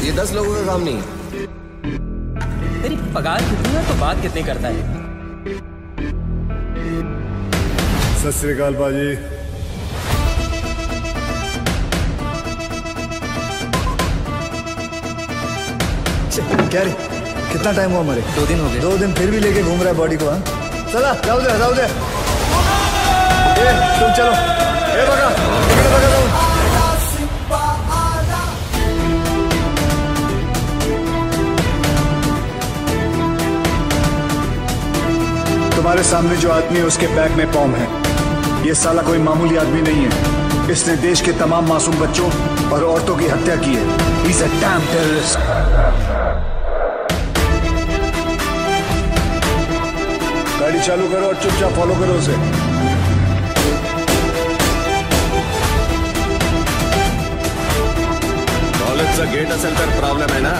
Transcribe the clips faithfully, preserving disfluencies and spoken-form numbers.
ये दस लोगों का काम नहीं है। तेरी पगार कितनी है तो बात कितनी करता है? सत श्री अकाल बाजी। क्या रे, कितना टाइम हुआ हमारे? दो दिन हो गए। दो दिन फिर भी लेके घूम रहा है बॉडी को। हाँ चला, जाओ दे जाओ दे। ए, तुम चलो। ए बगा, इधर बगा जाओ। तुम्हारे सामने जो आदमी है उसके बैग में बॉम्ब है। ये साला कोई मामूली आदमी नहीं है। इसने देश के तमाम मासूम बच्चों और औरतों की हत्या की है। He's a damn terrorist. गाड़ी चालू करो और चुपचाप फॉलो करो उसे। कॉलेजचा गेट असेल तर प्रॉब्लेम है ना।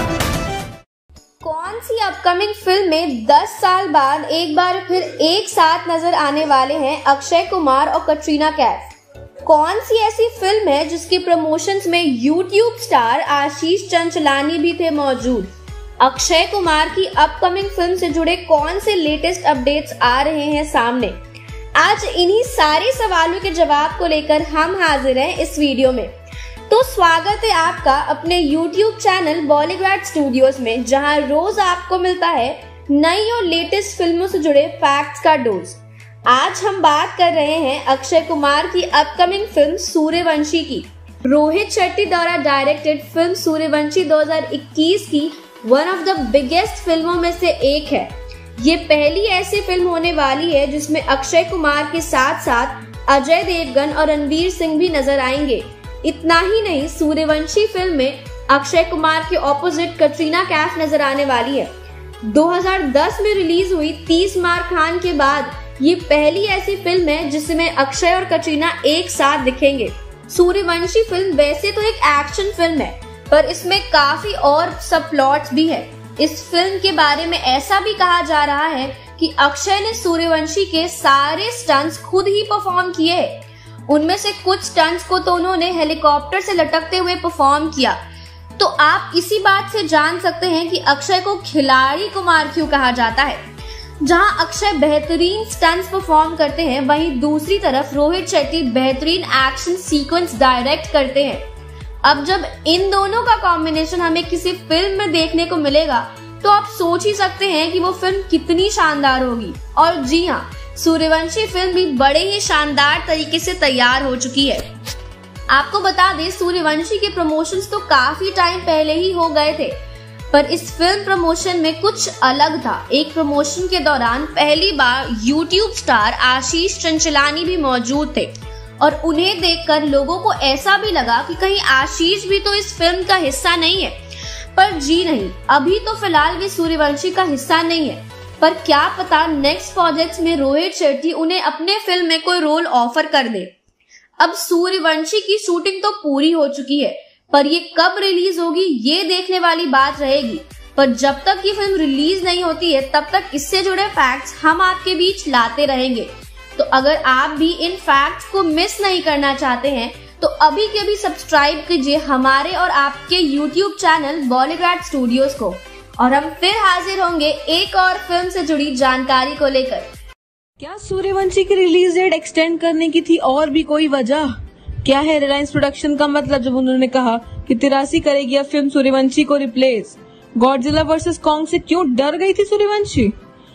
कौन सी अपकमिंग फिल्म में दस साल बाद एक बार फिर एक साथ नजर आने वाले हैं अक्षय कुमार और कटरीना कैफ? कौन सी ऐसी फिल्म है जिसके प्रमोशंस में यूट्यूब स्टार आशीष चंचलानी भी थे मौजूद? अक्षय कुमार की अपकमिंग फिल्म से जुड़े कौन से लेटेस्ट अपडेट्स आ रहे हैं सामने? आज इन्हीं सारे सवालों के जवाब को लेकर हम हाजिर हैं इस वीडियो में। तो स्वागत है आपका अपने YouTube चैनल बॉलीग्राड स्टूडियोज में, जहां रोज आपको मिलता है नई और लेटेस्ट फिल्मों से जुड़े फैक्ट्स का डोज। आज हम बात कर रहे हैं अक्षय कुमार की अपकमिंग फिल्म सूर्यवंशी की। रोहित शेट्टी द्वारा डायरेक्टेड फिल्म सूर्यवंशी दो हज़ार इक्कीस की वन ऑफ द बिगेस्ट फिल्मों में से एक है। ये पहली ऐसी फिल्म होने वाली है जिसमें अक्षय कुमार के साथ साथ अजय देवगन और रणवीर सिंह भी नजर आएंगे। इतना ही नहीं, सूर्यवंशी फिल्म में अक्षय कुमार के ऑपोजिट कटरीना कैफ नजर आने वाली है। दो हज़ार दस में रिलीज हुई तीस मार खान के बाद ये पहली ऐसी फिल्म है जिसमें अक्षय और कटरीना एक साथ दिखेंगे। सूर्यवंशी फिल्म वैसे तो एक एक्शन फिल्म है, पर इसमें काफी और सब प्लॉट्स भी है। इस फिल्म के बारे में ऐसा भी कहा जा रहा है कि अक्षय ने सूर्यवंशी के सारे स्टंट्स खुद ही परफॉर्म किए हैं। उनमें से कुछ स्टंट्स को तो उन्होंने हेलीकॉप्टर से लटकते हुए परफॉर्म किया। तो आप इसी बात से जान सकते हैं कि अक्षय को खिलाड़ी कुमार क्यों कहा जाता है। जहां अक्षय बेहतरीन स्टंट्स परफॉर्म करते हैं, वहीं दूसरी तरफ रोहित शेट्टी बेहतरीन एक्शन सीक्वेंस डायरेक्ट करते हैं। अब जब इन दोनों का कॉम्बिनेशन हमें किसी फिल्म में देखने को मिलेगा तो आप सोच ही सकते हैं कि वो फिल्म कितनी शानदार होगी। और जी हाँ, सूर्यवंशी फिल्म भी बड़े ही शानदार तरीके से तैयार हो चुकी है। आपको बता दें, सूर्यवंशी के प्रमोशंस तो काफी टाइम पहले ही हो गए थे, पर इस फिल्म प्रमोशन में कुछ अलग था। एक प्रमोशन के दौरान पहली बार यूट्यूब स्टार आशीष चंचलानी भी मौजूद थे और उन्हें देखकर लोगों को ऐसा भी लगा कि कहीं आशीष भी तो इस फिल्म का हिस्सा नहीं है। पर जी नहीं, अभी तो फिलहाल भी सूर्यवंशी का हिस्सा नहीं है, पर क्या पता नेक्स्ट प्रोजेक्ट्स में रोहित शेट्टी उन्हें अपने फिल्म में कोई रोल ऑफर कर दे। अब सूर्यवंशी की शूटिंग तो पूरी हो चुकी है, पर ये कब रिलीज होगी ये देखने वाली बात रहेगी। पर जब तक ये फिल्म रिलीज नहीं होती है तब तक इससे जुड़े फैक्ट्स हम आपके बीच लाते रहेंगे। तो अगर आप भी इन फैक्ट्स को मिस नहीं करना चाहते हैं तो अभी के अभी सब्सक्राइब कीजिए हमारे और आपके यूट्यूब चैनल बॉलीग्राड स्टूडियोज को, और हम फिर हाजिर होंगे एक और फिल्म से जुड़ी जानकारी को लेकर। क्या सूर्यवंशी की रिलीज डेट एक्सटेंड करने की थी और भी कोई वजह? क्या है रिलायंस प्रोडक्शन का मतलब जब उन्होंने कहा कि तिरासी करेगी अब फिल्म सूर्यवंशी को रिप्लेस? गॉडजिला वर्सेस कॉन्ग से क्यों डर गई थी सूर्यवंशी?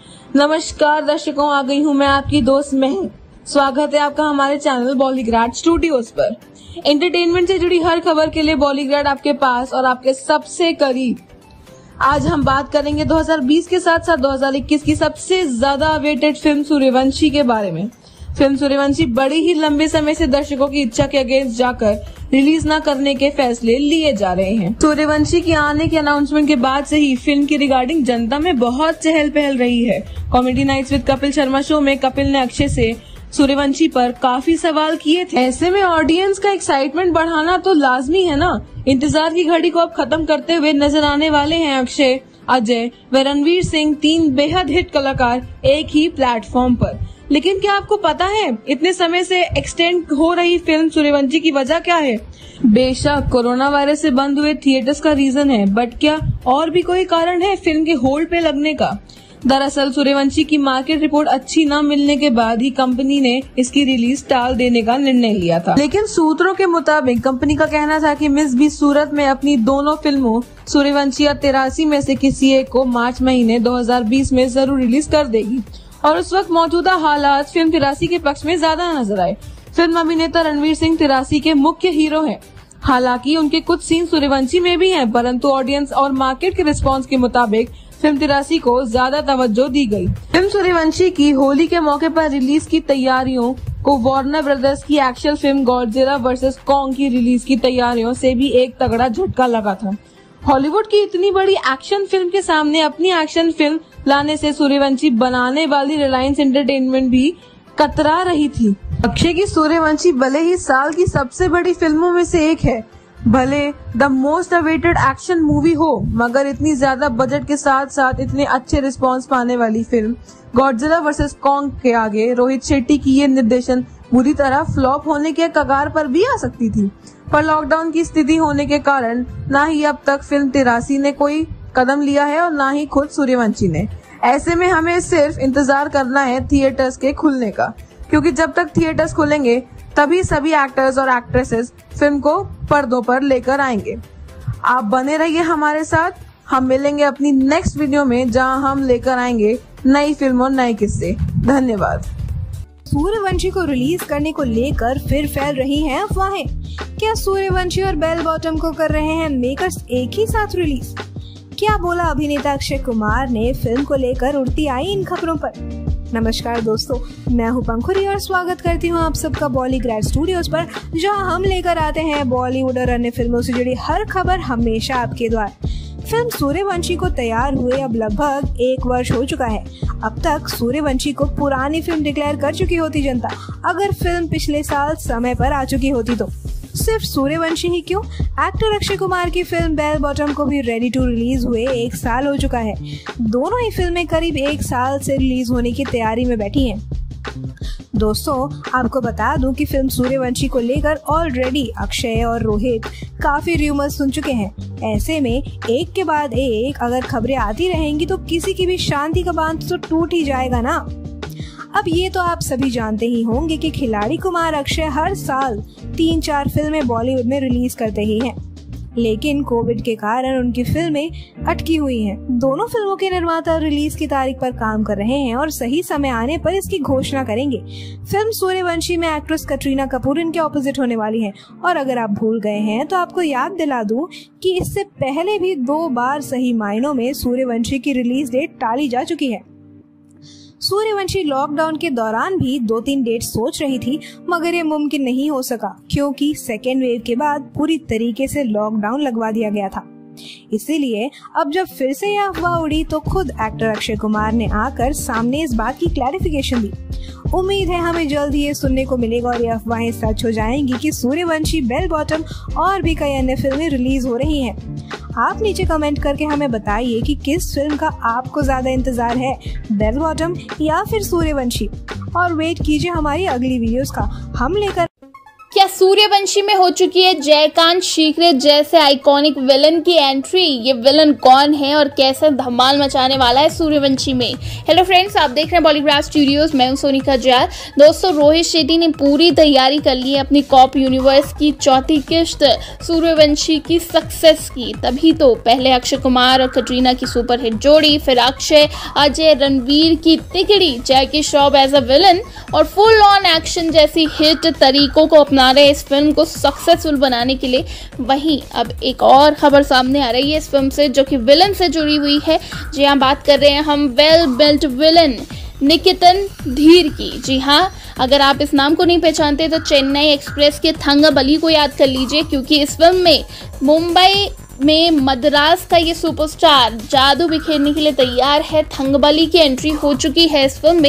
नमस्कार दर्शकों, आ गई हूँ मैं आपकी दोस्त महक। स्वागत है आपका हमारे चैनल बॉलीग्राड स्टूडियोज पर। एंटरटेनमेंट से जुड़ी हर खबर के लिए बॉलीग्राड आपके पास और आपके सबसे करीब। आज हम बात करेंगे दो हज़ार बीस के साथ साथ दो हज़ार इक्कीस की सबसे ज्यादा अवेटेड फिल्म सूर्यवंशी के बारे में। फिल्म सूर्यवंशी बड़े ही लंबे समय से दर्शकों की इच्छा के अगेंस्ट जाकर रिलीज न करने के फैसले लिए जा रहे हैं। सूर्यवंशी के आने के अनाउंसमेंट के बाद से ही फिल्म की रिगार्डिंग जनता में बहुत चहल पहल रही है। Comedy nights with Kapil Sharma show में कपिल ने अक्षय से सूर्यवंशी पर काफी सवाल किए थे। ऐसे में ऑडियंस का एक्साइटमेंट बढ़ाना तो लाजमी है ना। इंतजार की घड़ी को अब खत्म करते हुए नजर आने वाले हैं अक्षय, अजय व रणवीर सिंह, तीन बेहद हिट कलाकार एक ही प्लेटफॉर्म पर। लेकिन क्या आपको पता है इतने समय से एक्सटेंड हो रही फिल्म सूर्यवंशी की वजह क्या है? बेशक कोरोना वायरस से बंद हुए थिएटर्स का रीजन है, बट क्या और भी कोई कारण है फिल्म के होल्ड पे लगने का? दरअसल सूर्यवंशी की मार्केट रिपोर्ट अच्छी न मिलने के बाद ही कंपनी ने इसकी रिलीज टाल देने का निर्णय लिया था। लेकिन सूत्रों के मुताबिक कंपनी का कहना था कि मिस बी सूरत में अपनी दोनों फिल्मों सूर्यवंशी और तिरासी में से किसी एक को मार्च महीने दो हज़ार बीस में जरूर रिलीज कर देगी और उस वक्त मौजूदा हालात फिल्म तिरासी के पक्ष में ज्यादा नजर आए। फिल्म अभिनेता रणवीर सिंह तिरासी के मुख्य हीरो हैं। हालांकि उनके कुछ सीन सूर्यवंशी में भी हैं, परंतु ऑडियंस और मार्केट के रिस्पांस के मुताबिक फिल्म तिरासी को ज्यादा तवज्जो दी गई। फिल्म सूर्यवंशी की होली के मौके पर रिलीज की तैयारियों को वार्नर ब्रदर्स की action film Godzilla versus Kong की रिलीज की तैयारियों से भी एक तगड़ा झटका लगा था। हॉलीवुड की इतनी बड़ी एक्शन फिल्म के सामने अपनी एक्शन फिल्म लाने से सूर्यवंशी बनाने वाली रिलायंस एंटरटेनमेंट भी कतरा रही थी। अक्षय की सूर्यवंशी भले ही साल की सबसे बड़ी फिल्मों में से एक है, भले the most awaited action movie हो, मगर इतनी ज्यादा बजट के साथ साथ इतने अच्छे रिस्पांस पाने वाली फिल्म गॉडजिला वर्सेस कॉन्ग के आगे रोहित शेट्टी की ये निर्देशन बुरी तरह फ्लॉप होने के कगार पर भी आ सकती थी। पर लॉकडाउन की स्थिति होने के कारण ना ही अब तक फिल्म तिरासी ने कोई कदम लिया है और ना ही खुद सूर्यवंशी ने। ऐसे में हमें सिर्फ इंतजार करना है थिएटर्स के खुलने का, क्योंकि जब तक थिएटर्स खुलेंगे तभी सभी एक्टर्स और एक्ट्रेसेस फिल्म को पर्दों पर लेकर आएंगे। आप बने रहिए हमारे साथ। हम मिलेंगे अपनी नेक्स्ट वीडियो में, जहां हम लेकर आएंगे नई फिल्म और नए किस्से। धन्यवाद। सूर्यवंशी को रिलीज करने को लेकर फिर फैल रही हैं अफवाहें। क्या सूर्यवंशी और बेल बॉटम को कर रहे हैं मेकर्स एक ही साथ रिलीज? क्या बोला अभिनेता अक्षय कुमार ने फिल्म को लेकर उड़ती आई इन खबरों पर? नमस्कार दोस्तों, मैं हूं पंखुरी और स्वागत करती हूं आप सबका बॉलीग्रैड स्टूडियोज पर, जहां हम लेकर आते हैं बॉलीवुड और अन्य फिल्मों से जुड़ी हर खबर हमेशा आपके द्वार। फिल्म सूर्यवंशी को तैयार हुए अब लगभग एक वर्ष हो चुका है। अब तक सूर्यवंशी को पुरानी फिल्म डिक्लेयर कर चुकी होती जनता, अगर फिल्म पिछले साल समय पर आ चुकी होती तो। सिर्फ सूर्यवंशी ही क्यों, एक्टर अक्षय कुमार की फिल्म बेल बॉटम को भी रेडी टू रिलीज हुए एक साल हो चुका है। दोनों ही फिल्में करीब एक साल से रिलीज होने की तैयारी में बैठी हैं। दोस्तों, आपको बता दूं कि फिल्म सूर्यवंशी को लेकर ऑलरेडी अक्षय और रोहित काफी रूमर्स सुन चुके हैं। ऐसे में एक के बाद एक अगर खबरें आती रहेंगी तो किसी की भी शांति का बांध तो टूट ही जाएगा ना। अब ये तो आप सभी जानते ही होंगे कि खिलाड़ी कुमार अक्षय हर साल तीन चार फिल्में बॉलीवुड में रिलीज करते ही हैं, लेकिन कोविड के कारण उनकी फिल्में अटकी हुई हैं। दोनों फिल्मों के निर्माता रिलीज की तारीख पर काम कर रहे हैं और सही समय आने पर इसकी घोषणा करेंगे। फिल्म सूर्यवंशी में एक्ट्रेस कटरीना कपूर इनके ऑपोजिट होने वाली है, और अगर आप भूल गए हैं तो आपको याद दिला दूं कि इससे पहले भी दो बार सही मायनों में सूर्यवंशी की रिलीज डेट टाली जा चुकी है। सूर्यवंशी लॉकडाउन के दौरान भी दो तीन डेट सोच रही थी, मगर ये मुमकिन नहीं हो सका क्योंकि सेकेंड वेव के बाद पूरी तरीके से लॉकडाउन लगवा दिया गया था। इसीलिए अब जब फिर से यह अफवाह उड़ी तो खुद एक्टर अक्षय कुमार ने आकर सामने इस बात की क्लैरिफिकेशन दी। उम्मीद है हमें जल्द ही ये सुनने को मिलेगा और ये अफवाहें सच हो जाएंगी कि सूर्यवंशी, बेल बॉटम और भी कई अन्य फिल्में रिलीज हो रही हैं। आप नीचे कमेंट करके हमें बताइए कि किस फिल्म का आपको ज्यादा इंतजार है, बेल बॉटम या फिर सूर्यवंशी, और वेट कीजिए हमारी अगली वीडियोस का। हम लेकर क्या सूर्यवंशी में हो चुकी है जयकांत शीकरे जैसे आइकॉनिक विलन की एंट्री? ये विलन कौन है और कैसे धमाल मचाने वाला है सूर्यवंशी में? हेलो फ्रेंड्स, आप देख रहे हैं बॉलीग्राफ स्टूडियोज, मैं हूं सोनिका जयाल। दोस्तों, रोहित शेट्टी ने पूरी तैयारी कर ली है अपनी कॉप यूनिवर्स की चौथी किश्त सूर्यवंशी की सक्सेस की। तभी तो पहले अक्षय कुमार और कटरीना की सुपरहिट जोड़ी, फिर अक्षय अजय रणवीर की तिकड़ी, Jackie Shroff as a villain और फुल ऑन एक्शन जैसी हिट तरीकों को अपना रहे इस फिल्म को सक्सेसफुल बनाने के लिए। वहीं अब एक और खबर सामने आ रही है इस फिल्म से, जो कि विलन से जुड़ी हुई है। जी हाँ, बात कर रहे हैं हम वेल बिल्ट विलन निकेतन धीर की। जी हाँ, अगर आप इस नाम को नहीं पहचानते तो चेन्नई एक्सप्रेस के थंगबली को याद कर लीजिए, क्योंकि इस फिल्म में मुंबई में मद्रास का ये सुपरस्टार जादू बिखेरने के लिए तैयार है। थंगबली की एंट्री हो चुकी है इस फिल्म में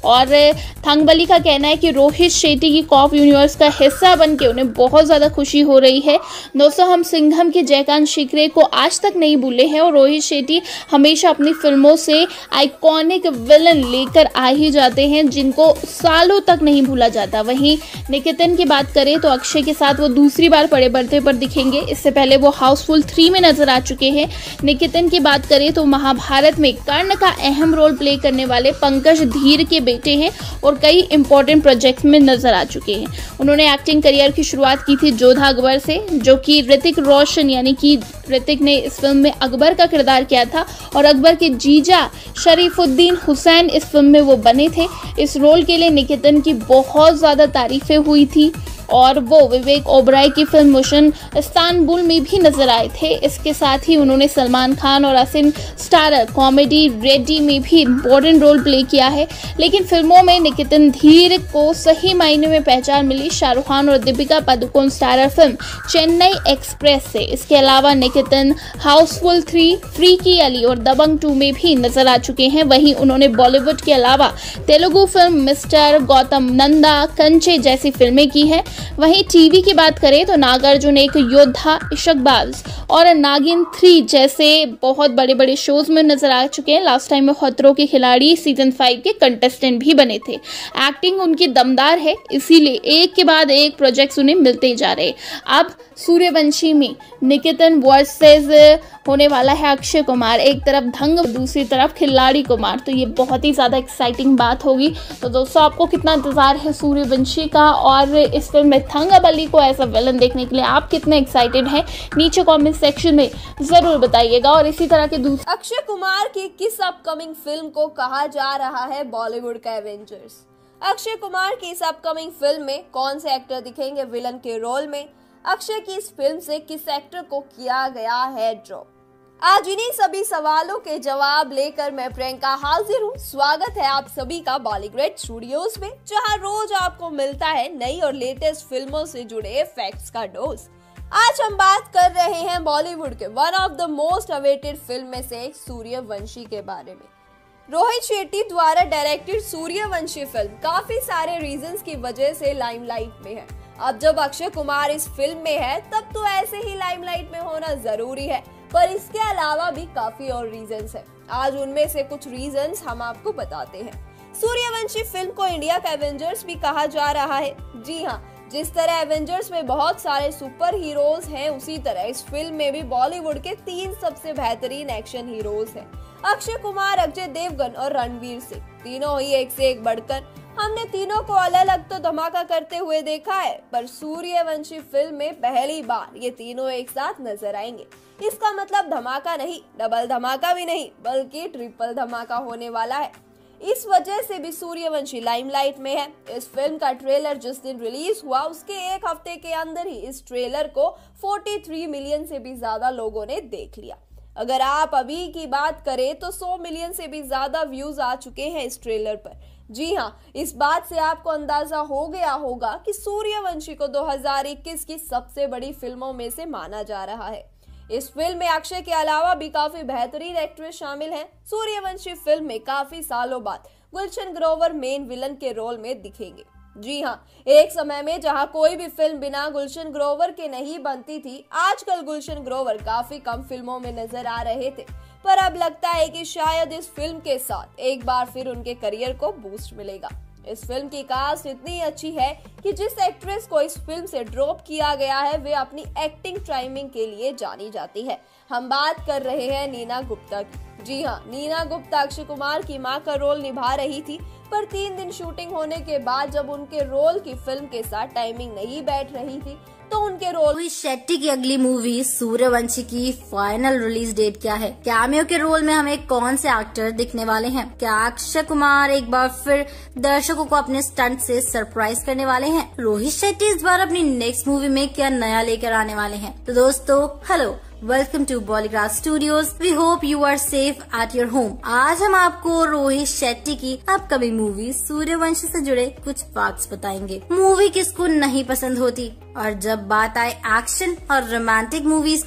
और थंगबली का कहना है कि रोहित शेट्टी की कॉप यूनिवर्स का हिस्सा बन के उन्हें बहुत ज़्यादा खुशी हो रही है। दोस्तों, हम सिंघम के जयकांत शिकरे को आज तक नहीं भूले हैं और रोहित शेट्टी हमेशा अपनी फिल्मों से आइकॉनिक विलन लेकर आ ही जाते हैं जिनको सालों तक नहीं भूला जाता। वहीं निकेतन की बात करें तो अक्षय के साथ वो दूसरी बार बड़े पर्दे पर दिखेंगे। इससे पहले वो हाउसफुल थ्री में नजर आ चुके हैं। निकेतन की बात करें तो महाभारत में कर्ण का अहम रोल प्ले करने वाले पंकज धीर के बेटे हैं और कई इंपॉर्टेंट प्रोजेक्ट्स में नजर आ चुके हैं। उन्होंने एक्टिंग करियर की शुरुआत की थी जोधा अकबर से, जो कि ऋतिक रोशन यानी कि ऋतिक ने इस फिल्म में अकबर का किरदार किया था और अकबर के जीजा शरीफुद्दीन हुसैन इस फिल्म में वो बने थे। इस रोल के लिए निकेतन की बहुत ज़्यादा तारीफें हुई थी और वो विवेक ओबराय की फिल्म मिशन इस्तांबुल में भी नजर आए थे। इसके साथ ही उन्होंने सलमान खान और असिन स्टारर कॉमेडी रेडी में भी इम्पोर्टेंट रोल प्ले किया है। लेकिन फिल्मों में निकेतन धीर को सही मायने में पहचान मिली शाहरुख खान और Deepika Padukone starrer film Chennai express से। इसके अलावा निकेतन हाउसफुल थ्री, फ्री की अली और दबंग टू में भी नजर आ चुके हैं। वहीं उन्होंने बॉलीवुड के अलावा तेलुगु फिल्म मिस्टर गौतम नंदा, कंचे जैसी फिल्में की है। वहीं टीवी की बात करें तो नागार्जुन एक योद्धा, इशकबाज और नागिन थ्री जैसे बहुत बड़े बड़े शोज में नजर आ चुके हैं। लास्ट टाइम में खतरों के खिलाड़ी सीजन फाइव के कंटेस्टेंट भी बने थे। एक्टिंग उनकी दमदार है, इसीलिए एक के बाद एक प्रोजेक्ट्स उन्हें मिलते जा रहे। अब सूर्यवंशी में निकेतन वर्सेस होने वाला है अक्षय कुमार, एक तरफ धंग दूसरी तरफ खिलाड़ी कुमार, तो ये बहुत ही ज़्यादा एक्साइटिंग बात होगी। तो दोस्तों, आपको कितना इंतजार है सूर्यवंशी का और इस फिल्म में थंगबली को ऐसा विलन देखने के लिए आप कितने एक्साइटेड हैं, नीचे कमेंट सेक्शन में ज़रूर बताइएगा। और इसी तरह के दूसरे अक्षय कुमार की किस अपकमिंग फिल्म को कहा जा रहा है बॉलीवुड का एवेंजर्स? अक्षय कुमार की इस अपकमिंग फिल्म में कौन से एक्टर दिखेंगे विलन के रोल में? अक्षय की इस फिल्म से किस एक्टर को किया गया है ड्रॉप? आज इन्हीं सभी सवालों के जवाब लेकर मैं प्रियंका हाजिर हूँ। स्वागत है आप सभी का बॉलीग्रेड स्टूडियोज में, जहाँ रोज आपको मिलता है नई और लेटेस्ट फिल्मों से जुड़े फैक्ट्स का डोज। आज हम बात कर रहे हैं बॉलीवुड के one of the most awaited film में से एक सूर्यवंशी के बारे में। रोहित शेट्टी द्वारा डायरेक्टेड सूर्यवंशी फिल्म काफी सारे रीजंस की वजह से लाइमलाइट में है। अब जब अक्षय कुमार इस फिल्म में है तब तो ऐसे ही लाइमलाइट में होना जरूरी है, पर इसके अलावा भी काफी और रीजंस है। आज उनमें से कुछ रीजंस हम आपको बताते हैं। सूर्यवंशी फिल्म को इंडिया का एवेंजर्स भी कहा जा रहा है। जी हाँ, जिस तरह एवेंजर्स में बहुत सारे सुपर हीरोज हैं, उसी तरह इस फिल्म में भी बॉलीवुड के तीन सबसे बेहतरीन एक्शन हीरोज हैं, अक्षय कुमार, अजय देवगन और रणवीर सिंह। तीनों ही एक से एक बढ़कर। हमने तीनों को अलग अलग तो धमाका करते हुए देखा है, पर सूर्यवंशी फिल्म में पहली बार ये तीनों एक साथ नजर आएंगे। इसका मतलब धमाका नहीं, डबल धमाका भी नहीं, बल्कि ट्रिपल धमाका होने वाला है। इस वजह से भी सूर्यवंशी लाइमलाइट में है। इस फिल्म का ट्रेलर जिस दिन रिलीज हुआ उसके एक हफ्ते के अंदर ही इस ट्रेलर को तैंतालीस मिलियन से भी ज्यादा लोगों ने देख लिया। अगर आप अभी की बात करें तो सौ मिलियन से भी ज्यादा व्यूज आ चुके हैं इस ट्रेलर पर। जी हाँ, इस बात से आपको अंदाजा हो गया होगा कि सूर्यवंशी को दो हज़ार इक्कीस की सबसे बड़ी फिल्मों में से माना जा रहा है। इस फिल्म में अक्षय के अलावा भी काफी बेहतरीन एक्ट्रेस शामिल हैं। सूर्यवंशी फिल्म में काफी सालों बाद गुलशन ग्रोवर मेन विलन के रोल में दिखेंगे। जी हाँ, एक समय में जहां कोई भी फिल्म बिना गुलशन ग्रोवर के नहीं बनती थी, आजकल गुलशन ग्रोवर काफी कम फिल्मों में नजर आ रहे थे, पर अब लगता है कि शायद इस फिल्म के साथ एक बार फिर उनके करियर को बूस्ट मिलेगा। इस फिल्म की कास्ट इतनी अच्छी है कि जिस एक्ट्रेस को इस फिल्म से ड्रॉप किया गया है वे अपनी एक्टिंग टाइमिंग के लिए जानी जाती है। हम बात कर रहे हैं नीना गुप्ता की। जी हाँ, नीना गुप्ता अक्षय कुमार की मां का रोल निभा रही थी, पर तीन दिन शूटिंग होने के बाद जब उनके रोल की फिल्म के साथ टाइमिंग नहीं बैठ रही थी तो उनके रोल। रोहित शेट्टी की अगली मूवी सूर्यवंशी की फाइनल रिलीज डेट क्या है? कैमियो के रोल में हमें कौन से एक्टर दिखने वाले हैं? क्या अक्षय कुमार एक बार फिर दर्शकों को अपने स्टंट से सरप्राइज करने वाले हैं? रोहित शेट्टी इस बार अपनी नेक्स्ट मूवी में क्या नया लेकर आने वाले हैं? तो दोस्तों, hello, welcome to Bollygrad studios. We hope you are safe at your home. आज हम आपको रोहित शेट्टी की अपकमिंग मूवी सूर्यवंशी से जुड़े कुछ फैक्ट्स बताएंगे। मूवी किसको नहीं पसंद होती, और जब बात आए एक्शन और रोमांटिक मूवीज की,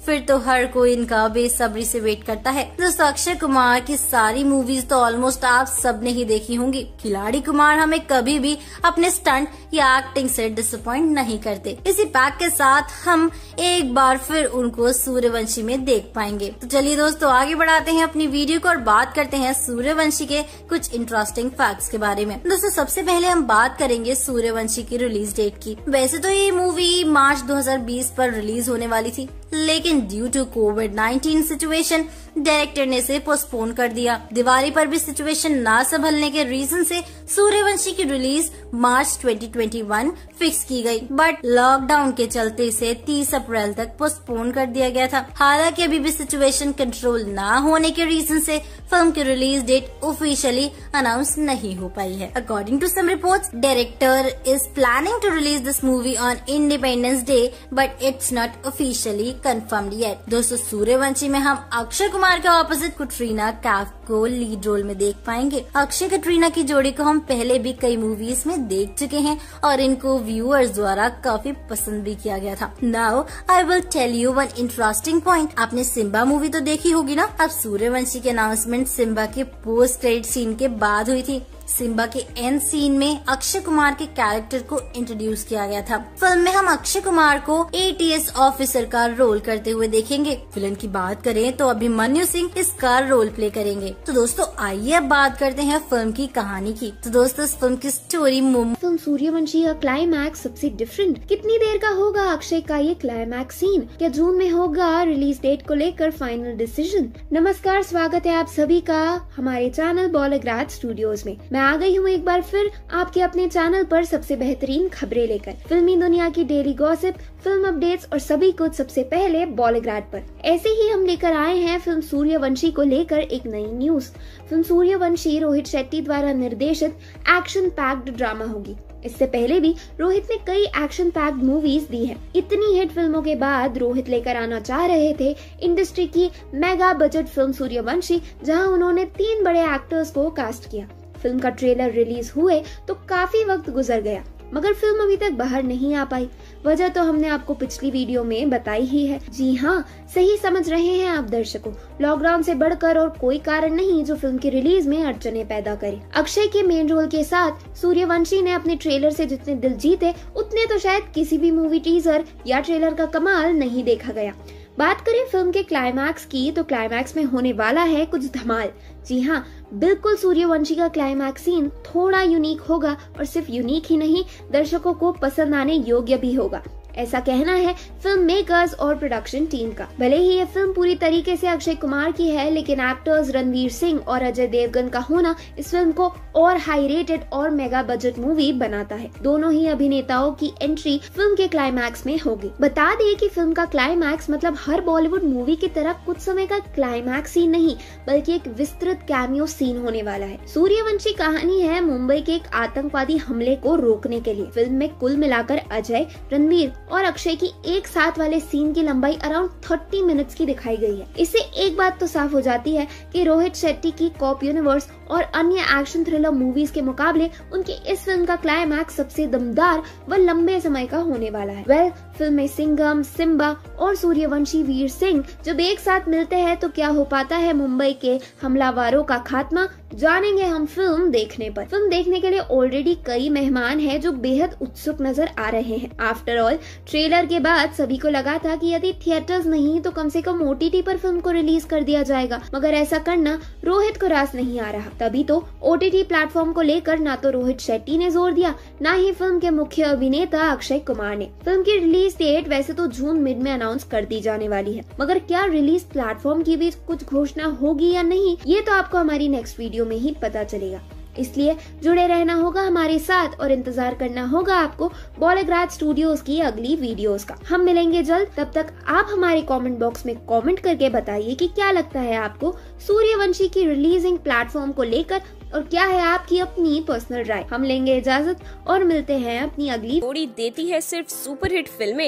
फिर तो हर कोई इनका बेसब्री से वेट करता है। दोस्तों अक्षय कुमार की सारी मूवीज तो ऑलमोस्ट आप सब ने ही देखी होंगी। खिलाड़ी कुमार हमें कभी भी अपने स्टंट या एक्टिंग से डिसअपॉइंट नहीं करते। इसी पैक के साथ हम एक बार फिर उनको सूर्यवंशी में देख पाएंगे। तो चलिए दोस्तों आगे बढ़ाते हैं अपनी वीडियो को और बात करते हैं सूर्यवंशी के कुछ इंटरेस्टिंग फैक्ट्स के बारे में। दोस्तों सबसे पहले हम बात करेंगे सूर्यवंशी की रिलीज डेट की। वैसे तो ये मूवी मार्च दो हज़ार बीस पर रिलीज होने वाली थी, लेकिन due to COVID nineteen situation director ने इसे पोस्टपोन कर दिया। दिवाली पर भी सिचुएशन ना संभलने के रीजन से सूर्यवंशी की रिलीज मार्च दो हज़ार इक्कीस फिक्स की गई, बट लॉकडाउन के चलते इसे तीस अप्रैल तक पोस्टपोन कर दिया गया था। हालांकि अभी भी सिचुएशन कंट्रोल ना होने के रीजन से फिल्म की रिलीज डेट ऑफिशियली अनाउंस नहीं हो पाई है। According to some reports, director is planning to release this movie on Independence Day, but it's not officially confirmed yet. दोस्तों सूर्यवंशी में हम अक्षय कुमार के ऑपोजिट कटरीना कैफ को लीड रोल में देख पाएंगे। अक्षय कटरीना की जोड़ी को हम पहले भी कई मूवीज में देख चुके हैं और इनको व्यूअर्स द्वारा काफी पसंद भी किया गया था। Now I will tell you one interesting point. आपने सिम्बा मूवी तो देखी होगी ना। अब सूर्यवंशी की अनाउंसमेंट सिम्बा के पोस्ट क्रेडिट सीन के बाद हुई थी। सिम्बा के एंड सीन में अक्षय कुमार के कैरेक्टर को इंट्रोड्यूस किया गया था। फिल्म में हम अक्षय कुमार को ए टी एस ऑफिसर का रोल करते हुए देखेंगे। विलन की बात करें तो अभिमन्यु सिंह इसका रोल प्ले करेंगे। तो दोस्तों आइए अब बात करते हैं फिल्म की कहानी की। तो दोस्तों इस फिल्म की स्टोरी फिल्म सूर्यवंशी का क्लाइमैक्स सबसे डिफरेंट। कितनी देर का होगा अक्षय का ये क्लाइमैक्स सीन? क्या जून में होगा रिलीज डेट को लेकर फाइनल डिसीजन? नमस्कार, स्वागत है आप सभी का हमारे चैनल बॉलीवुड स्टूडियोज में। मैं आ गई हूँ एक बार फिर आपके अपने चैनल पर सबसे बेहतरीन खबरें लेकर। फिल्मी दुनिया की डेली गॉसिप, फिल्म अपडेट्स और सभी कुछ सबसे पहले बॉलीवुड पर। ऐसे ही हम लेकर आए हैं फिल्म सूर्यवंशी को लेकर एक नई न्यूज। फिल्म सूर्यवंशी रोहित शेट्टी द्वारा निर्देशित एक्शन पैक्ड ड्रामा होगी। इससे पहले भी रोहित ने कई एक्शन पैक्ड मूवीज दी है। इतनी हिट फिल्मों के बाद रोहित लेकर आना चाह रहे थे इंडस्ट्री की मेगा बजट फिल्म सूर्यवंशी, जहां उन्होंने तीन बड़े एक्टर्स को कास्ट किया। फिल्म का ट्रेलर रिलीज हुए तो काफी वक्त गुजर गया, मगर फिल्म अभी तक बाहर नहीं आ पाई। वजह तो हमने आपको पिछली वीडियो में बताई ही है। जी हाँ, सही समझ रहे हैं आप दर्शकों। लॉकडाउन से बढ़कर और कोई कारण नहीं जो फिल्म की रिलीज में अड़चने पैदा करे। अक्षय के मेन रोल के साथ सूर्यवंशी ने अपने ट्रेलर से जितने दिल जीते, उतने तो शायद किसी भी मूवी टीजर या ट्रेलर का कमाल नहीं देखा गया। बात करें फिल्म के क्लाइमैक्स की, तो क्लाइमैक्स में होने वाला है कुछ धमाल। जी हाँ, बिल्कुल सूर्यवंशी का क्लाइमैक्स सीन थोड़ा यूनिक होगा और सिर्फ यूनिक ही नहीं, दर्शकों को पसंद आने योग्य भी होगा। ऐसा कहना है फिल्म मेकर्स और प्रोडक्शन टीम का। भले ही ये फिल्म पूरी तरीके से अक्षय कुमार की है, लेकिन एक्टर्स रणवीर सिंह और अजय देवगन का होना इस फिल्म को और हाई रेटेड और मेगा बजट मूवी बनाता है। दोनों ही अभिनेताओं की एंट्री फिल्म के क्लाइमैक्स में होगी। बता दें कि फिल्म का क्लाइमैक्स मतलब हर बॉलीवुड मूवी की तरह कुछ समय का क्लाइमैक्स सीन नहीं, बल्कि एक विस्तृत कैमियो सीन होने वाला है। सूर्यवंशी कहानी है मुंबई के एक आतंकवादी हमले को रोकने के लिए। फिल्म में कुल मिलाकर अजय, रणवीर और अक्षय की एक साथ वाले सीन की लंबाई अराउंड तीस मिनट्स की दिखाई गई है। इससे एक बात तो साफ हो जाती है कि रोहित शेट्टी की कॉप यूनिवर्स और अन्य एक्शन थ्रिलर मूवीज के मुकाबले उनकी इस फिल्म का क्लाइमैक्स सबसे दमदार व लंबे समय का होने वाला है। वेल, फिल्म में सिंघम, सिम्बा और सूर्यवंशी वीर सिंह जब एक साथ मिलते हैं तो क्या हो पाता है मुंबई के हमलावरों का खात्मा, जानेंगे हम फिल्म देखने पर। फिल्म देखने के लिए ऑलरेडी कई मेहमान हैं जो बेहद उत्सुक नजर आ रहे हैं। आफ्टर ऑल, ट्रेलर के बाद सभी को लगा था कि यदि थिएटर्स नहीं तो कम से कम ओ टी टी पर फिल्म को रिलीज कर दिया जाएगा, मगर ऐसा करना रोहित को रास नहीं आ रहा। तभी तो ओ टी टी प्लेटफॉर्म को लेकर ना तो रोहित शेट्टी ने जोर दिया, ना ही फिल्म के मुख्य अभिनेता अक्षय कुमार ने। फिल्म की रिलीज डेट वैसे तो जून मिड में अनाउंस कर दी जाने वाली है, मगर क्या रिलीज प्लेटफॉर्म की भी कुछ घोषणा होगी या नहीं, ये तो आपको हमारी नेक्स्ट वीडियो में ही पता चलेगा। इसलिए जुड़े रहना होगा हमारे साथ और इंतजार करना होगा आपको बॉलीवुड स्टूडियोज की अगली वीडियोस का। हम मिलेंगे जल्द, तब तक आप हमारे कमेंट बॉक्स में कमेंट करके बताइए कि क्या लगता है आपको सूर्यवंशी की रिलीजिंग प्लेटफॉर्म को लेकर और क्या है आपकी अपनी पर्सनल राय। हम लेंगे इजाजत और मिलते हैं अपनी अगली। जोड़ी देती है सिर्फ सुपरहिट फिल्में,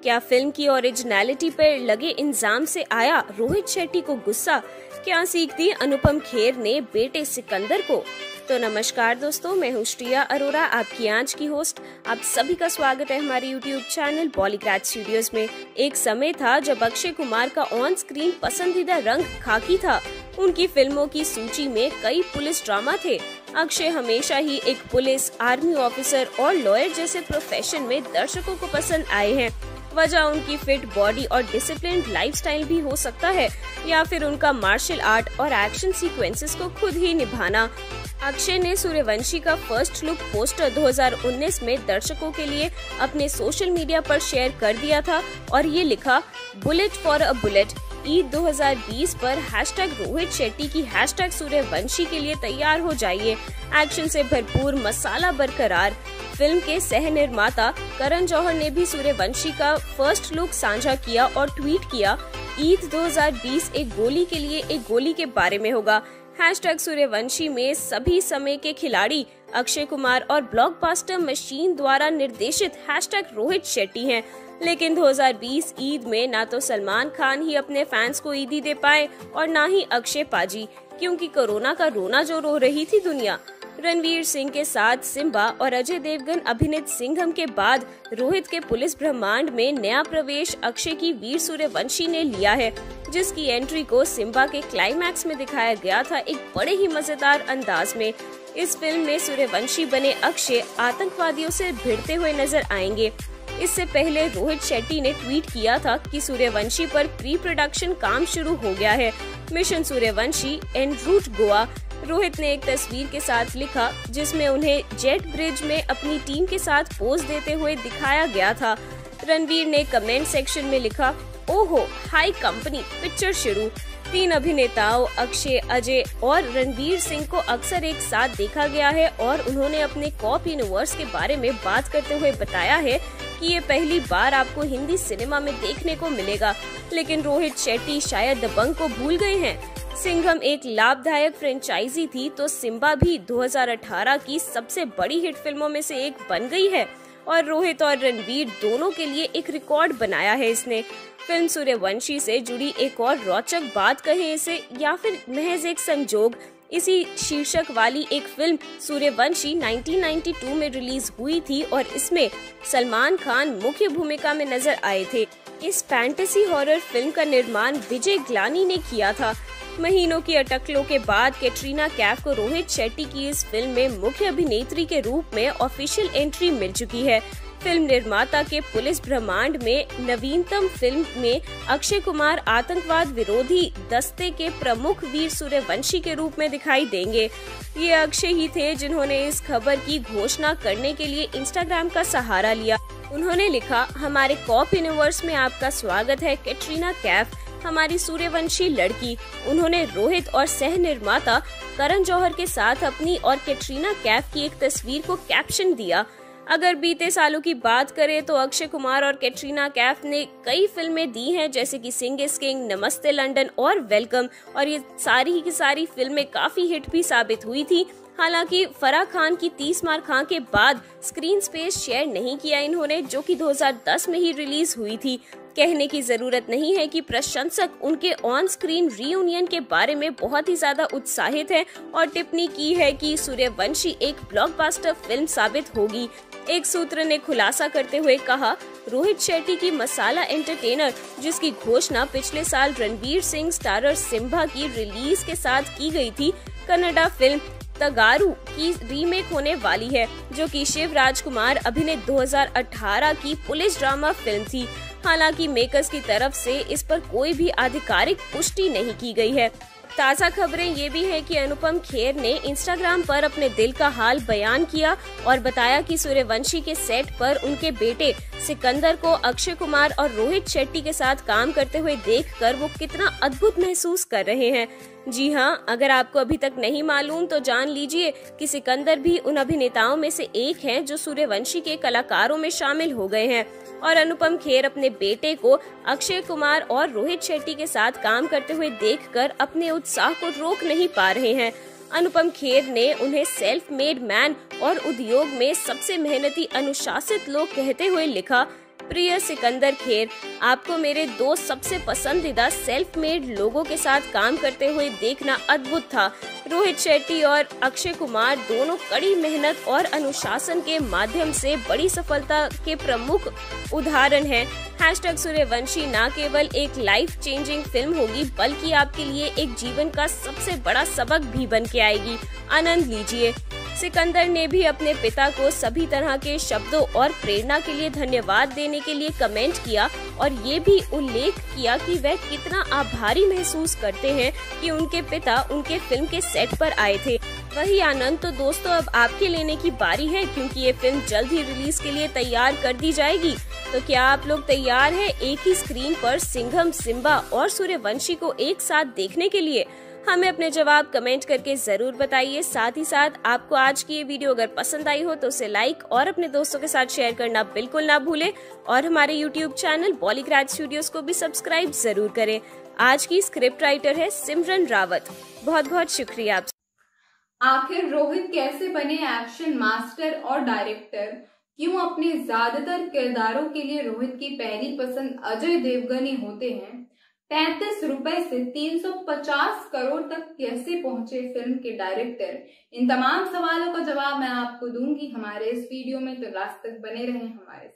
क्या फिल्म की ओरिजिनलिटी पर लगे इल्जाम से आया रोहित शेट्टी को गुस्सा? क्या सीख दी अनुपम खेर ने बेटे सिकंदर को? तो नमस्कार दोस्तों, मैं हूँ श्रिया अरोरा, आपकी आज की होस्ट। आप सभी का स्वागत है हमारे यूट्यूब चैनल बॉलीग्राड स्टूडियोज में। एक समय था जब अक्षय कुमार का ऑन स्क्रीन पसंदीदा रंग खाकी था। उनकी फिल्मों की सूची में कई पुलिस ड्रामा थे। अक्षय हमेशा ही एक पुलिस, आर्मी ऑफिसर और लॉयर जैसे प्रोफेशन में दर्शकों को पसंद आए हैं। वजह उनकी फिट बॉडी और डिसिप्लिन लाइफस्टाइल भी हो सकता है, या फिर उनका मार्शल आर्ट और एक्शन सीक्वेंसेस को खुद ही निभाना। अक्षय ने सूर्यवंशी का फर्स्ट लुक पोस्टर दो हज़ार उन्नीस में दर्शकों के लिए अपने सोशल मीडिया पर शेयर कर दिया था और ये लिखा, bullet for a bullet. Eid दो हज़ार बीस पर हैशटैग रोहित शेट्टी की हैशटैग सूर्यवंशी के लिए तैयार हो जाइए। एक्शन से भरपूर, मसाला बरकरार। फिल्म के सह निर्माता करण जौहर ने भी सूर्यवंशी का फर्स्ट लुक साझा किया और ट्वीट किया, ईद दो हज़ार बीस एक गोली के लिए एक गोली के बारे में होगा। हैशटैग सूर्यवंशी में सभी समय के खिलाड़ी अक्षय कुमार और ब्लॉकबस्टर मशीन द्वारा निर्देशित हैशटैग रोहित शेट्टी हैं। लेकिन दो हज़ार बीस ईद में ना तो सलमान खान ही अपने फैंस को ईदी दे पाए और ना ही अक्षय पाजी, क्योंकि कोरोना का रोना जो रो रही थी दुनिया। रणवीर सिंह के साथ सिम्बा और अजय देवगन अभिनीत सिंघम के बाद रोहित के पुलिस ब्रह्मांड में नया प्रवेश अक्षय की वीर सूर्यवंशी ने लिया है, जिसकी एंट्री को सिम्बा के क्लाइमैक्स में दिखाया गया था एक बड़े ही मजेदार अंदाज में। इस फिल्म में सूर्यवंशी बने अक्षय आतंकवादियों से भिड़ते हुए नजर आएंगे। इससे पहले रोहित शेट्टी ने ट्वीट किया था कि सूर्यवंशी पर प्री प्रोडक्शन काम शुरू हो गया है। Mission Sooryavanshi en route Goa. Rohit ने एक तस्वीर के साथ लिखा, जिसमें उन्हें जेट ब्रिज में अपनी टीम के साथ पोज देते हुए दिखाया गया था। रणवीर ने कमेंट सेक्शन में लिखा, ओहो हाई कंपनी, पिक्चर शुरू। तीन अभिनेताओं अक्षय, अजय और रणवीर सिंह को अक्सर एक साथ देखा गया है और उन्होंने अपने कॉप यूनिवर्स के बारे में बात करते हुए बताया है कि ये पहली बार आपको हिंदी सिनेमा में देखने को मिलेगा। लेकिन रोहित शेट्टी शायद दबंग को भूल गए हैं। सिंघम एक लाभदायक फ्रेंचाइजी थी, तो सिम्बा भी दो हज़ार अठारह की सबसे बड़ी हिट फिल्मों में से एक बन गई है और रोहित और रणवीर दोनों के लिए एक रिकॉर्ड बनाया है इसने। फिल्म सूर्यवंशी से जुड़ी एक और रोचक बात कहें इसे, या फिर महज एक संजोग, इसी शीर्षक वाली एक फिल्म सूर्यवंशी उन्नीस सौ बानवे में रिलीज हुई थी और इसमें सलमान खान मुख्य भूमिका में नजर आए थे। इस फैंटेसी हॉरर फिल्म का निर्माण विजय ग्लानी ने किया था। महीनों की अटकलों के बाद कैटरीना कैफ को रोहित शेट्टी की इस फिल्म में मुख्य अभिनेत्री के रूप में ऑफिशियल एंट्री मिल चुकी है। फिल्म निर्माता के पुलिस ब्रह्मांड में नवीनतम फिल्म में अक्षय कुमार आतंकवाद विरोधी दस्ते के प्रमुख वीर सूर्यवंशी के रूप में दिखाई देंगे। ये अक्षय ही थे जिन्होंने इस खबर की घोषणा करने के लिए इंस्टाग्राम का सहारा लिया। उन्होंने लिखा, हमारे कॉप यूनिवर्स में आपका स्वागत है कैटरीना कैफ, हमारी सूर्यवंशी लड़की। उन्होंने रोहित और सह निर्माता करण जौहर के साथ अपनी और कैटरीना कैफ की एक तस्वीर को कैप्शन दिया। अगर बीते सालों की बात करें तो अक्षय कुमार और कैटरीना कैफ ने कई फिल्में दी हैं, जैसे कि Singh is king, Namaste London और वेलकम, और ये सारी की सारी फिल्में काफी हिट भी साबित हुई थी। हालांकि फराह खान की तीस मार खां के बाद स्क्रीन स्पेस शेयर नहीं किया इन्होंने, जो कि दो हज़ार दस में ही रिलीज हुई थी। कहने की जरूरत नहीं है कि प्रशंसक उनके ऑन स्क्रीन रीयूनियन के बारे में बहुत ही ज्यादा उत्साहित हैं और टिप्पणी की है कि सूर्यवंशी एक ब्लॉकबस्टर फिल्म साबित होगी। एक सूत्र ने खुलासा करते हुए कहा, रोहित शेट्टी की मसाला एंटरटेनर, जिसकी घोषणा पिछले साल रणवीर सिंह स्टारर सिम्बा की रिलीज के साथ की गई थी, कन्नड़ा फिल्म तगारू की रीमेक होने वाली है, जो कि शिव राजकुमार अभिनीत दो हज़ार अठारह की पुलिस ड्रामा फिल्म थी। हालांकि मेकर्स की तरफ से इस पर कोई भी आधिकारिक पुष्टि नहीं की गई है। ताज़ा खबरें ये भी है कि अनुपम खेर ने इंस्टाग्राम पर अपने दिल का हाल बयान किया और बताया कि सूर्यवंशी के सेट पर उनके बेटे सिकंदर को अक्षय कुमार और रोहित शेट्टी के साथ काम करते हुए देखकर वो कितना अद्भुत महसूस कर रहे हैं। जी हाँ, अगर आपको अभी तक नहीं मालूम तो जान लीजिए कि सिकंदर भी उन अभिनेताओं में से एक हैं जो सूर्यवंशी के कलाकारों में शामिल हो गए हैं और अनुपम खेर अपने बेटे को अक्षय कुमार और रोहित शेट्टी के साथ काम करते हुए देखकर अपने उत्साह को रोक नहीं पा रहे हैं। अनुपम खेर ने उन्हें सेल्फ मेड मैन और उद्योग में सबसे मेहनती अनुशासित लोग कहते हुए लिखा, प्रिय सिकंदर खेर, आपको मेरे दो सबसे पसंदीदा सेल्फ मेड लोगों के साथ काम करते हुए देखना अद्भुत था। रोहित शेट्टी और अक्षय कुमार दोनों कड़ी मेहनत और अनुशासन के माध्यम से बड़ी सफलता के प्रमुख उदाहरण हैं। हैशटैग सूर्यवंशी न केवल एक लाइफ चेंजिंग फिल्म होगी बल्कि आपके लिए एक जीवन का सबसे बड़ा सबक भी बन के आएगी। आनंद लीजिए। सिकंदर ने भी अपने पिता को सभी तरह के शब्दों और प्रेरणा के लिए धन्यवाद देने के लिए कमेंट किया और ये भी उल्लेख किया कि वह कितना आभारी महसूस करते हैं कि उनके पिता उनके फिल्म के सेट पर आए थे। वही आनंद, तो दोस्तों अब आपके लेने की बारी है क्योंकि ये फिल्म जल्द ही रिलीज के लिए तैयार कर दी जाएगी। तो क्या आप लोग तैयार हैं एक ही स्क्रीन पर सिंघम, सिम्बा और सूर्यवंशी को एक साथ देखने के लिए? हमें अपने जवाब कमेंट करके जरूर बताइए। साथ ही साथ आपको आज की ये वीडियो अगर पसंद आई हो तो उसे लाइक और अपने दोस्तों के साथ शेयर करना बिल्कुल ना भूलें और हमारे यूट्यूब चैनल बॉलीग्राज स्टूडियोज को भी सब्सक्राइब जरूर करें। आज की स्क्रिप्ट राइटर है सिमरन रावत। बहुत बहुत शुक्रिया आप। आखिर रोहित कैसे बने एक्शन मास्टर और डायरेक्टर? क्यों अपने ज्यादातर किरदारों के लिए रोहित की पहली पसंद अजय देवगन ही होते हैं? पैंतीस रुपए से तीन सौ पचास करोड़ तक कैसे पहुंचे फिल्म के डायरेक्टर? इन तमाम सवालों का जवाब मैं आपको दूंगी हमारे इस वीडियो में, तो लास्ट तक बने रहें हमारे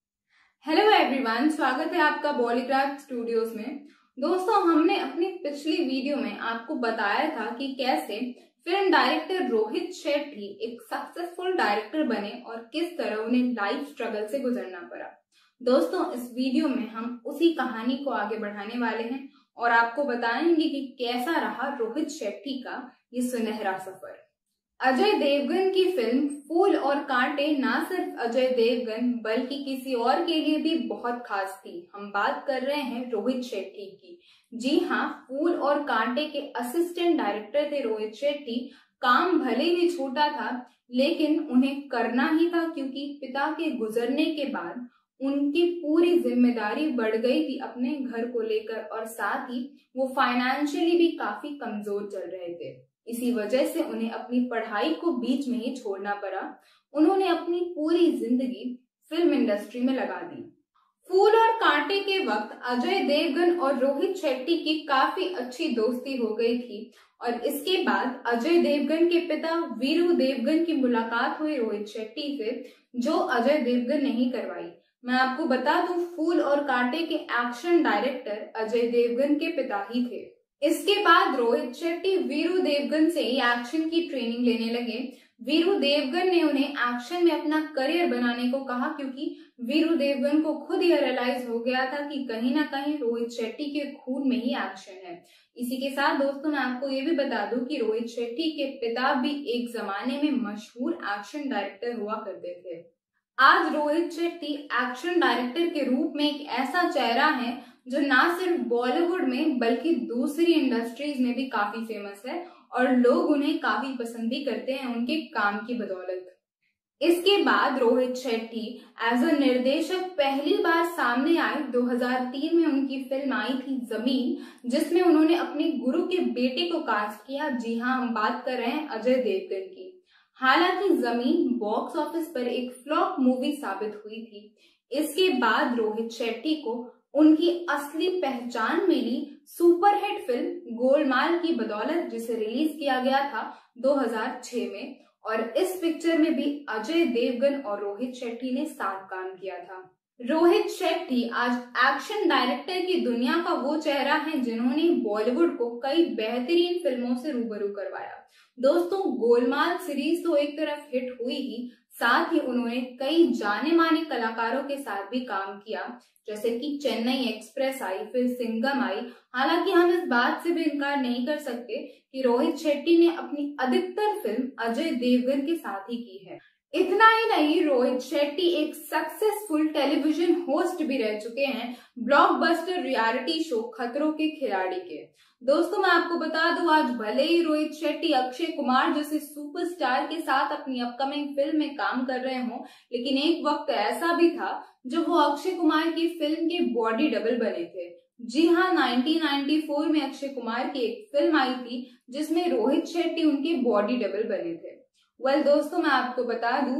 साथ। हेलो एवरीवन, स्वागत है आपका बॉलीग्राज स्टूडियोज में। दोस्तों, हमने अपनी पिछली वीडियो में आपको बताया था कि कैसे फिल्म डायरेक्टर रोहित शेट्टी एक सक्सेसफुल डायरेक्टर बने और किस तरह उन्हें लाइफ स्ट्रगल से गुजरना पड़ा। दोस्तों, इस वीडियो में हम उसी कहानी को आगे बढ़ाने वाले हैं और आपको बताएंगे कि कैसा रहा रोहित शेट्टी का ये सुनहरा सफर। अजय देवगन की फिल्म फूल और कांटे न सिर्फ अजय देवगन बल्कि किसी और के लिए भी बहुत खास थी। हम बात कर रहे हैं रोहित शेट्टी की। जी हाँ, फूल और कांटे के असिस्टेंट डायरेक्टर थे रोहित शेट्टी। काम भले ही छोटा था लेकिन उन्हें करना ही था क्योंकि पिता के गुजरने के बाद उनकी पूरी जिम्मेदारी बढ़ गई थी अपने घर को लेकर और साथ ही वो फाइनेंशियली भी काफी कमजोर चल रहे थे। इसी वजह से उन्हें अपनी पढ़ाई को बीच में ही छोड़ना पड़ा। उन्होंने अपनी पूरी जिंदगी फिल्म इंडस्ट्री में लगा दी। फूल और कांटे के वक्त अजय देवगन और रोहित शेट्टी की काफी अच्छी दोस्ती हो गई थी और इसके बाद अजय देवगन के पिता वीरू देवगन की मुलाकात हुई रोहित शेट्टी से, जो अजय देवगन ने ही करवाई। मैं आपको बता दूं, फूल और कांटे के एक्शन डायरेक्टर अजय देवगन के पिता ही थे। इसके बाद रोहित शेट्टी वीरू देवगन से ही एक्शन की ट्रेनिंग लेने लगे। वीरू देवगन ने उन्हें एक्शन में अपना करियर बनाने को कहा क्योंकि वीरू देवगन को खुद ही रियलाइज हो गया था कि कहीं ना कहीं रोहित शेट्टी के खून में ही एक्शन है। इसी के साथ दोस्तों, मैं आपको ये भी बता दूं कि रोहित शेट्टी के पिता भी एक जमाने में मशहूर एक्शन डायरेक्टर हुआ करते थे। आज रोहित शेट्टी एक्शन डायरेक्टर के रूप में एक ऐसा चेहरा है जो ना सिर्फ बॉलीवुड में बल्कि दूसरी इंडस्ट्रीज में भी काफी फेमस है और लोग उन्हें काफी पसंद भी करते हैं उनके काम की बदौलत। इसके बाद रोहित शेट्टी एज अ निर्देशक पहली बार सामने आए। दो हज़ार तीन में उनकी फिल्म आई थी जमीन, जिसमें उन्होंने अपने गुरु के बेटे को कास्ट किया। जी हाँ, हम बात कर रहे हैं अजय देवगन की। हालांकि जमीन बॉक्स ऑफिस पर एक फ्लॉप मूवी साबित हुई थी। इसके बाद रोहित शेट्टी को उनकी असली पहचान मिली सुपरहिट फिल्म गोलमाल की बदौलत, जिसे रिलीज किया गया था दो हज़ार छह में और इस पिक्चर में भी अजय देवगन और रोहित शेट्टी ने साथ काम किया था। रोहित शेट्टी आज एक्शन डायरेक्टर की दुनिया का वो चेहरा है जिन्होंने बॉलीवुड को कई बेहतरीन फिल्मों से रूबरू करवाया। दोस्तों, गोलमाल सीरीज तो एक तरफ हिट हुई ही, साथ ही उन्होंने कई जाने माने कलाकारों के साथ भी काम किया, जैसे कि चेन्नई एक्सप्रेस आई, फिर सिंघम आई। हालांकि हम इस बात से भी इनकार नहीं कर सकते कि रोहित शेट्टी ने अपनी अधिकतर फिल्म अजय देवगन के साथ ही की है। इतना ही नहीं, रोहित शेट्टी एक सक्सेसफुल टेलीविजन होस्ट भी रह चुके हैं ब्लॉकबस्टर रियलिटी शो खतरों के खिलाड़ी के। दोस्तों, मैं आपको बता दूं, आज भले ही रोहित शेट्टी अक्षय कुमार जैसे सुपरस्टार के साथ अपनी अपकमिंग फिल्म में काम कर रहे हों, लेकिन एक वक्त ऐसा भी था जब वो अक्षय कुमार की फिल्म के बॉडी डबल बने थे। जी हाँ, उन्नीस सौ चौरानवे में अक्षय कुमार की एक फिल्म आई थी जिसमें रोहित शेट्टी उनके बॉडी डबल बने थे। वेल well, दोस्तों, मैं आपको बता दूं,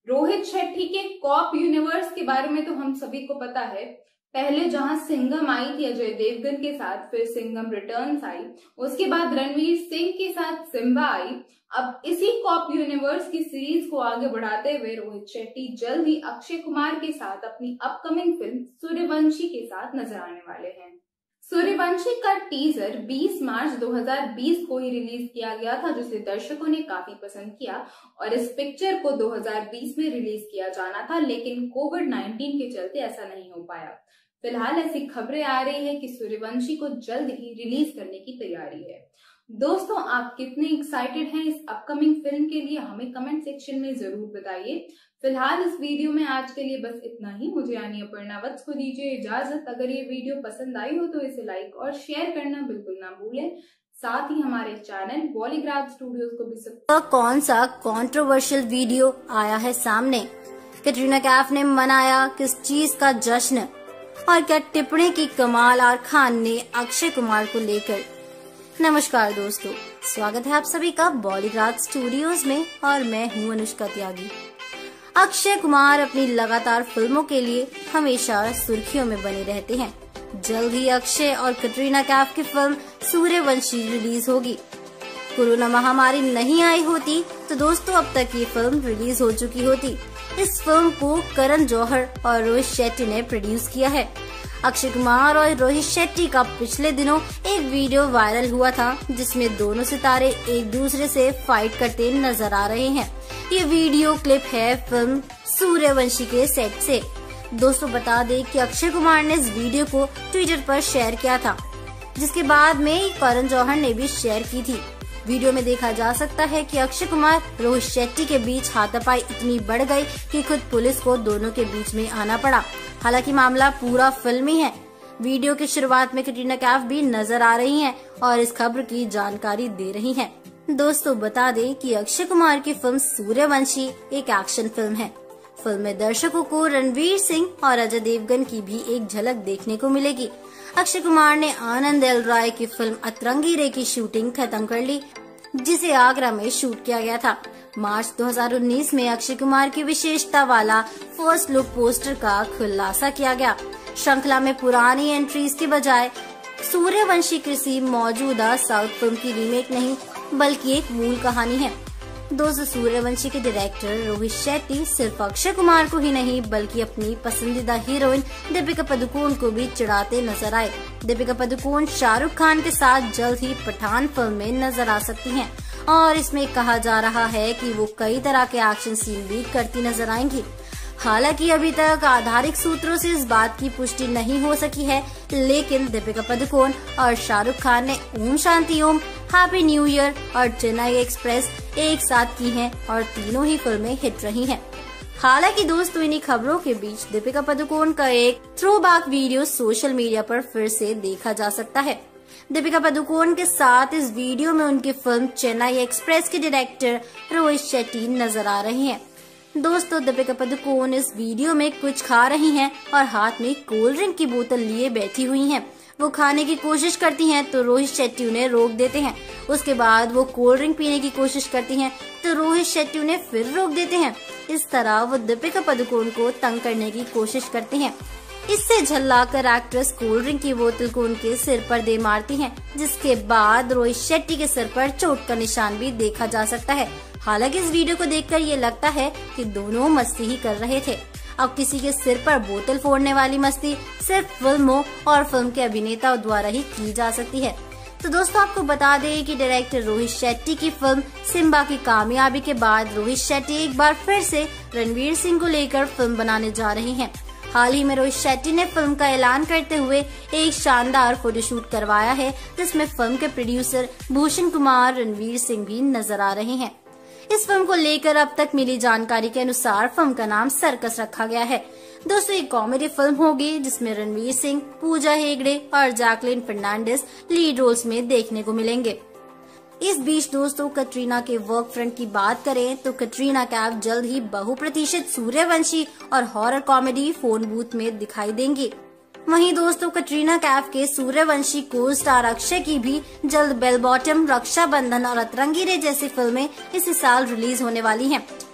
रोहित शेट्टी के कॉप यूनिवर्स के बारे में तो हम सभी को पता है। पहले जहां सिंघम आई थी अजय देवगन के साथ, फिर सिंघम रिटर्न्स आई, उसके बाद रणवीर सिंह के साथ सिम्बा आई। अब इसी कॉप यूनिवर्स की सीरीज को आगे बढ़ाते हुए रोहित शेट्टी जल्द ही अक्षय कुमार के साथ अपनी अपकमिंग फिल्म सूर्यवंशी के साथ नजर आने वाले हैं। सूर्यवंशी का टीजर बीस मार्च दो हज़ार बीस को ही रिलीज किया गया था, जिसे दर्शकों ने काफी पसंद किया और इस पिक्चर को दो हज़ार बीस में रिलीज किया जाना था, लेकिन कोविड नाइनटीन के चलते ऐसा नहीं हो पाया। फिलहाल ऐसी खबरें आ रही है कि सूर्यवंशी को जल्द ही रिलीज करने की तैयारी है। दोस्तों, आप कितने एक्साइटेड हैं इस अपकमिंग फिल्म के लिए, हमें कमेंट सेक्शन में जरूर बताइए। फिलहाल इस वीडियो में आज के लिए बस इतना ही। मुझे यानी अपर्णा वत्स को दीजिए इजाजत। अगर ये वीडियो पसंद आई हो तो इसे लाइक और शेयर करना बिल्कुल ना भूलें। साथ ही हमारे चैनल बॉलीग्राफ स्टूडियोज को भी सब्सक्राइब। कौन सा कंट्रोवर्शियल वीडियो आया है सामने? कैटरीना कैफ ने मनाया किस चीज का जश्न? और क्या टिप्पणी की कमाल आर खान ने अक्षय कुमार को लेकर? नमस्कार दोस्तों, स्वागत है आप सभी का बॉलीग्राफ स्टूडियोज में और मैं हूँ अनुष्का त्यागी। अक्षय कुमार अपनी लगातार फिल्मों के लिए हमेशा सुर्खियों में बने रहते हैं। जल्द ही अक्षय और कैटरीना कैफ की फिल्म सूर्यवंशी रिलीज होगी। कोरोना महामारी नहीं आई होती तो दोस्तों अब तक ये फिल्म रिलीज हो चुकी होती। इस फिल्म को करण जौहर और रोहित शेट्टी ने प्रोड्यूस किया है। अक्षय कुमार और रोहित शेट्टी का पिछले दिनों एक वीडियो वायरल हुआ था, जिसमें दोनों सितारे एक दूसरे से फाइट करते नजर आ रहे हैं। ये वीडियो क्लिप है फिल्म सूर्यवंशी के सेट से। दोस्तों बता दें कि अक्षय कुमार ने इस वीडियो को ट्विटर पर शेयर किया था, जिसके बाद में करण जौहर ने भी शेयर की थी। वीडियो में देखा जा सकता है कि अक्षय कुमार रोहित शेट्टी के बीच हाथापाई इतनी बढ़ गई कि खुद पुलिस को दोनों के बीच में आना पड़ा। हालांकि मामला पूरा फिल्मी है। वीडियो की शुरुआत में कैटरीना कैफ भी नजर आ रही हैं और इस खबर की जानकारी दे रही हैं। दोस्तों बता दें कि अक्षय कुमार की फिल्म सूर्यवंशी एक एक्शन फिल्म है। फिल्म में दर्शकों को रणवीर सिंह और अजय देवगन की भी एक झलक देखने को मिलेगी। अक्षय कुमार ने आनंद एल राय की फिल्म अतरंगी रे की शूटिंग खत्म कर ली, जिसे आगरा में शूट किया गया था। मार्च दो हज़ार उन्नीस में अक्षय कुमार की विशेषता वाला फर्स्ट लुक पोस्टर का खुलासा किया गया। श्रृंखला में पुरानी एंट्रीज के बजाय सूर्यवंशी किसी मौजूदा साउथ फिल्म की रीमेक नहीं बल्कि एक मूल कहानी है। दोस्तों सूर्यवंशी के डायरेक्टर रोहित शेट्टी सिर्फ अक्षय कुमार को ही नहीं बल्कि अपनी पसंदीदा हीरोइन दीपिका पादुकोण को भी चिढ़ाते नजर आए। दीपिका पादुकोण शाहरुख खान के साथ जल्द ही पठान फिल्म में नजर आ सकती हैं और इसमें कहा जा रहा है कि वो कई तरह के एक्शन सीन भी करती नजर आएंगी। हालांकि अभी तक आधारिक सूत्रों से इस बात की पुष्टि नहीं हो सकी है, लेकिन दीपिका पादुकोण और शाहरुख खान ने Om Shanti Om, happy new year और चेन्नई एक्सप्रेस एक साथ की हैं और तीनों ही फिल्में हिट रही हैं। हालांकि दोस्तों इन्हीं खबरों के बीच दीपिका पादुकोण का एक थ्रोबैक वीडियो सोशल मीडिया पर फिर से देखा जा सकता है। दीपिका पादुकोण के साथ इस वीडियो में उनकी फिल्म चेन्नई एक्सप्रेस के डायरेक्टर रोहित शेट्टी नजर आ रहे हैं। दोस्तों दीपिका पादुकोण इस वीडियो में कुछ खा रही हैं और हाथ में कोल्ड ड्रिंक की बोतल लिए बैठी हुई हैं। वो खाने की कोशिश करती हैं तो रोहित शेट्टी उन्हें रोक देते हैं। उसके बाद वो कोल्ड ड्रिंक पीने की कोशिश करती हैं तो रोहित शेट्टी उन्हें फिर रोक देते हैं। इस तरह वो दीपिका पादुकोण को तंग करने की कोशिश करते हैं। इससे झल्लाकर एक्ट्रेस कोल्ड ड्रिंक की बोतल को उनके सिर पर दे मारती हैं, जिसके बाद रोहित शेट्टी के सिर पर चोट का निशान भी देखा जा सकता है। हालांकि इस वीडियो को देखकर ये लगता है कि दोनों मस्ती ही कर रहे थे। अब किसी के सिर पर बोतल फोड़ने वाली मस्ती सिर्फ फिल्मों और फिल्म के अभिनेताओं द्वारा ही की जा सकती है। तो दोस्तों आपको बता दें कि डायरेक्टर रोहित शेट्टी की फिल्म सिम्बा की कामयाबी के बाद रोहित शेट्टी एक बार फिर से रणवीर सिंह को लेकर फिल्म बनाने जा रहे हैं। हाल ही में रोहित शेट्टी ने फिल्म का ऐलान करते हुए एक शानदार फोटोशूट करवाया है, जिसमें फिल्म के प्रोड्यूसर भूषण कुमार रणवीर सिंह भी नजर आ रहे हैं। इस फिल्म को लेकर अब तक मिली जानकारी के अनुसार फिल्म का नाम सर्कस रखा गया है। दोस्तों एक कॉमेडी फिल्म होगी जिसमें रणवीर सिंह, पूजा हेगड़े और जैकलिन फर्नांडिस लीड रोल्स में देखने को मिलेंगे। इस बीच दोस्तों कैटरीना के वर्क फ्रंट की बात करें तो कैटरीना कैफ जल्द ही बहुप्रतीक्षित सूर्यवंशी और हॉरर कॉमेडी फोन बूथ में दिखाई देंगी। वहीं दोस्तों कैटरीना कैफ के सूर्यवंशी को स्टार अक्षय की भी जल्द बेल बॉटम, रक्षाबंधन और अतरंगी रे जैसी फिल्में इसी साल रिलीज होने वाली हैं।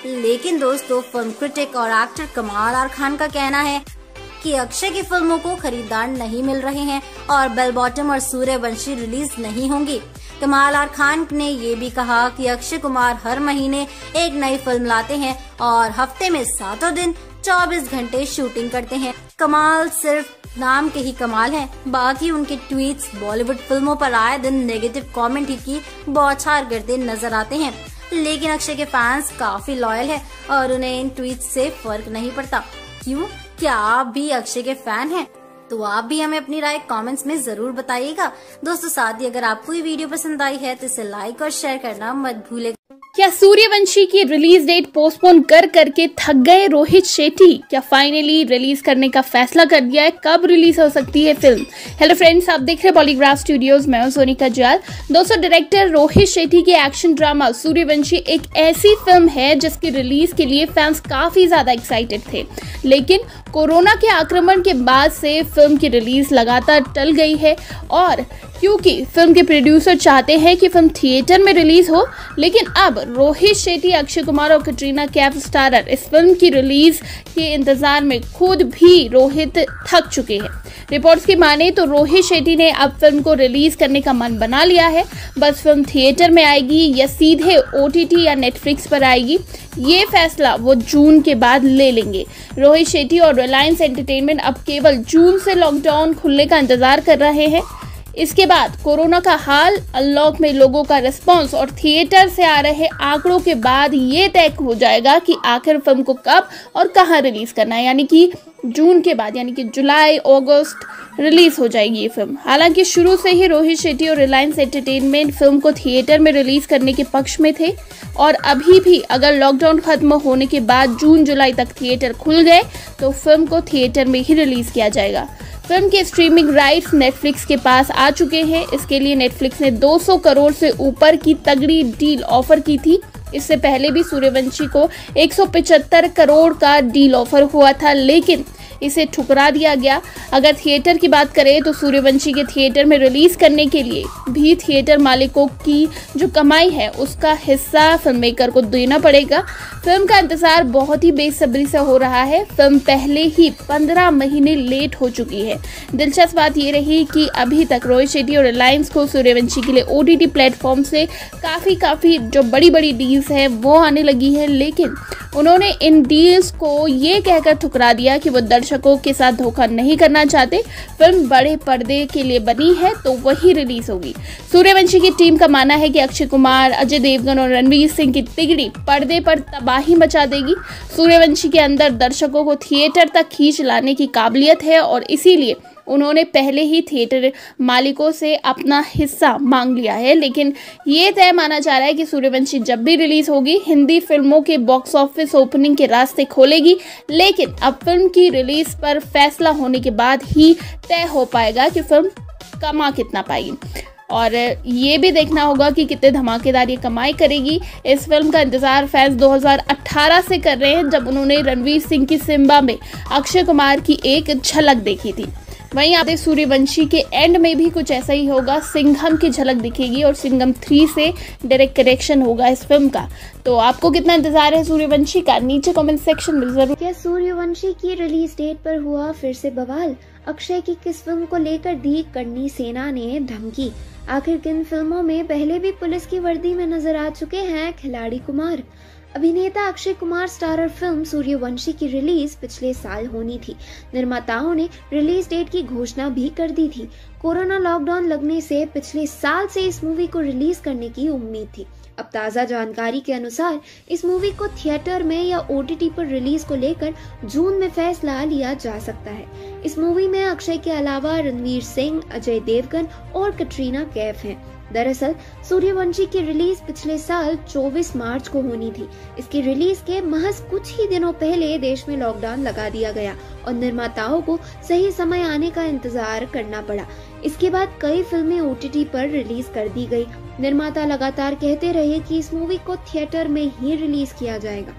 लेकिन दोस्तों फिल्म क्रिटिक और एक्टर कमाल आर खान का कहना है कि अक्षय की फिल्मों को खरीदार नहीं मिल रहे हैं और बेल बॉटम और सूर्यवंशी रिलीज नहीं होंगी। कमाल आर खान ने ये भी कहा कि अक्षय कुमार हर महीने एक नई फिल्म लाते हैं और हफ्ते में सातों दिन चौबीस घंटे शूटिंग करते हैं। कमाल सिर्फ नाम के ही कमाल हैं, बाकी उनके ट्वीट्स बॉलीवुड फिल्मों पर आए दिन नेगेटिव कमेंट की बौछार करते नजर आते हैं। लेकिन अक्षय के फैंस काफी लॉयल है और उन्हें इन ट्वीट्स से फर्क नहीं पड़ता। क्यों? क्या आप भी अक्षय के फैन हैं? तो आप भी हमें अपनी राय कमेंट्स में जरूर बताइएगा। दोस्तों साथ ही अगर आपको ये वीडियो पसंद आई है तो इसे लाइक और शेयर करना मत भूलिएगा। क्या सूर्यवंशी की रिलीज डेट पोस्टपोन कर करके थक गए रोहित शेट्टी? क्या फाइनली रिलीज करने का फैसला कर दिया है? कब रिलीज हो सकती है फिल्म? हेलो फ्रेंड्स, आप देख रहे हैं पॉलीग्राफ स्टूडियोज, मैं हूं सोनिका जाल। दोस्तों डायरेक्टर रोहित शेट्टी की एक्शन ड्रामा सूर्यवंशी एक ऐसी फिल्म है जिसकी रिलीज के लिए फैंस काफी ज्यादा एक्साइटेड थे, लेकिन कोरोना के आक्रमण के बाद से फिल्म की रिलीज लगातार टल गई है। और क्योंकि फिल्म के प्रोड्यूसर चाहते हैं कि फिल्म थिएटर में रिलीज हो, लेकिन अब रोहित शेट्टी, अक्षय कुमार और कटरीना कैफ स्टारर इस फिल्म की रिलीज के इंतजार में खुद भी रोहित थक चुके हैं। रिपोर्ट्स की माने तो रोहित शेट्टी ने अब फिल्म को रिलीज करने का मन बना लिया है। बस फिल्म थिएटर में आएगी या सीधे ओटीटी या नेटफ्लिक्स पर आएगी, ये फैसला वो जून के बाद ले लेंगे। रोहित शेट्टी और रिलायंस एंटरटेनमेंट अब केवल जून से लॉकडाउन खुलने का इंतजार कर रहे हैं। इसके बाद कोरोना का हाल, अनलॉक में लोगों का रिस्पांस और थिएटर से आ रहे आंकड़ों के बाद ये तय हो जाएगा कि आखिर फिल्म को कब और कहां रिलीज करना है। यानी कि जून के बाद, यानी कि जुलाई अगस्त रिलीज हो जाएगी ये फिल्म। हालांकि शुरू से ही रोहित शेट्टी और रिलायंस एंटरटेनमेंट फिल्म को थिएटर में रिलीज करने के पक्ष में थे और अभी भी अगर लॉकडाउन खत्म होने के बाद जून जुलाई तक थिएटर खुल गए तो फिल्म को थिएटर में ही रिलीज किया जाएगा। फिल्म के स्ट्रीमिंग राइट्स नेटफ्लिक्स के पास आ चुके हैं। इसके लिए नेटफ्लिक्स ने दो सौ करोड़ से ऊपर की तगड़ी डील ऑफर की थी। इससे पहले भी सूर्यवंशी को एक सौ पचहत्तर करोड़ का डील ऑफर हुआ था, लेकिन इसे ठुकरा दिया गया। अगर थिएटर की बात करें तो सूर्यवंशी के थिएटर में रिलीज करने के लिए भी थिएटर मालिकों की जो कमाई है उसका हिस्सा फिल्म मेकर को देना पड़ेगा। फिल्म का इंतजार बहुत ही बेसब्री से हो रहा है। फिल्म पहले ही पंद्रह महीने लेट हो चुकी है। दिलचस्प बात ये रही कि अभी तक रोहित शेट्टी और रिलायंस को सूर्यवंशी के लिए ओटीटी प्लेटफॉर्म से काफ़ी काफ़ी जो बड़ी बड़ी डील्स हैं वो आने लगी है, लेकिन उन्होंने इन डील्स को ये कहकर ठुकरा दिया कि वो दर्शकों के साथ धोखा नहीं करना चाहते। फिल्म बड़े पर्दे के लिए बनी है तो वही रिलीज होगी। सूर्यवंशी की टीम का मानना है कि अक्षय कुमार, अजय देवगन और रणवीर सिंह की तिगड़ी पर्दे पर तबाही मचा देगी। सूर्यवंशी के अंदर दर्शकों को थिएटर तक खींच लाने की काबिलियत है और इसीलिए उन्होंने पहले ही थिएटर मालिकों से अपना हिस्सा मांग लिया है। लेकिन ये तय माना जा रहा है कि सूर्यवंशी जब भी रिलीज होगी हिंदी फिल्मों के बॉक्स ऑफिस ओपनिंग के रास्ते खोलेगी, लेकिन अब फिल्म की रिलीज पर फैसला होने के बाद ही तय हो पाएगा कि फिल्म कमा कितना पाएगी। और ये भी देखना होगा कि कितने धमाकेदार ये कमाई करेगी। इस फिल्म का इंतजार फैंस दो हज़ार अठारह से कर रहे हैं, जब उन्होंने रणवीर सिंह की सिम्बा में अक्षय कुमार की एक झलक देखी थी। वहीं आते सूर्यवंशी के एंड में भी कुछ ऐसा ही होगा। सिंघम की झलक दिखेगी और सिंघम थ्री से डायरेक्ट करेक्शन होगा इस फिल्म का। तो आपको कितना इंतजार है सूर्यवंशी का? नीचे कमेंट सेक्शन में जरूर। क्या सूर्यवंशी की रिलीज डेट पर हुआ फिर से बवाल? अक्षय की किस फिल्म को लेकर दी करनी सेना ने धमकी? आखिर किन फिल्मों में पहले भी पुलिस की वर्दी में नजर आ चुके हैं खिलाड़ी कुमार? अभिनेता अक्षय कुमार स्टारर फिल्म सूर्यवंशी की रिलीज पिछले साल होनी थी। निर्माताओं ने रिलीज डेट की घोषणा भी कर दी थी। कोरोना लॉकडाउन लगने से पिछले साल से इस मूवी को रिलीज करने की उम्मीद थी। अब ताज़ा जानकारी के अनुसार इस मूवी को थिएटर में या ओटीटी पर रिलीज को लेकर जून में फैसला लिया जा सकता है। इस मूवी में अक्षय के अलावा रणवीर सिंह, अजय देवगन और कटरीना कैफ हैं। दरअसल सूर्यवंशी की रिलीज पिछले साल चौबीस मार्च को होनी थी। इसकी रिलीज के महज कुछ ही दिनों पहले देश में लॉकडाउन लगा दिया गया और निर्माताओं को सही समय आने का इंतजार करना पड़ा। इसके बाद कई फिल्में ओटीटी पर रिलीज कर दी गई। निर्माता लगातार कहते रहे कि इस मूवी को थिएटर में ही रिलीज किया जाएगा।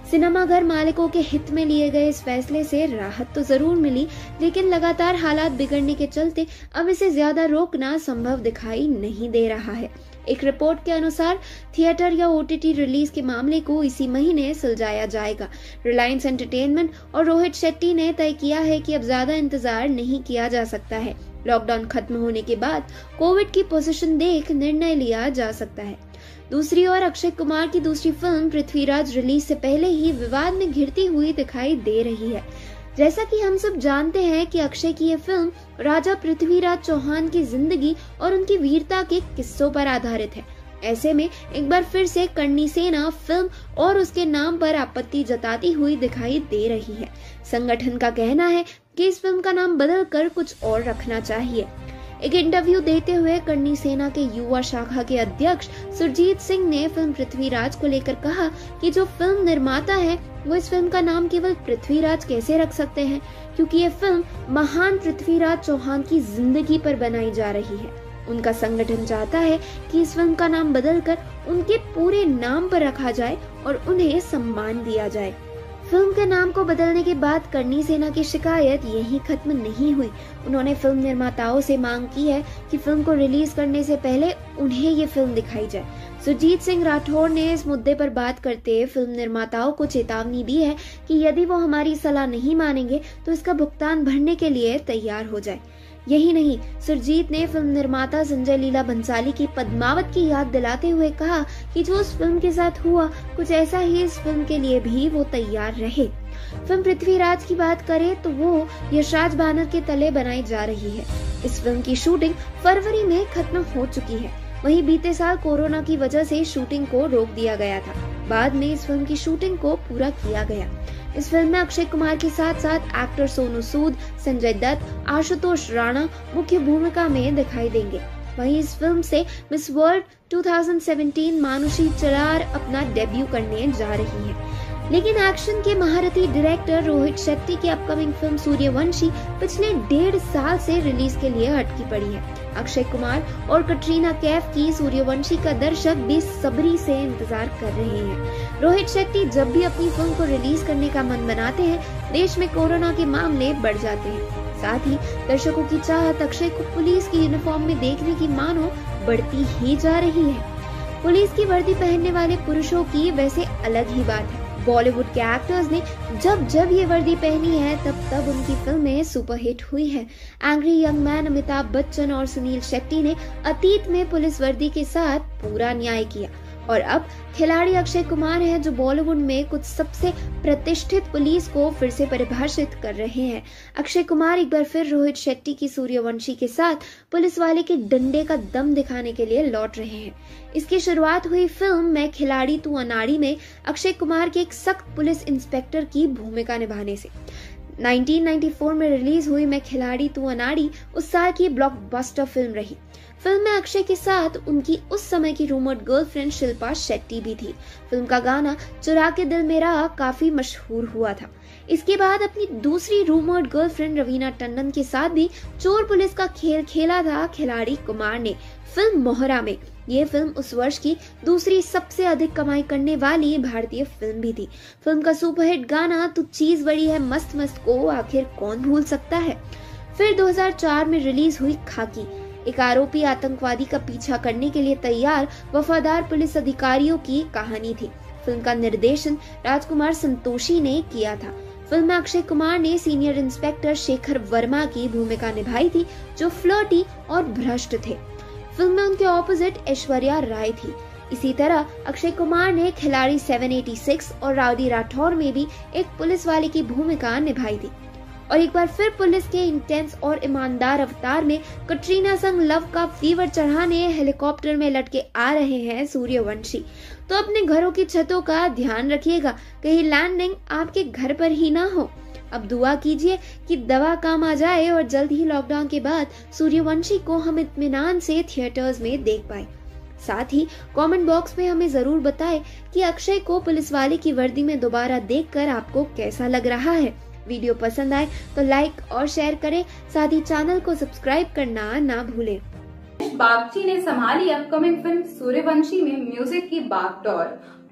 सिनेमाघर मालिकों के हित में लिए गए इस फैसले से राहत तो जरूर मिली, लेकिन लगातार हालात बिगड़ने के चलते अब इसे ज्यादा रोकना संभव दिखाई नहीं दे रहा है। एक रिपोर्ट के अनुसार थिएटर या ओटीटी रिलीज के मामले को इसी महीने सुलझाया जाएगा। रिलायंस एंटरटेनमेंट और रोहित शेट्टी ने तय किया है कि अब ज्यादा इंतजार नहीं किया जा सकता है। लॉकडाउन खत्म होने के बाद कोविड की पोजीशन देख निर्णय लिया जा सकता है। दूसरी ओर अक्षय कुमार की दूसरी फिल्म पृथ्वीराज रिलीज से पहले ही विवाद में घिरती हुई दिखाई दे रही है। जैसा कि हम सब जानते हैं कि अक्षय की ये फिल्म राजा पृथ्वीराज चौहान की जिंदगी और उनकी वीरता के किस्सों पर आधारित है। ऐसे में एक बार फिर से करणी सेना फिल्म और उसके नाम पर आपत्ति जताती हुई दिखाई दे रही है। संगठन का कहना है कि इस फिल्म का नाम बदलकर कुछ और रखना चाहिए। एक इंटरव्यू देते हुए करणी सेना के युवा शाखा के अध्यक्ष सुरजीत सिंह ने फिल्म पृथ्वीराज को लेकर कहा कि जो फिल्म निर्माता है वो इस फिल्म का नाम केवल पृथ्वीराज कैसे रख सकते हैं, क्योंकि ये फिल्म महान पृथ्वीराज चौहान की जिंदगी पर बनाई जा रही है। उनका संगठन चाहता है कि इस फिल्म का नाम बदलकर उनके पूरे नाम पर रखा जाए और उन्हें सम्मान दिया जाए। फिल्म के नाम को बदलने के बाद करणी सेना की शिकायत यहीं खत्म नहीं हुई। उन्होंने फिल्म निर्माताओं से मांग की है कि फिल्म को रिलीज करने से पहले उन्हें ये फिल्म दिखाई जाए। सुरजीत सिंह राठौर ने इस मुद्दे पर बात करते फिल्म निर्माताओं को चेतावनी दी है कि यदि वो हमारी सलाह नहीं मानेंगे तो इसका भुगतान भरने के लिए तैयार हो जाए। यही नहीं, सुरजीत ने फिल्म निर्माता संजय लीला बंसाली की पद्मावत की याद दिलाते हुए कहा कि जो उस फिल्म के साथ हुआ कुछ ऐसा ही इस फिल्म के लिए भी वो तैयार रहे। फिल्म पृथ्वीराज की बात करें तो वो यशराज बैनर के तले बनाई जा रही है। इस फिल्म की शूटिंग फरवरी में खत्म हो चुकी है। वहीं बीते साल कोरोना की वजह से शूटिंग को रोक दिया गया था। बाद में इस फिल्म की शूटिंग को पूरा किया गया। इस फिल्म में अक्षय कुमार के साथ साथ एक्टर सोनू सूद, संजय दत्त, आशुतोष राणा मुख्य भूमिका में दिखाई देंगे। वहीं इस फिल्म से मिस वर्ल्ड दो हज़ार सत्रह मानुषी चरार अपना डेब्यू करने जा रही है। लेकिन एक्शन के महारथी डायरेक्टर रोहित शेट्टी की अपकमिंग फिल्म सूर्यवंशी पिछले डेढ़ साल से रिलीज के लिए अटकी पड़ी है। अक्षय कुमार और कटरीना कैफ की सूर्यवंशी का दर्शक बेसब्री से इंतजार कर रहे हैं। रोहित शेट्टी जब भी अपनी फिल्म को रिलीज करने का मन बनाते हैं, देश में कोरोना के मामले बढ़ जाते हैं। साथ ही दर्शकों की चाहत अक्षय को पुलिस की यूनिफॉर्म में देखने की मानो बढ़ती ही जा रही है। पुलिस की वर्दी पहनने वाले पुरुषों की वैसे अलग ही बात है। बॉलीवुड के एक्टर्स ने जब जब ये वर्दी पहनी है तब तब उनकी फिल्में सुपरहिट हुई है। Angry young man Amitabh Bachchan और सुनील शेट्टी ने अतीत में पुलिस वर्दी के साथ पूरा न्याय किया और अब खिलाड़ी अक्षय कुमार हैं जो बॉलीवुड में कुछ सबसे प्रतिष्ठित पुलिस को फिर से परिभाषित कर रहे हैं। अक्षय कुमार एक बार फिर रोहित शेट्टी की सूर्यवंशी के साथ पुलिस वाले के डंडे का दम दिखाने के लिए लौट रहे हैं। इसकी शुरुआत हुई फिल्म मैं खिलाड़ी तू अनाड़ी में अक्षय कुमार के एक सख्त पुलिस इंस्पेक्टर की भूमिका निभाने से। उन्नीस सौ चौरानवे में रिलीज हुई मैं खिलाड़ी तू अनाड़ी उस साल की ब्लॉकबस्टर फिल्म रही। फिल्म में अक्षय के साथ उनकी उस समय की रूमर्ड गर्लफ्रेंड शिल्पा शेट्टी भी थी। फिल्म का गाना चुरा के दिल मेरा काफी मशहूर हुआ था। इसके बाद अपनी दूसरी रूमर्ड गर्लफ्रेंड रवीना टंडन के साथ भी चोर पुलिस का खेल खेला था खिलाड़ी कुमार ने फिल्म मोहरा में। ये फिल्म उस वर्ष की दूसरी सबसे अधिक कमाई करने वाली भारतीय फिल्म भी थी। फिल्म का सुपरहिट गाना तू चीज बड़ी है मस्त मस्त को आखिर कौन भूल सकता है। फिर दो हज़ार चार में रिलीज हुई खाकी, एक आरोपी आतंकवादी का पीछा करने के लिए तैयार वफादार पुलिस अधिकारियों की कहानी थी। फिल्म का निर्देशन राजकुमार संतोषी ने किया था। फिल्म में अक्षय कुमार ने सीनियर इंस्पेक्टर शेखर वर्मा की भूमिका निभाई थी जो फ्लर्टी और भ्रष्ट थे। फिल्म में उनके ऑपोजिट ऐश्वर्या राय थी। इसी तरह अक्षय कुमार ने खिलाड़ी सात सौ छियासी और राउडी राठौर में भी एक पुलिस वाले की भूमिका निभाई थी। और एक बार फिर पुलिस के इंटेंस और ईमानदार अवतार में कटरीना संग लव का फीवर चढ़ाने हेलीकॉप्टर में लटके आ रहे हैं सूर्यवंशी। तो अपने घरों की छतों का ध्यान रखिएगा, कहीं लैंडिंग आपके घर पर ही ना हो। अब दुआ कीजिए कि दवा काम आ जाए और जल्द ही लॉकडाउन के बाद सूर्यवंशी को हम इत्मीनान से थिएटर्स में देख पाए। साथ ही कमेंट बॉक्स में हमें जरूर बताएं कि अक्षय को पुलिस वाले की वर्दी में दोबारा देखकर आपको कैसा लग रहा है। वीडियो पसंद आए तो लाइक और शेयर करें, साथ ही चैनल को सब्सक्राइब करना ना भूलें। बागची ने संभाली अपकमिंग फिल्म सूर्यवंशी में म्यूजिक की बागडोर।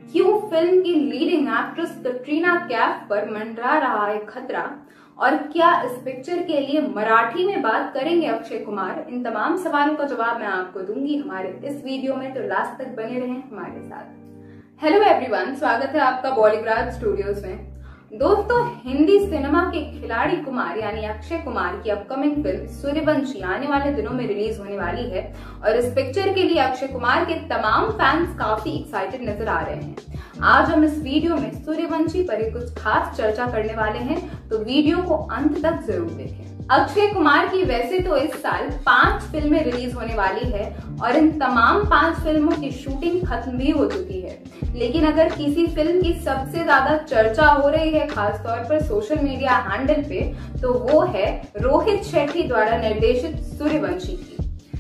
क्यों फिल्म की लीडिंग एक्ट्रेस कटरीना कैफ पर मंडरा रहा है खतरा, और क्या इस पिक्चर के लिए मराठी में बात करेंगे अक्षय कुमार, इन तमाम सवालों का जवाब मैं आपको दूंगी हमारे इस वीडियो में, तो लास्ट तक बने रहें हमारे साथ। हेलो एवरीवन, स्वागत है आपका बॉलीवुड स्टूडियोज में। दोस्तों, हिंदी सिनेमा के खिलाड़ी कुमार यानी अक्षय कुमार की अपकमिंग फिल्म सूर्यवंशी आने वाले दिनों में रिलीज होने वाली है और इस पिक्चर के लिए अक्षय कुमार के तमाम फैंस काफी एक्साइटेड नजर आ रहे हैं। आज हम इस वीडियो में सूर्यवंशी पर एक कुछ खास चर्चा करने वाले हैं, तो वीडियो को अंत तक जरूर देखें। अक्षय कुमार की वैसे तो इस साल पांच फिल्में रिलीज होने वाली है और इन तमाम पांच फिल्मों की शूटिंग खत्म भी हो चुकी है, लेकिन अगर किसी फिल्म की सबसे ज्यादा चर्चा हो रही है खासतौर पर सोशल मीडिया हैंडल पे, तो वो है रोहित शेट्टी द्वारा निर्देशित सूर्यवंशी की।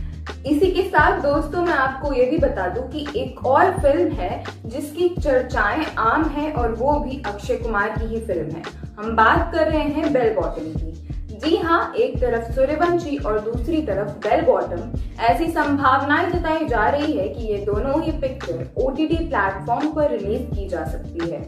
इसी के साथ दोस्तों मैं आपको ये भी बता दूं कि एक और फिल्म है जिसकी चर्चाएं आम है और वो भी अक्षय कुमार की ही फिल्म है। हम बात कर रहे हैं बेल बॉटम की। जी हाँ, एक तरफ सूर्यवंशी और दूसरी तरफ बेल बॉटम। ऐसी संभावनाएं जताई जा रही है कि ये दोनों ही पिक्चर ओटीटी प्लेटफॉर्म पर रिलीज की जा सकती है।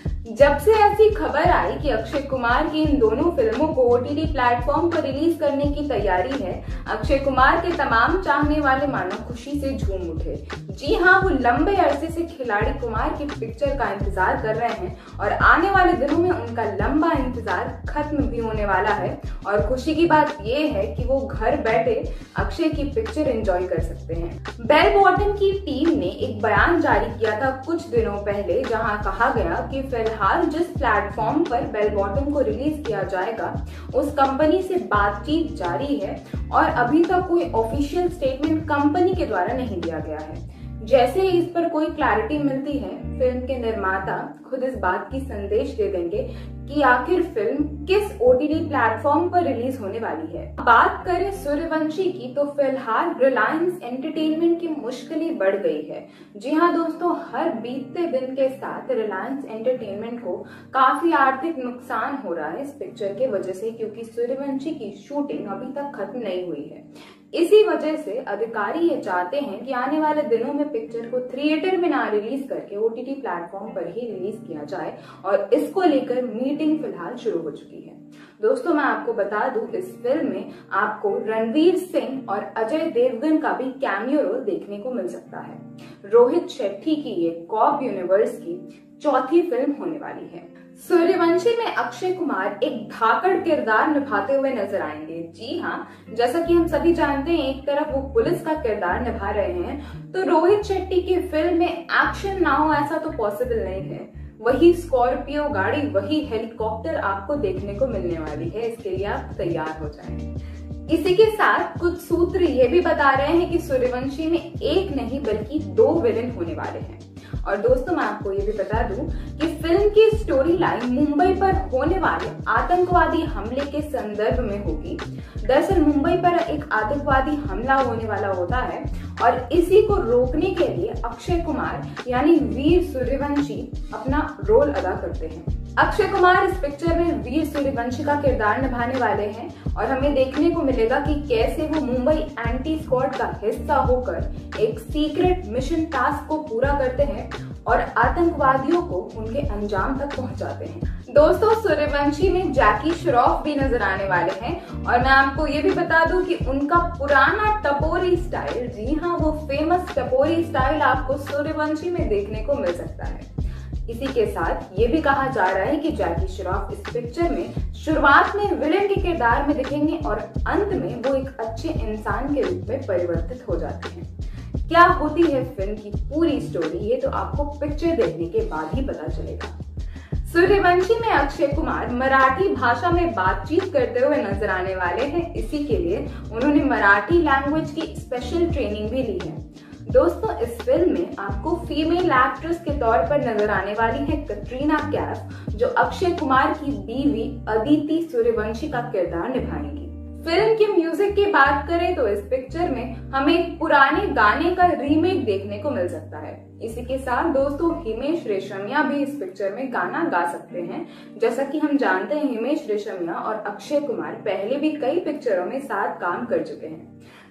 जब से ऐसी खबर आई कि अक्षय कुमार की इन दोनों फिल्मों को ओटीटी प्लेटफॉर्म पर रिलीज करने की तैयारी है, अक्षय कुमार के तमाम चाहने वाले मानो खुशी से झूम उठे। जी हाँ, वो लंबे अरसे से खिलाड़ी कुमार की पिक्चर का इंतजार कर रहे हैं और आने वाले दिनों में उनका लंबा इंतजार खत्म भी होने वाला है। और खुशी की बात ये है कि वो घर बैठे अक्षय की पिक्चर एंजॉय कर सकते हैं। बेल बॉटम की टीम ने एक बयान जारी किया था कुछ दिनों पहले, जहाँ कहा गया कि फिलहाल जिस प्लेटफॉर्म पर बेल बॉटम को रिलीज किया जाएगा उस कंपनी से बातचीत जारी है और अभी तक कोई ऑफिशियल स्टेटमेंट कंपनी के द्वारा नहीं दिया गया है। जैसे ही इस पर कोई क्लैरिटी मिलती है, फिल्म के निर्माता खुद इस बात की संदेश दे देंगे कि आखिर फिल्म किस ओटीटी प्लेटफॉर्म पर रिलीज होने वाली है। बात करें सूर्यवंशी की, तो फिलहाल रिलायंस एंटरटेनमेंट की मुश्किलें बढ़ गई है। जी हाँ दोस्तों, हर बीतते दिन के साथ रिलायंस एंटरटेनमेंट को काफी आर्थिक नुकसान हो रहा है इस पिक्चर के वजह से, क्योंकि सूर्यवंशी की शूटिंग अभी तक खत्म नहीं हुई है। इसी वजह से अधिकारी ये चाहते हैं कि आने वाले दिनों में पिक्चर को थिएटर में ना रिलीज करके ओटीटी प्लेटफॉर्म पर ही रिलीज किया जाए और इसको लेकर मीटिंग फिलहाल शुरू हो चुकी है। दोस्तों मैं आपको बता दूं, इस फिल्म में आपको रणवीर सिंह और अजय देवगन का भी कैमियो रोल देखने को मिल सकता है। रोहित शेट्टी की ये कॉप यूनिवर्स की चौथी फिल्म होने वाली है। सूर्यवंशी में अक्षय कुमार एक धाकड़ किरदार निभाते हुए नजर आएंगे। जी हाँ, जैसा कि हम सभी जानते हैं, एक तरफ वो पुलिस का किरदार निभा रहे हैं, तो रोहित शेट्टी की फिल्म में एक्शन ना हो ऐसा तो पॉसिबल नहीं है। वही स्कॉर्पियो गाड़ी, वही हेलीकॉप्टर आपको देखने को मिलने वाली है, इसके लिए आप तैयार हो जाएं। इसी के साथ कुछ सूत्र ये भी बता रहे हैं कि सूर्यवंशी में एक नहीं बल्कि दो विलेन होने वाले हैं। और दोस्तों मैं आपको ये भी बता दूं कि फिल्म की स्टोरी लाइन मुंबई पर होने वाले आतंकवादी हमले के संदर्भ में होगी। दरअसल मुंबई पर एक आतंकवादी हमला होने वाला होता है और इसी को रोकने के लिए अक्षय कुमार यानी वीर सूर्यवंशी अपना रोल अदा करते हैं। अक्षय कुमार इस पिक्चर में वीर सूर्यवंशी का किरदार निभाने वाले हैं और हमें देखने को मिलेगा कि कैसे वो मुंबई एंटी स्क्वाड का हिस्सा होकर एक सीक्रेट मिशन टास्क को पूरा करते हैं और आतंकवादियों को उनके अंजाम तक पहुंचाते हैं। दोस्तों सूर्यवंशी में जैकी श्रॉफ भी नजर आने वाले हैं और मैं आपको ये भी बता दूं कि उनका पुराना टपोरी स्टाइल, जी हाँ वो फेमस टपोरी स्टाइल आपको सूर्यवंशी में देखने को मिल सकता है। इसी के साथ ये भी कहा जा रहा है कि जैकी श्रॉफ इस पिक्चर में शुरुआत में विलेन के किरदार में दिखेंगे और अंत में वो एक अच्छे इंसान के रूप में परिवर्तित हो जाते हैं। क्या होती है फिल्म की पूरी स्टोरी, ये तो आपको पिक्चर देखने के बाद ही पता चलेगा। सूर्यवंशी में अक्षय कुमार मराठी भाषा में बातचीत करते हुए नजर आने वाले हैं। इसी के लिए उन्होंने मराठी लैंग्वेज की स्पेशल ट्रेनिंग भी ली है। दोस्तों इस फिल्म में आपको फीमेल एक्ट्रेस के तौर पर नजर आने वाली है कटरीना कैफ, जो अक्षय कुमार की बीवी अदिति सूर्यवंशी का किरदार निभाएंगी। फिल्म के म्यूजिक की बात करें तो इस पिक्चर में हमें एक पुराने गाने का रीमेक देखने को मिल सकता है। इसी के साथ दोस्तों हिमेश रेशमिया भी इस पिक्चर में गाना गा सकते हैं। जैसा कि हम जानते हैं हिमेश रेशमिया और अक्षय कुमार पहले भी कई पिक्चरों में साथ काम कर चुके हैं।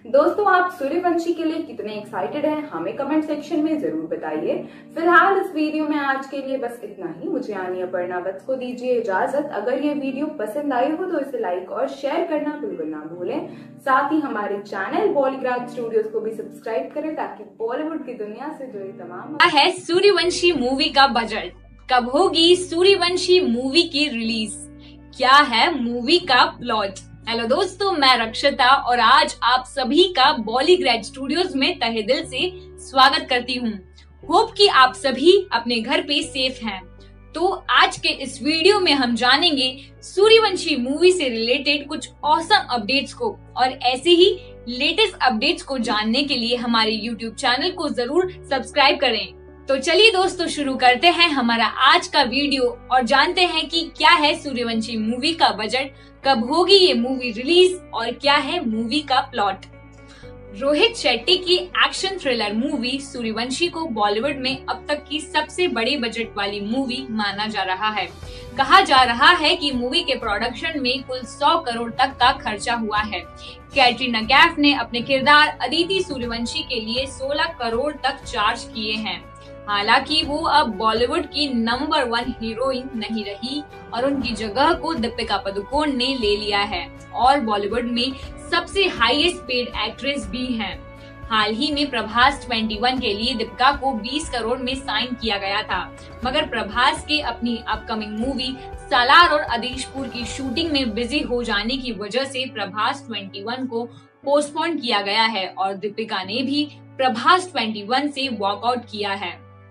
दोस्तों, आप सूर्यवंशी के लिए कितने एक्साइटेड हैं हमें कमेंट सेक्शन में जरूर बताइए। फिलहाल इस वीडियो में आज के लिए बस इतना ही। मुझे यानी अपर्णा वत्स को दीजिए इजाजत। अगर ये वीडियो पसंद आई हो तो इसे लाइक और शेयर करना बिल्कुल ना भूलें। साथ ही हमारे चैनल बॉलीग्राज स्टूडियोज को भी सब्सक्राइब करें ताकि बॉलीवुड की दुनिया से जुड़ी तमाम है सूर्यवंशी मूवी का बजट, कब होगी सूर्यवंशी मूवी की रिलीज, क्या है मूवी का प्लॉट। हेलो दोस्तों, मैं रक्षिता और आज आप सभी का बॉलीग्राज स्टूडियोज में तहे दिल से स्वागत करती हूँ। होप कि आप सभी अपने घर पे सेफ हैं। तो आज के इस वीडियो में हम जानेंगे सूर्यवंशी मूवी से रिलेटेड कुछ ऑसम अपडेट्स को, और ऐसे ही लेटेस्ट अपडेट्स को जानने के लिए हमारे यूट्यूब चैनल को जरूर सब्सक्राइब करें। तो चलिए दोस्तों, शुरू करते हैं हमारा आज का वीडियो और जानते हैं कि क्या है सूर्यवंशी मूवी का बजट, कब होगी ये मूवी रिलीज और क्या है मूवी का प्लॉट। रोहित शेट्टी की एक्शन थ्रिलर मूवी सूर्यवंशी को बॉलीवुड में अब तक की सबसे बड़े बजट वाली मूवी माना जा रहा है। कहा जा रहा है कि मूवी के प्रोडक्शन में कुल सौ करोड़ तक का खर्चा हुआ है। कैटरीना कैफ ने अपने किरदार अदिति सूर्यवंशी के लिए सोलह करोड़ तक चार्ज किए हैं। हालांकि वो अब बॉलीवुड की नंबर वन हीरोइन नहीं रही और उनकी जगह को दीपिका पादुकोण ने ले लिया है और बॉलीवुड में सबसे हाईएस्ट पेड एक्ट्रेस भी हैं। हाल ही में प्रभास इक्कीस के लिए दीपिका को बीस करोड़ में साइन किया गया था, मगर प्रभास के अपनी अपकमिंग मूवी सालार और आदेशपुर की शूटिंग में बिजी हो जाने की वजह से प्रभास इक्कीस को पोस्टपोन किया गया है और दीपिका ने भी प्रभास इक्कीस से वॉकआउट किया है।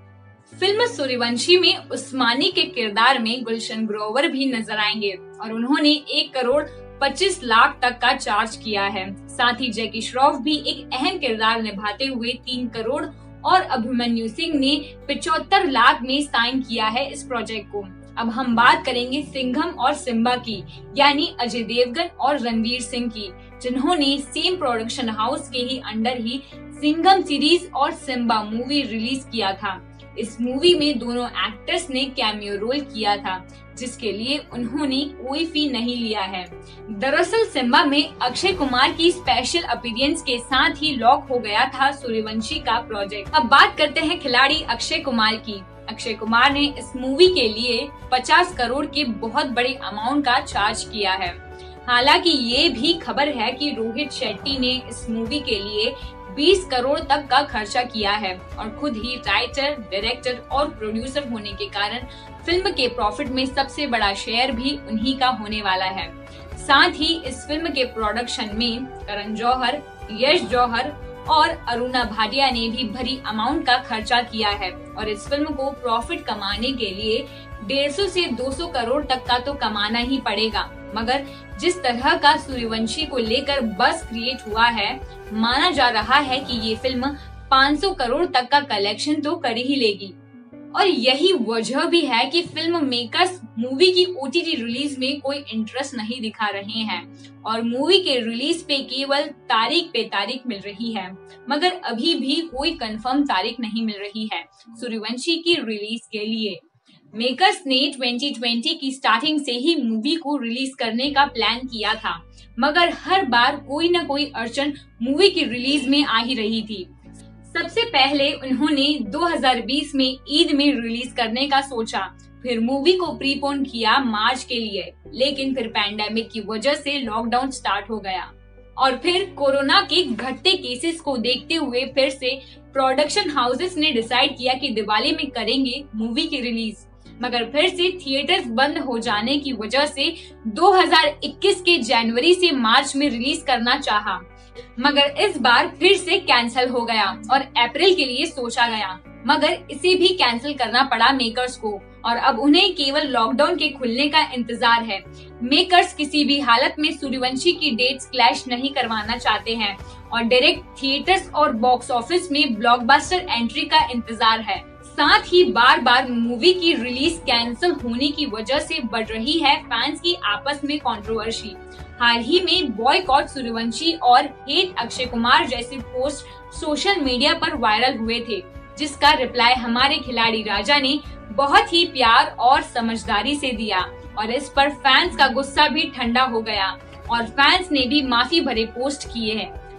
फिल्म सूर्यवंशी में उस्मानी के किरदार में गुलशन ग्रोवर भी नजर आएंगे और उन्होंने एक करोड़ पच्चीस लाख तक का चार्ज किया है। साथ ही जैकी श्रॉफ भी एक अहम किरदार निभाते हुए तीन करोड़ और अभिमन्यु सिंह ने पचहत्तर लाख में साइन किया है इस प्रोजेक्ट को। अब हम बात करेंगे सिंघम और सिम्बा की, यानी अजय देवगन और रणवीर सिंह की, जिन्होंने सेम प्रोडक्शन हाउस के ही अंडर ही सिंघम सीरीज और सिम्बा मूवी रिलीज किया था। इस मूवी में दोनों एक्टर्स ने कैमियो रोल किया था, जिसके लिए उन्होंने कोई फी नहीं लिया है। दरअसल सिम्बा में अक्षय कुमार की स्पेशल अपीयरेंस के साथ ही लॉक हो गया था सूर्यवंशी का प्रोजेक्ट। अब बात करते हैं खिलाड़ी अक्षय कुमार की। अक्षय कुमार ने इस मूवी के लिए पचास करोड़ के बहुत बड़े अमाउंट का चार्ज किया है। हालांकि ये भी खबर है कि रोहित शेट्टी ने इस मूवी के लिए बीस करोड़ तक का खर्चा किया है और खुद ही राइटर, डायरेक्टर और प्रोड्यूसर होने के कारण फिल्म के प्रॉफिट में सबसे बड़ा शेयर भी उन्हीं का होने वाला है। साथ ही इस फिल्म के प्रोडक्शन में करण जौहर, यश जौहर और अरुणा भाटिया ने भी भरी अमाउंट का खर्चा किया है और इस फिल्म को प्रॉफिट कमाने के लिए डेढ़ सौ से दो सौ करोड़ तक का तो कमाना ही पड़ेगा। मगर जिस तरह का सूर्यवंशी को लेकर बस क्रिएट हुआ है, माना जा रहा है कि ये फिल्म पाँच सौ करोड़ तक का कलेक्शन तो कर ही लेगी। और यही वजह भी है कि फिल्म मेकर्स मूवी की ओटीटी रिलीज में कोई इंटरेस्ट नहीं दिखा रहे हैं और मूवी के रिलीज पे केवल तारीख पे तारीख मिल रही है, मगर अभी भी कोई कंफर्म तारीख नहीं मिल रही है सूर्यवंशी की रिलीज के लिए। मेकर्स ने बीस बीस की स्टार्टिंग से ही मूवी को रिलीज करने का प्लान किया था, मगर हर बार कोई न कोई अड़चन मूवी की रिलीज में आ ही रही थी। सबसे पहले उन्होंने दो हज़ार बीस में ईद में रिलीज करने का सोचा, फिर मूवी को प्रीपोन किया मार्च के लिए, लेकिन फिर पैंडेमिक की वजह से लॉकडाउन स्टार्ट हो गया और फिर कोरोना के घटते केसेस को देखते हुए फिर से प्रोडक्शन हाउसेस ने डिसाइड किया कि दिवाली में करेंगे मूवी की रिलीज, मगर फिर से थिएटर्स बंद हो जाने की वजह से दो हज़ार इक्कीस के जनवरी से मार्च में रिलीज करना चाहा, मगर इस बार फिर से कैंसिल हो गया और अप्रैल के लिए सोचा गया, मगर इसे भी कैंसिल करना पड़ा मेकर्स को और अब उन्हें केवल लॉकडाउन के खुलने का इंतजार है। मेकर्स किसी भी हालत में सूर्यवंशी की डेट्स क्लैश नहीं करवाना चाहते हैं और डायरेक्ट थिएटर्स और बॉक्स ऑफिस में ब्लॉकबस्टर एंट्री का इंतजार है। साथ ही बार बार मूवी की रिलीज कैंसिल होने की वजह से बढ़ रही है फैंस की आपस में कंट्रोवर्सी। हाल ही में बॉयकॉट सूर्यवंशी और हेट अक्षय कुमार जैसे पोस्ट सोशल मीडिया पर वायरल हुए थे, जिसका रिप्लाई हमारे खिलाड़ी राजा ने बहुत ही प्यार और समझदारी से दिया और इस पर फैंस का गुस्सा भी ठंडा हो गया और फैंस ने भी माफी भरे पोस्ट किए हैं।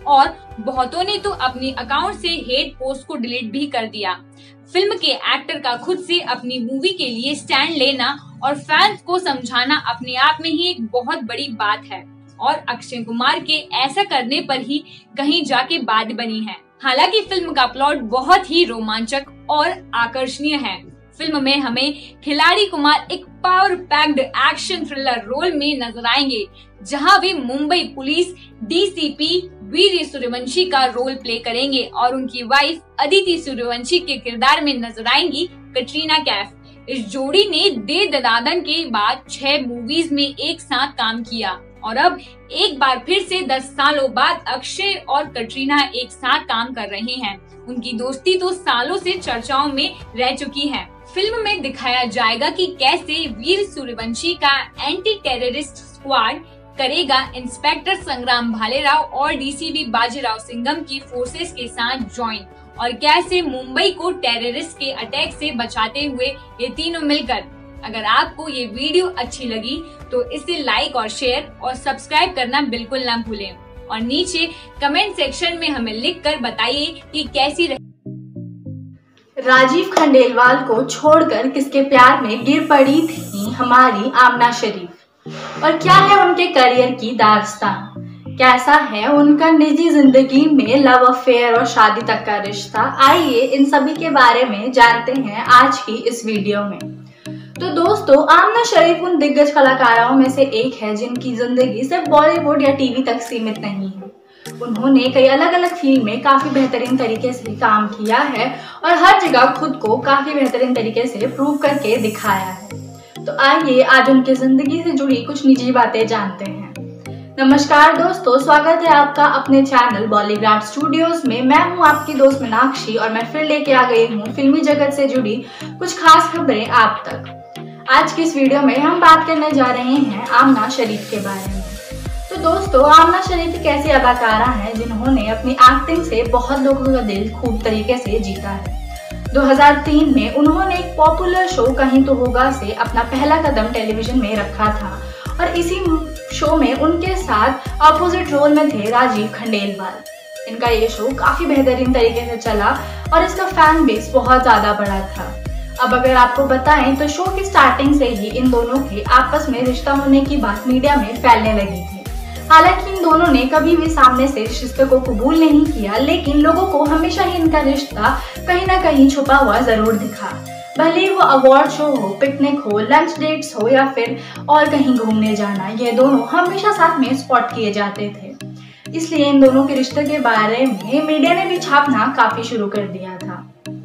और बहुतों ने तो अपने अकाउंट से हेट पोस्ट को डिलीट भी कर दिया। फिल्म के एक्टर का खुद से अपनी मूवी के लिए स्टैंड लेना और फैंस को समझाना अपने आप में ही एक बहुत बड़ी बात है और अक्षय कुमार के ऐसा करने पर ही कहीं जाके बात बनी है। हालांकि फिल्म का प्लॉट बहुत ही रोमांचक और आकर्षणीय है। फिल्म में हमें खिलाड़ी कुमार एक power packed action thriller role में नजर आएंगे, जहां वे मुंबई पुलिस डीसीपी वीर सूर्यवंशी का रोल प्ले करेंगे और उनकी वाइफ अदिति सूर्यवंशी के किरदार में नजर आएंगी कटरीना कैफ। इस जोड़ी ने दे दनादन के बाद छह मूवीज में एक साथ काम किया और अब एक बार फिर से दस सालों बाद अक्षय और कटरीना एक साथ काम कर रहे हैं। उनकी दोस्ती तो सालों से चर्चाओं में रह चुकी है। फिल्म में दिखाया जाएगा कि कैसे वीर सूर्यवंशी का एंटी टेररिस्ट स्क्वाड करेगा इंस्पेक्टर संग्राम भालेराव और डीसीपी बाजीराव सिंघम की फोर्सेस के साथ ज्वाइन और कैसे मुंबई को टेररिस्ट के अटैक से बचाते हुए ये तीनों मिलकर। अगर आपको ये वीडियो अच्छी लगी तो इसे लाइक और शेयर और सब्सक्राइब करना बिल्कुल ना भूलें और नीचे कमेंट सेक्शन में हमें लिखकर बताइए कि कैसी रही। राजीव खंडेलवाल को छोड़कर किसके प्यार में गिर पड़ी थी हमारी आमना शरीफ और क्या है उनके करियर की दास्तान, कैसा है उनका निजी जिंदगी में लव अफेयर और शादी तक का रिश्ता। आइए इन सभी के बारे में जानते हैं आज की इस वीडियो में। तो दोस्तों, आमना शरीफ उन दिग्गज कलाकारों में से एक है जिनकी जिंदगी सिर्फ बॉलीवुड या टीवी तक सीमित नहीं है। उन्होंने कई अलग अलग फील्ड में काफी बेहतरीन तरीके से काम किया है और हर जगह खुद को काफी बेहतरीन तरीके से प्रूव करके दिखाया है। तो आइए आज उनकी जिंदगी से जुड़ी कुछ निजी बातें जानते हैं। नमस्कार दोस्तों, स्वागत है आपका अपने चैनल बॉलीग्राड स्टूडियोज में। मैं हूं आपकी दोस्त मीनाक्षी और मैं फिर लेके आ गई हूं फिल्मी जगत से जुड़ी कुछ खास खबरें आप तक। आज की इस वीडियो में हम बात करने जा रहे हैं आमना शरीफ के बारे में। तो दोस्तों, आमना शरीफ एक ऐसी अदाकारा है जिन्होंने अपनी एक्टिंग से बहुत लोगों का दिल खूब तरीके से जीता है। दो हज़ार तीन में उन्होंने एक पॉपुलर शो कहीं तो होगा से अपना पहला कदम टेलीविजन में रखा था और इसी शो में उनके साथ ऑपोजिट रोल में थे राजीव खंडेलवाल। इनका ये शो काफी बेहतरीन तरीके से चला और इसका फैन बेस बहुत ज्यादा बड़ा था। अब अगर आपको बताएं तो शो की स्टार्टिंग से ही इन दोनों के आपस में रिश्ता होने की बात मीडिया में फैलने लगी थी। हालांकि इन दोनों ने कभी भी सामने से इस रिश्ते को कबूल नहीं किया, लेकिन लोगों को हमेशा ही इनका रिश्ता कहीं ना कहीं छुपा हुआ जरूर दिखा। भले ही वो अवार्ड शो हो, पिकनिक हो, लंच डेट्स हो या फिर और कहीं घूमने जाना, ये दोनों हमेशा साथ में स्पॉट किए जाते थे। इसलिए इन दोनों के रिश्ते के बारे में मीडिया ने भी छापना काफी शुरू कर दिया था।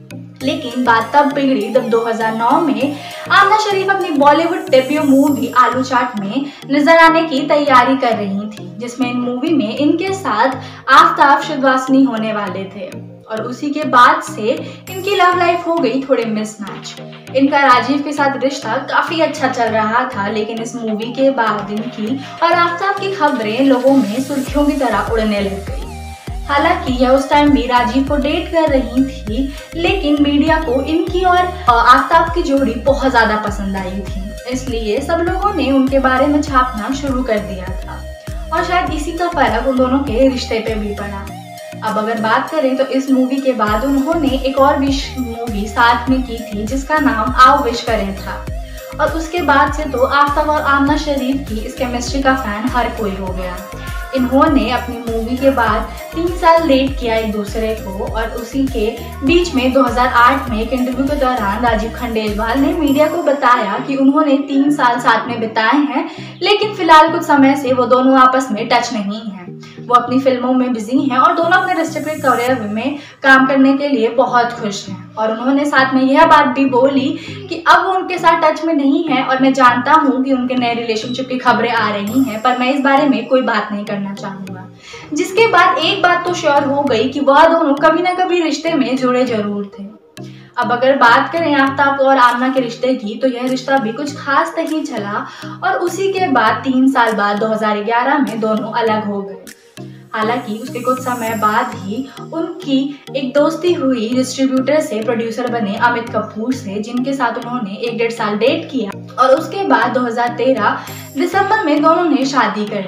लेकिन बात तब बिगड़ी जब दो हज़ार नौ में आमना शरीफ अपनी बॉलीवुड डेब्यू मूवी आलू चाट में नजर आने की तैयारी कर रही थी, जिसमें इन मूवी में इनके साथ आफ्ताब शिदवासनी होने वाले थे और उसी के बाद से इनकी लव लाइफ हो गई थोड़े मिसमैच। इनका राजीव के साथ रिश्ता काफी अच्छा चल रहा था, लेकिन इस मूवी के बाद इनकी और आफ्ताब की खबरें लोगों में सुर्खियों की तरह उड़ने लग गई। हालांकि यह उस टाइम भी राजीव को डेट कर रही थी, लेकिन मीडिया को इनकी और आफ्ताब की जोड़ी बहुत ज्यादा पसंद आई थी, इसलिए सब लोगों ने उनके बारे में छापना शुरू कर दिया था और शायद इसी का फर्क उन दोनों के रिश्ते पे भी पड़ा। अब अगर बात करें तो इस मूवी के बाद उन्होंने एक और विश मूवी साथ में की थी जिसका नाम आओ विश करें था और उसके बाद से तो आफ्ताब और आमना शरीफ की इस केमिस्ट्री का फैन हर कोई हो गया। इन्होंने अपनी मूवी के बाद तीन साल डेट किया एक दूसरे को और उसी के बीच में दो हज़ार आठ में एक इंटरव्यू के दौरान राजीव खंडेलवाल ने मीडिया को बताया कि उन्होंने तीन साल साथ में बिताए हैं, लेकिन फिलहाल कुछ समय से वो दोनों आपस में टच नहीं हैं। वो अपनी फिल्मों में बिजी हैं और दोनों अपने रिस्पेक्टिव करियर में काम करने के लिए बहुत खुश हैं। और उन्होंने साथ में यह बात भी बोली कि अब वो उनके साथ टच में नहीं है और मैं जानता हूँ कि उनके नए रिलेशनशिप की खबरें आ रही हैं, पर मैं इस बारे में कोई बात नहीं करना चाहूंगा। जिसके बाद एक बात तो श्योर हो गई कि वह दोनों कभी ना कभी रिश्ते में जुड़े जरूर थे। अब अगर बात करें आफ्ताब और आमना के रिश्ते की, तो यह रिश्ता भी कुछ खास नहीं चला और उसी के बाद तीन साल बाद दो हज़ार ग्यारह में दोनों अलग हो गए। हालांकि उसके कुछ समय बाद ही उनकी एक दोस्ती हुई डिस्ट्रीब्यूटर से प्रोड्यूसर बने अमित कपूर से, जिनके साथ उन्होंने एक डेढ़ साल डेट किया और उसके बाद दो हज़ार तेरह दिसंबर में दोनों ने शादी कर ली।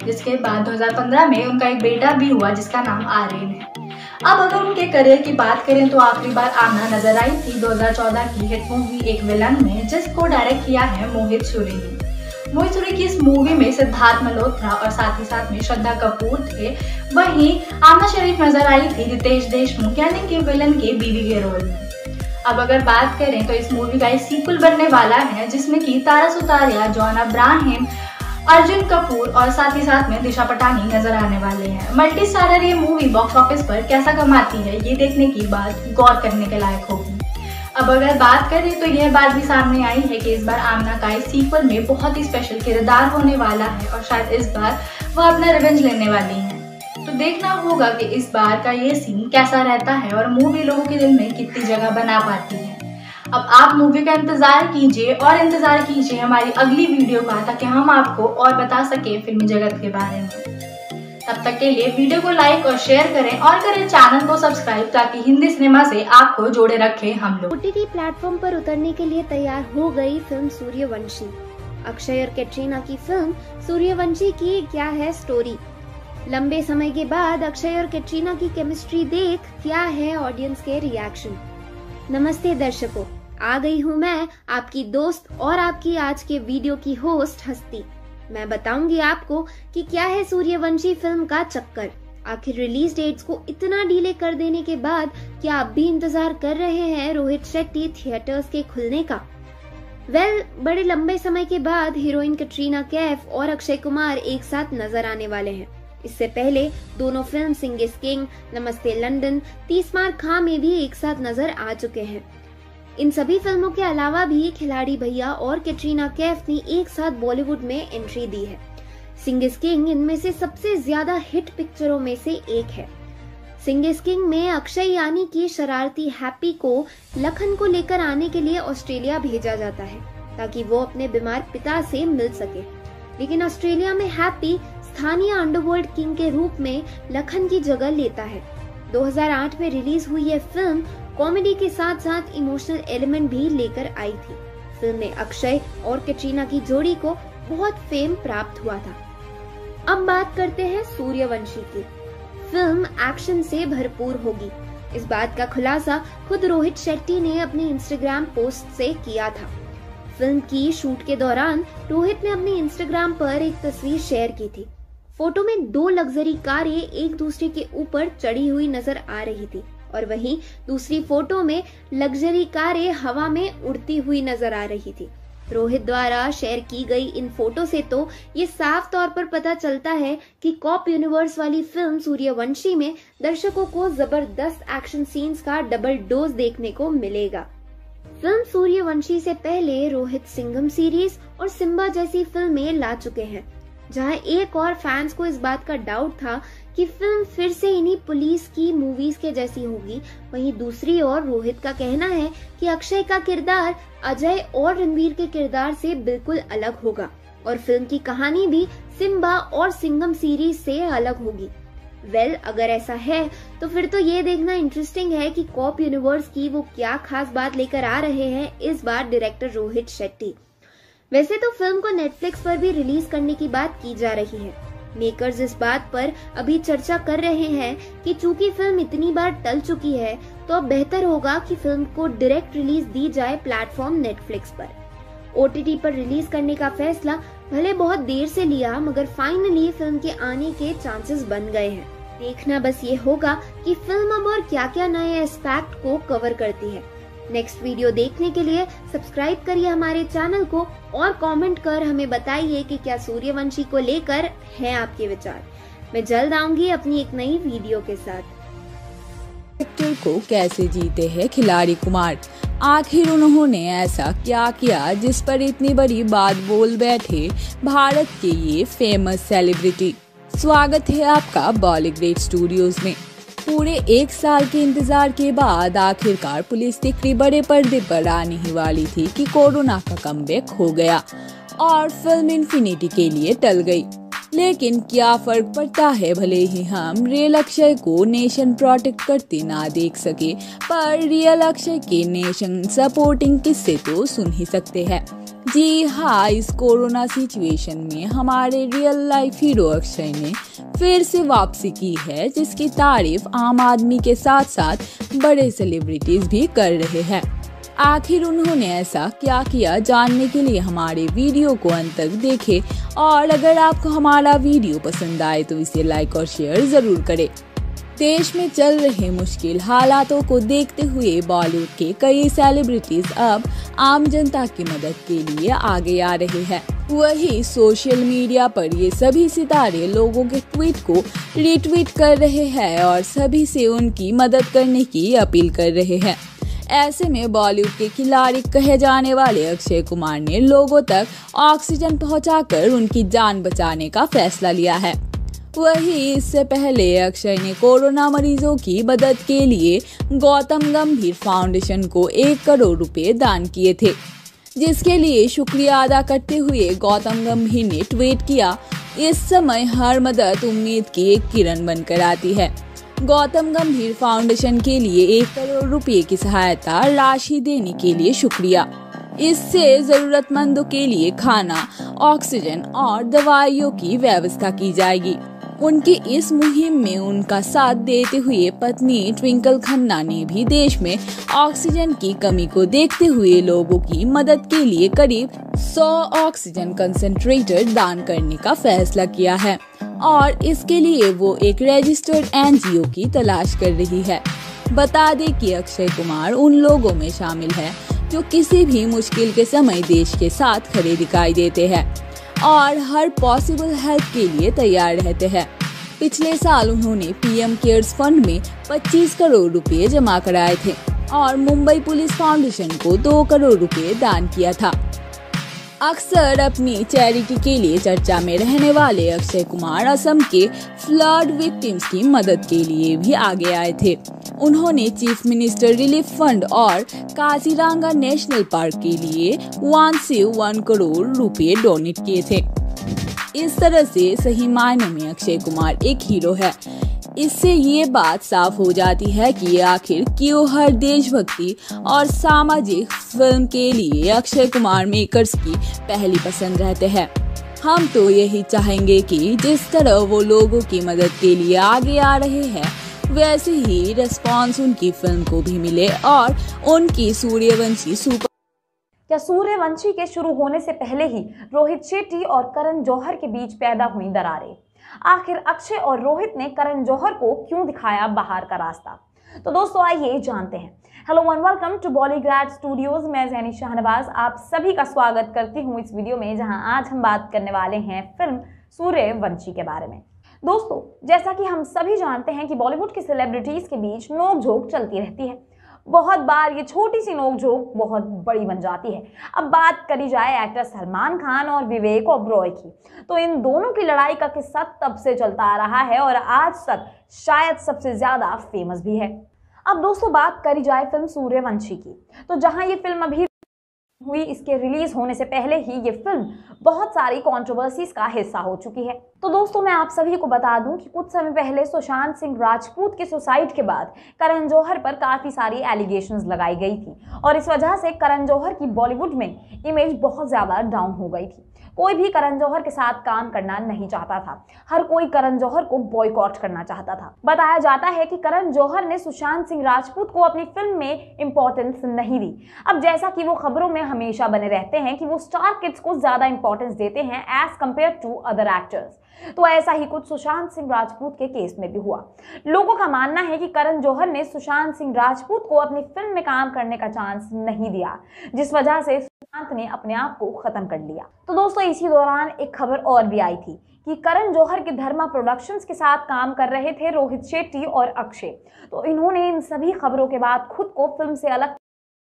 जिसके बाद दो हज़ार पंद्रह में उनका एक बेटा भी हुआ जिसका नाम आर्यन है। अब अगर उनके करियर की बात करें तो आखिरी बार आमना नजर आई थी दो हज़ार चौदह की हिट मूवी एक विलन में, जिसको डायरेक्ट किया है मोहित सूरी ने। मोहित सूरी की इस मूवी में सिद्धार्थ मल्होत्रा और साथ ही साथ में श्रद्धा कपूर थे। वहीं आमना शरीफ नजर आई थी रितेश देशमुख यानी कि विलन के बीवी के रोल में। अब अगर बात करें तो इस मूवी का एक सीक्वल बनने वाला है जिसमें कि तारा सुतारिया, जॉन अब्राहम, अर्जुन कपूर और साथ ही साथ में दिशा पटानी नजर आने वाले हैं। मल्टी स्टारर ये मूवी बॉक्स ऑफिस पर कैसा कमाती है ये देखने की बात गौर करने के लायक होगी। अब अगर बात करें तो यह बात भी सामने आई है कि इस बार आमना का इस सीक्वल में बहुत ही स्पेशल किरदार होने वाला है और शायद इस बार वह अपना रिवेंज लेने वाली है। तो देखना होगा कि इस बार का ये सीन कैसा रहता है और मूवी लोगों के दिल में कितनी जगह बना पाती है। अब आप मूवी का इंतजार कीजिए और इंतजार कीजिए हमारी अगली वीडियो का, ताकि हम आपको और बता सके फिल्मी जगत के बारे में। तब तक के लिए वीडियो को लाइक और शेयर करें और करें चैनल को सब्सक्राइब, ताकि हिंदी सिनेमा से आपको जोड़े रखें हम लोग। ओटीटी प्लेटफॉर्म पर उतरने के लिए तैयार हो गई फिल्म सूर्यवंशी। अक्षय और कैटरीना की फिल्म सूर्यवंशी की क्या है स्टोरी? लंबे समय के बाद अक्षय और कैटरीना की केमिस्ट्री देख क्या है ऑडियंस के रिएक्शन? नमस्ते दर्शकों, आ गई हूँ मैं आपकी दोस्त और आपकी आज के वीडियो की होस्ट हस्ती। मैं बताऊंगी आपको कि क्या है सूर्यवंशी फिल्म का चक्कर। आखिर रिलीज डेट्स को इतना डिले कर देने के बाद क्या आप भी इंतजार कर रहे हैं रोहित शेट्टी थिएटर्स के खुलने का? वेल well, बड़े लंबे समय के बाद हीरोइन कैटरीना कैफ और अक्षय कुमार एक साथ नजर आने वाले हैं। इससे पहले दोनों film Singh is king, Namaste London, Tees Maar खां में भी एक साथ नजर आ चुके हैं। इन सभी फिल्मों के अलावा भी खिलाड़ी भैया और कैटरीना कैफ ने एक साथ बॉलीवुड में एंट्री दी है। सिंह इज किंग इनमें से सबसे ज्यादा हिट पिक्चरों में से एक है। सिंह इज किंग में अक्षय यानी कि शरारती हैप्पी को लखन को लेकर आने के लिए ऑस्ट्रेलिया भेजा जाता है ताकि वो अपने बीमार पिता से मिल सके, लेकिन ऑस्ट्रेलिया में हैप्पी स्थानीय अंडरवर्ल्ड किंग के रूप में लखन की जगह लेता है। दो हज़ार आठ में रिलीज हुई यह फिल्म कॉमेडी के साथ साथ इमोशनल एलिमेंट भी लेकर आई थी। फिल्म में अक्षय और कैटरीना की जोड़ी को बहुत फेम प्राप्त हुआ था। अब बात करते हैं सूर्यवंशी की। फिल्म एक्शन से भरपूर होगी, इस बात का खुलासा खुद रोहित शेट्टी ने अपने इंस्टाग्राम पोस्ट से किया था। फिल्म की शूट के दौरान रोहित ने अपने इंस्टाग्राम पर एक तस्वीर शेयर की थी। फोटो में दो लग्जरी कारें एक दूसरे के ऊपर चढ़ी हुई नजर आ रही थी और वहीं दूसरी फोटो में लग्जरी कारें हवा में उड़ती हुई नजर आ रही थी। रोहित द्वारा शेयर की गई इन फोटो से तो ये साफ तौर पर पता चलता है कि कॉप यूनिवर्स वाली फिल्म सूर्यवंशी में दर्शकों को जबरदस्त एक्शन सीन्स का डबल डोज देखने को मिलेगा। फिल्म सूर्यवंशी से पहले रोहित सिंघम सीरीज और सिम्बा जैसी फिल्में ला चुके हैं, जहां एक और फैंस को इस बात का डाउट था कि फिल्म फिर से इन्हीं पुलिस की मूवीज के जैसी होगी। वहीं दूसरी ओर रोहित का कहना है कि अक्षय का किरदार अजय और रणवीर के किरदार से बिल्कुल अलग होगा और फिल्म की कहानी भी सिम्बा और सिंघम सीरीज से अलग होगी। वेल well, अगर ऐसा है तो फिर तो ये देखना इंटरेस्टिंग है कि कॉप यूनिवर्स की वो क्या खास बात लेकर आ रहे हैं इस बार डायरेक्टर रोहित शेट्टी। वैसे तो फिल्म को नेटफ्लिक्स पर भी रिलीज करने की बात की जा रही है। मेकर्स इस बात पर अभी चर्चा कर रहे हैं कि चूंकि फिल्म इतनी बार टल चुकी है तो अब बेहतर होगा कि फिल्म को डायरेक्ट रिलीज दी जाए प्लेटफॉर्म नेटफ्लिक्स पर। ओटीटी पर रिलीज करने का फैसला भले बहुत देर से लिया, मगर फाइनली फिल्म के आने के चांसेस बन गए हैं। देखना बस ये होगा कि फिल्म अब और क्या क्या नए एस्पेक्ट को कवर करती है। नेक्स्ट वीडियो देखने के लिए सब्सक्राइब करिए हमारे चैनल को और कमेंट कर हमें बताइए कि क्या सूर्यवंशी को लेकर हैं आपके विचार। मैं जल्द आऊंगी अपनी एक नई वीडियो के साथ। एक्टर को कैसे जीते हैं खिलाड़ी कुमार? आखिर उन्होंने ऐसा क्या किया जिस पर इतनी बड़ी बात बोल बैठे भारत के ये फेमस सेलिब्रिटी? स्वागत है आपका बॉलीवुड स्टूडियोज में। पूरे एक साल के इंतजार के बाद आखिरकार पुलिस डिक्री बड़े पर्दे पर आने ही वाली थी कि कोरोना का कमबैक हो गया और फिल्म इन्फिनिटी के लिए टल गई। लेकिन क्या फर्क पड़ता है, भले ही हम रियल अक्षय को नेशन प्रोटेक्ट करते ना देख सके, पर रियल अक्षय के नेशन सपोर्टिंग किस्से तो सुन ही सकते हैं। जी हाँ, इस कोरोना सिचुएशन में हमारे रियल लाइफ हीरो अक्षय ने फिर से वापसी की है, जिसकी तारीफ आम आदमी के साथ साथ बड़े सेलिब्रिटीज भी कर रहे हैं। आखिर उन्होंने ऐसा क्या किया, जानने के लिए हमारे वीडियो को अंत तक देखें और अगर आपको हमारा वीडियो पसंद आए तो इसे लाइक और शेयर जरूर करें। देश में चल रहे मुश्किल हालातों को देखते हुए बॉलीवुड के कई सेलिब्रिटीज अब आम जनता की मदद के लिए आगे आ रहे हैं। वही सोशल मीडिया पर ये सभी सितारे लोगों के ट्वीट को रीट्वीट कर रहे हैं और सभी से उनकी मदद करने की अपील कर रहे हैं। ऐसे में बॉलीवुड के खिलाड़ी कहे जाने वाले अक्षय कुमार ने लोगों तक ऑक्सीजन पहुंचाकर उनकी जान बचाने का फैसला लिया है। वही इससे पहले अक्षय ने कोरोना मरीजों की मदद के लिए गौतम गंभीर फाउंडेशन को एक करोड़ रुपए दान किए थे, जिसके लिए शुक्रिया अदा करते हुए गौतम गंभीर ने ट्वीट किया, इस समय हर मदद उम्मीद की एक किरण बनकर आती है। गौतम गंभीर फाउंडेशन के लिए एक करोड़ रुपए की सहायता राशि देने के लिए शुक्रिया। इससे जरूरतमंदों के लिए खाना, ऑक्सीजन और दवाइयों की व्यवस्था की जाएगी। उनकी इस मुहिम में उनका साथ देते हुए पत्नी ट्विंकल खन्ना ने भी देश में ऑक्सीजन की कमी को देखते हुए लोगों की मदद के लिए करीब सौ ऑक्सीजन कंसंट्रेटर दान करने का फैसला किया है और इसके लिए वो एक रजिस्टर्ड एनजीओ की तलाश कर रही है। बता दें कि अक्षय कुमार उन लोगों में शामिल है जो किसी भी मुश्किल के समय देश के साथ खड़े दिखाई देते हैं और हर पॉसिबल हेल्प के लिए तैयार रहते हैं। पिछले साल उन्होंने पीएम केयर्स फंड में पच्चीस करोड़ रुपए जमा कराए थे और मुंबई पुलिस फाउंडेशन को दो करोड़ रुपए दान किया था। अक्सर अपनी चैरिटी के लिए चर्चा में रहने वाले अक्षय कुमार असम के फ्लड विक्टिम्स की मदद के लिए भी आगे आए थे। उन्होंने चीफ मिनिस्टर रिलीफ फंड और काजीरंगा नेशनल पार्क के लिए वन से वन करोड़ रुपए डोनेट किए थे। इस तरह से सही मायने में अक्षय कुमार एक हीरो है। इससे ये बात साफ हो जाती है कि आखिर क्यों हर देशभक्ति और सामाजिक फिल्म के लिए अक्षय कुमार मेकर्स की पहली पसंद रहते हैं। हम तो यही चाहेंगे कि जिस तरह वो लोगों की मदद के लिए आगे आ रहे हैं वैसे ही रिस्पॉन्स उनकी फिल्म को भी मिले और उनकी सूर्यवंशी सुपर क्या सूर्यवंशी के शुरू होने से पहले ही रोहित शेट्टी और करण जौहर के बीच पैदा हुई दरारें? आखिर अक्षय और रोहित ने करण जौहर को क्यों दिखाया बाहर का रास्ता? तो दोस्तों आइए जानते हैं। Hello and welcome to Bollygrad studios. मैं जैनी शाहनवाज आप सभी का स्वागत करती हूँ इस वीडियो में, जहां आज हम बात करने वाले हैं फिल्म सूर्यवंशी के बारे में। दोस्तों जैसा कि हम सभी जानते हैं कि बॉलीवुड की सेलिब्रिटीज के बीच नोकझोंक चलती रहती है। बहुत बार ये छोटी सी नोकझोंक बहुत बड़ी बन जाती है। अब बात करी जाए एक्टर सलमान खान और विवेक ओबरॉय की, तो इन दोनों की लड़ाई का किस्सा तब से चलता आ रहा है और आज तक शायद सबसे ज्यादा फेमस भी है। अब दोस्तों बात करी जाए फिल्म सूर्यवंशी की, तो जहां ये फिल्म अभी हुई, इसके रिलीज होने से पहले ही ये फिल्म बहुत सारी कंट्रोवर्सीज का हिस्सा हो चुकी है। तो दोस्तों मैं आप सभी को बता दूं कि कुछ समय पहले सुशांत सिंह राजपूत के सुसाइड के बाद करण जौहर पर काफी सारी एलिगेशंस लगाई गई थी और इस वजह से करण जौहर की बॉलीवुड में इमेज बहुत ज्यादा डाउन हो गई थी। कोई भी करण जौहर के साथ काम करना नहीं चाहता था, हर कोई करण जौहर को बॉयकॉट करना चाहता था। बताया जाता है कि करण जौहर ने सुशांत सिंह राजपूत को अपनी फिल्म में इंपॉर्टेंस नहीं दी। अब जैसा कि वो खबरों में हमेशा बने रहते हैं कि वो स्टार किड्स को ज्यादा इंपॉर्टेंस देते हैं as compare to other actors, तो ऐसा ही कुछ सुशांत सिंह राजपूत के केस में भी हुआ। लोगों का मानना है कि करण जौहर ने सुशांत सिंह राजपूत को अपनी फिल्म में काम करने का चांस नहीं दिया, जिस वजह से सुशांत ने अपने आप को खत्म कर लिया। तो दोस्तों इसी दौरान एक खबर और भी आई थी कि करण जौहर के धर्मा प्रोडक्शंस के साथ काम कर रहे थे रोहित शेट्टी और अक्षय। तो इन्होंने इन सभी खबरों के बाद खुद को फिल्म से अलग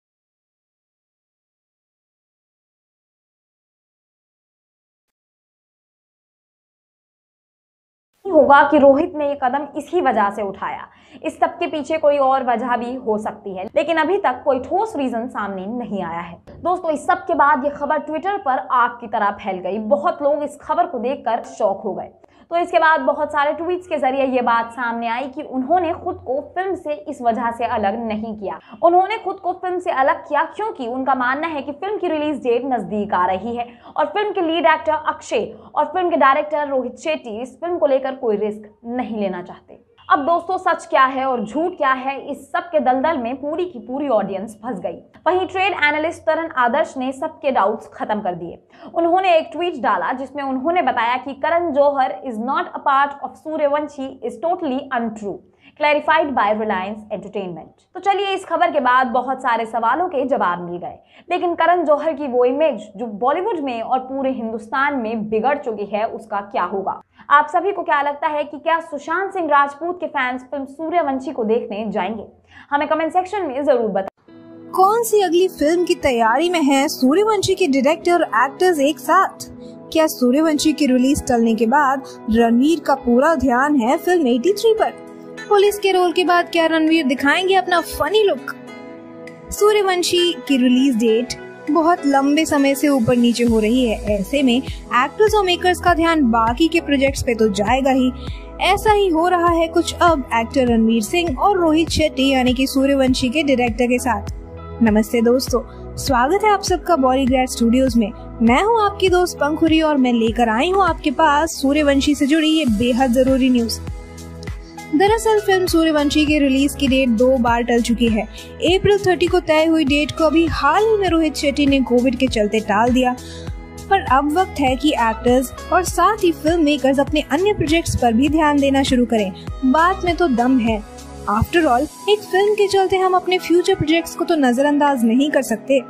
होगा कि रोहित ने ये कदम इसी वजह से उठाया। इस सब के पीछे कोई और वजह भी हो सकती है, लेकिन अभी तक कोई ठोस रीजन सामने नहीं आया है। दोस्तों इस सब के बाद ये खबर ट्विटर पर आग की तरह फैल गई। बहुत लोग इस खबर को देखकर शॉक हो गए। तो इसके बाद बहुत सारे ट्वीट्स के जरिए ये बात सामने आई कि उन्होंने खुद को फिल्म से इस वजह से अलग नहीं किया। उन्होंने खुद को फिल्म से अलग किया क्योंकि उनका मानना है कि फिल्म की रिलीज डेट नजदीक आ रही है और फिल्म के लीड एक्टर अक्षय और फिल्म के डायरेक्टर रोहित शेट्टी इस फिल्म को लेकर कोई रिस्क नहीं लेना चाहते। अब दोस्तों सच क्या है और झूठ क्या है, इस सब के दलदल में पूरी की पूरी ऑडियंस फंस गई। वहीं ट्रेड एनालिस्ट तरन आदर्श ने सबके डाउट्स खत्म कर दिए। उन्होंने एक ट्वीट डाला जिसमें उन्होंने बताया कि Karan Johar is not a part of Sooryavanshi is totally untrue, clarified by Reliance entertainment. तो चलिए इस खबर के बाद बहुत सारे सवालों के जवाब मिल गए, लेकिन करण जौहर की वो इमेज जो बॉलीवुड में और पूरे हिंदुस्तान में बिगड़ चुकी है उसका क्या होगा? आप सभी को क्या लगता है कि क्या सुशांत सिंह राजपूत के फैंस फिल्म सूर्यवंशी को देखने जाएंगे? हमें कमेंट सेक्शन में जरूर बताएं। कौन सी अगली फिल्म की तैयारी में है सूर्यवंशी के डायरेक्टर और एक्टर्स एक साथ? क्या सूर्यवंशी की रिलीज टलने के बाद रणवीर का पूरा ध्यान है फिल्म तिरासी पर? पुलिस के रोल के बाद क्या रणवीर दिखाएंगे अपना फनी लुक? सूर्यवंशी की रिलीज डेट बहुत लंबे समय से ऊपर नीचे हो रही है। ऐसे में एक्टर्स और मेकर्स का ध्यान बाकी के प्रोजेक्ट्स पे तो जाएगा ही। ऐसा ही हो रहा है कुछ अब एक्टर रणवीर सिंह और रोहित शेट्टी यानी कि सूर्यवंशी के डायरेक्टर के साथ। नमस्ते दोस्तों, स्वागत है आप सबका बॉलीग्रैड स्टूडियोज में। मैं हूं आपकी दोस्त पंखुरी और मैं लेकर आई हूं आपके पास सूर्यवंशी से जुड़ी ये बेहद जरूरी न्यूज। दरअसल फिल्म सूर्यवंशी की रिलीज की डेट दो बार टल चुकी है। अप्रैल तीस को तय हुई डेट को अभी हाल ही में रोहित शेट्टी ने कोविड के चलते टाल दिया, पर अब वक्त है कि एक्टर्स और साथ ही फिल्म मेकर्स अपने अन्य प्रोजेक्ट्स पर भी ध्यान देना शुरू करें। बात में तो दम है। आफ्टर ऑल एक फिल्म के चलते हम अपने फ्यूचर प्रोजेक्ट्स को तो नजरअंदाज नहीं कर सकते।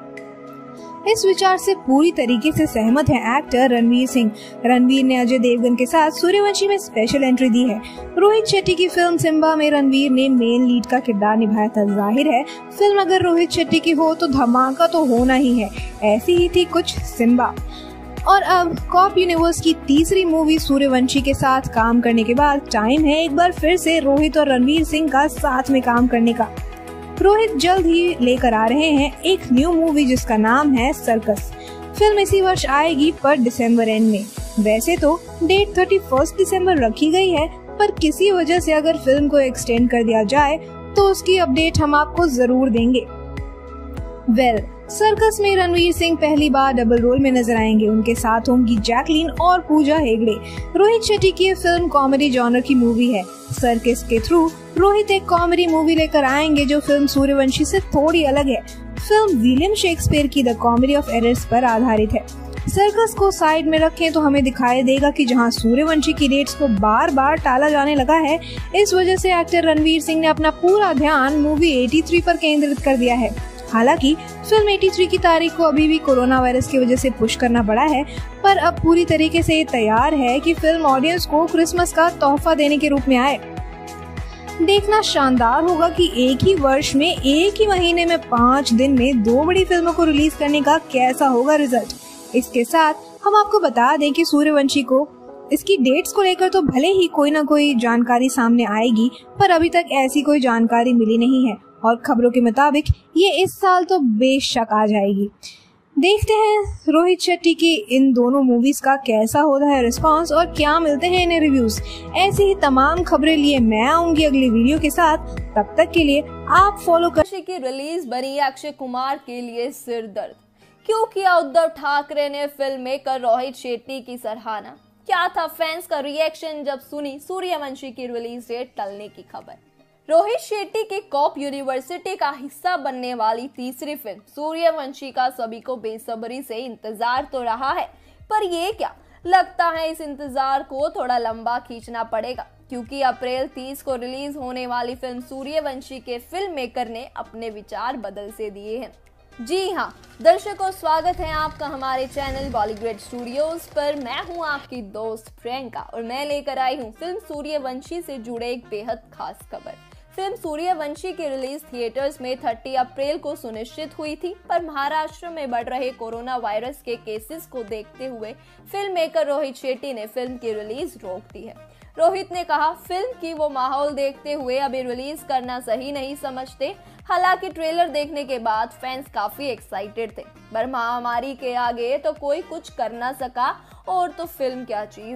इस विचार से पूरी तरीके से सहमत हैं एक्टर रणवीर सिंह। रणवीर ने अजय देवगन के साथ सूर्यवंशी में स्पेशल एंट्री दी है। रोहित शेट्टी की फिल्म सिम्बा में रणवीर ने मेन लीड का किरदार निभाया था। जाहिर है फिल्म अगर रोहित शेट्टी की हो तो धमाका तो होना ही है। ऐसी ही थी कुछ सिम्बा। और अब कॉप यूनिवर्स की तीसरी मूवी सूर्यवंशी के साथ काम करने के बाद टाइम है एक बार फिर से रोहित और रणवीर सिंह का साथ में काम करने का। रोहित जल्द ही लेकर आ रहे हैं एक न्यू मूवी जिसका नाम है सर्कस। फिल्म इसी वर्ष आएगी पर दिसंबर एंड में। वैसे तो डेट इकतीस दिसंबर रखी गई है, पर किसी वजह से अगर फिल्म को एक्सटेंड कर दिया जाए तो उसकी अपडेट हम आपको जरूर देंगे। वेल well, सर्कस में रणवीर सिंह पहली बार डबल रोल में नजर आएंगे। उनके साथ होंगी जैकलीन और पूजा हेगड़े। रोहित शेट्टी की फिल्म कॉमेडी जॉनर की मूवी है। सर्कस के थ्रू रोहित एक कॉमेडी मूवी लेकर आएंगे जो फिल्म सूर्यवंशी से थोड़ी अलग है। फिल्म विलियम शेक्सपियर की द कॉमेडी ऑफ एरर्स पर आधारित है। सर्कस को साइड में रखें तो हमें दिखाई देगा कि जहां सूर्यवंशी की डेट्स को बार बार टाला जाने लगा है, इस वजह से एक्टर रणवीर सिंह ने अपना पूरा ध्यान मूवी तिरासी पर केंद्रित कर दिया है। हालांकि फिल्म तिरासी की तारीख को अभी भी कोरोना वायरस की वजह से पुश करना पड़ा है, पर अब पूरी तरीके से तैयार है कि फिल्म ऑडियंस को क्रिसमस का तोहफा देने के रूप में आए। देखना शानदार होगा कि एक ही वर्ष में एक ही महीने में पाँच दिन में दो बड़ी फिल्मों को रिलीज करने का कैसा होगा रिजल्ट। इसके साथ हम आपको बता दें कि सूर्यवंशी को इसकी डेट्स को लेकर तो भले ही कोई ना कोई जानकारी सामने आएगी, पर अभी तक ऐसी कोई जानकारी मिली नहीं है और खबरों के मुताबिक ये इस साल तो बेशक आ जाएगी। देखते हैं रोहित शेट्टी की इन दोनों मूवीज का कैसा होता है रिस्पांस और क्या मिलते हैं इन्हें रिव्यूज। ऐसी ही तमाम खबरें लिए मैं आऊंगी अगली वीडियो के साथ। तब तक के लिए आप फॉलो कर। की रिलीज बनी अक्षय कुमार के लिए सिर दर्द। क्यों किया उद्धव ठाकरे ने फिल्म मेकर रोहित शेट्टी की सराहना? क्या था फैंस का रिएक्शन जब सुनी सूर्यवंशी की रिलीज डेट टलने की खबर? रोहित शेट्टी के कॉप यूनिवर्सिटी का हिस्सा बनने वाली तीसरी फिल्म सूर्यवंशी का सभी को बेसब्री से इंतजार तो रहा है, पर ये क्या लगता है इस इंतजार को थोड़ा लंबा खींचना पड़ेगा, क्योंकि अप्रैल तीस को रिलीज होने वाली फिल्म सूर्यवंशी के फिल्म मेकर ने अपने विचार बदल से दिए हैं। जी हाँ दर्शकों, स्वागत है आपका हमारे चैनल बॉलीग्रैड स्टूडियोज पर। मैं हूँ आपकी दोस्त प्रियंका और मैं लेकर आई हूँ फिल्म सूर्यवंशी से जुड़े एक बेहद खास खबर। फिल्म सूर्यवंशी की रिलीज थिएटर्स में तीस अप्रैल को सुनिश्चित हुई थी, पर महाराष्ट्र में बढ़ रहे कोरोना वायरस के केसेस को देखते हुए फिल्म मेकर रोहित शेट्टी ने फिल्म की रिलीज रोक दी है। रोहित ने कहा फिल्म की वो माहौल देखते हुए अभी रिलीज करना सही नहीं समझते। हालांकि ट्रेलर देखने के बाद फैंस काफी एक्साइटेड थे, पर महामारी के आगे तो कोई कुछ कर ना सका और तो फिल्म क्या चीज है।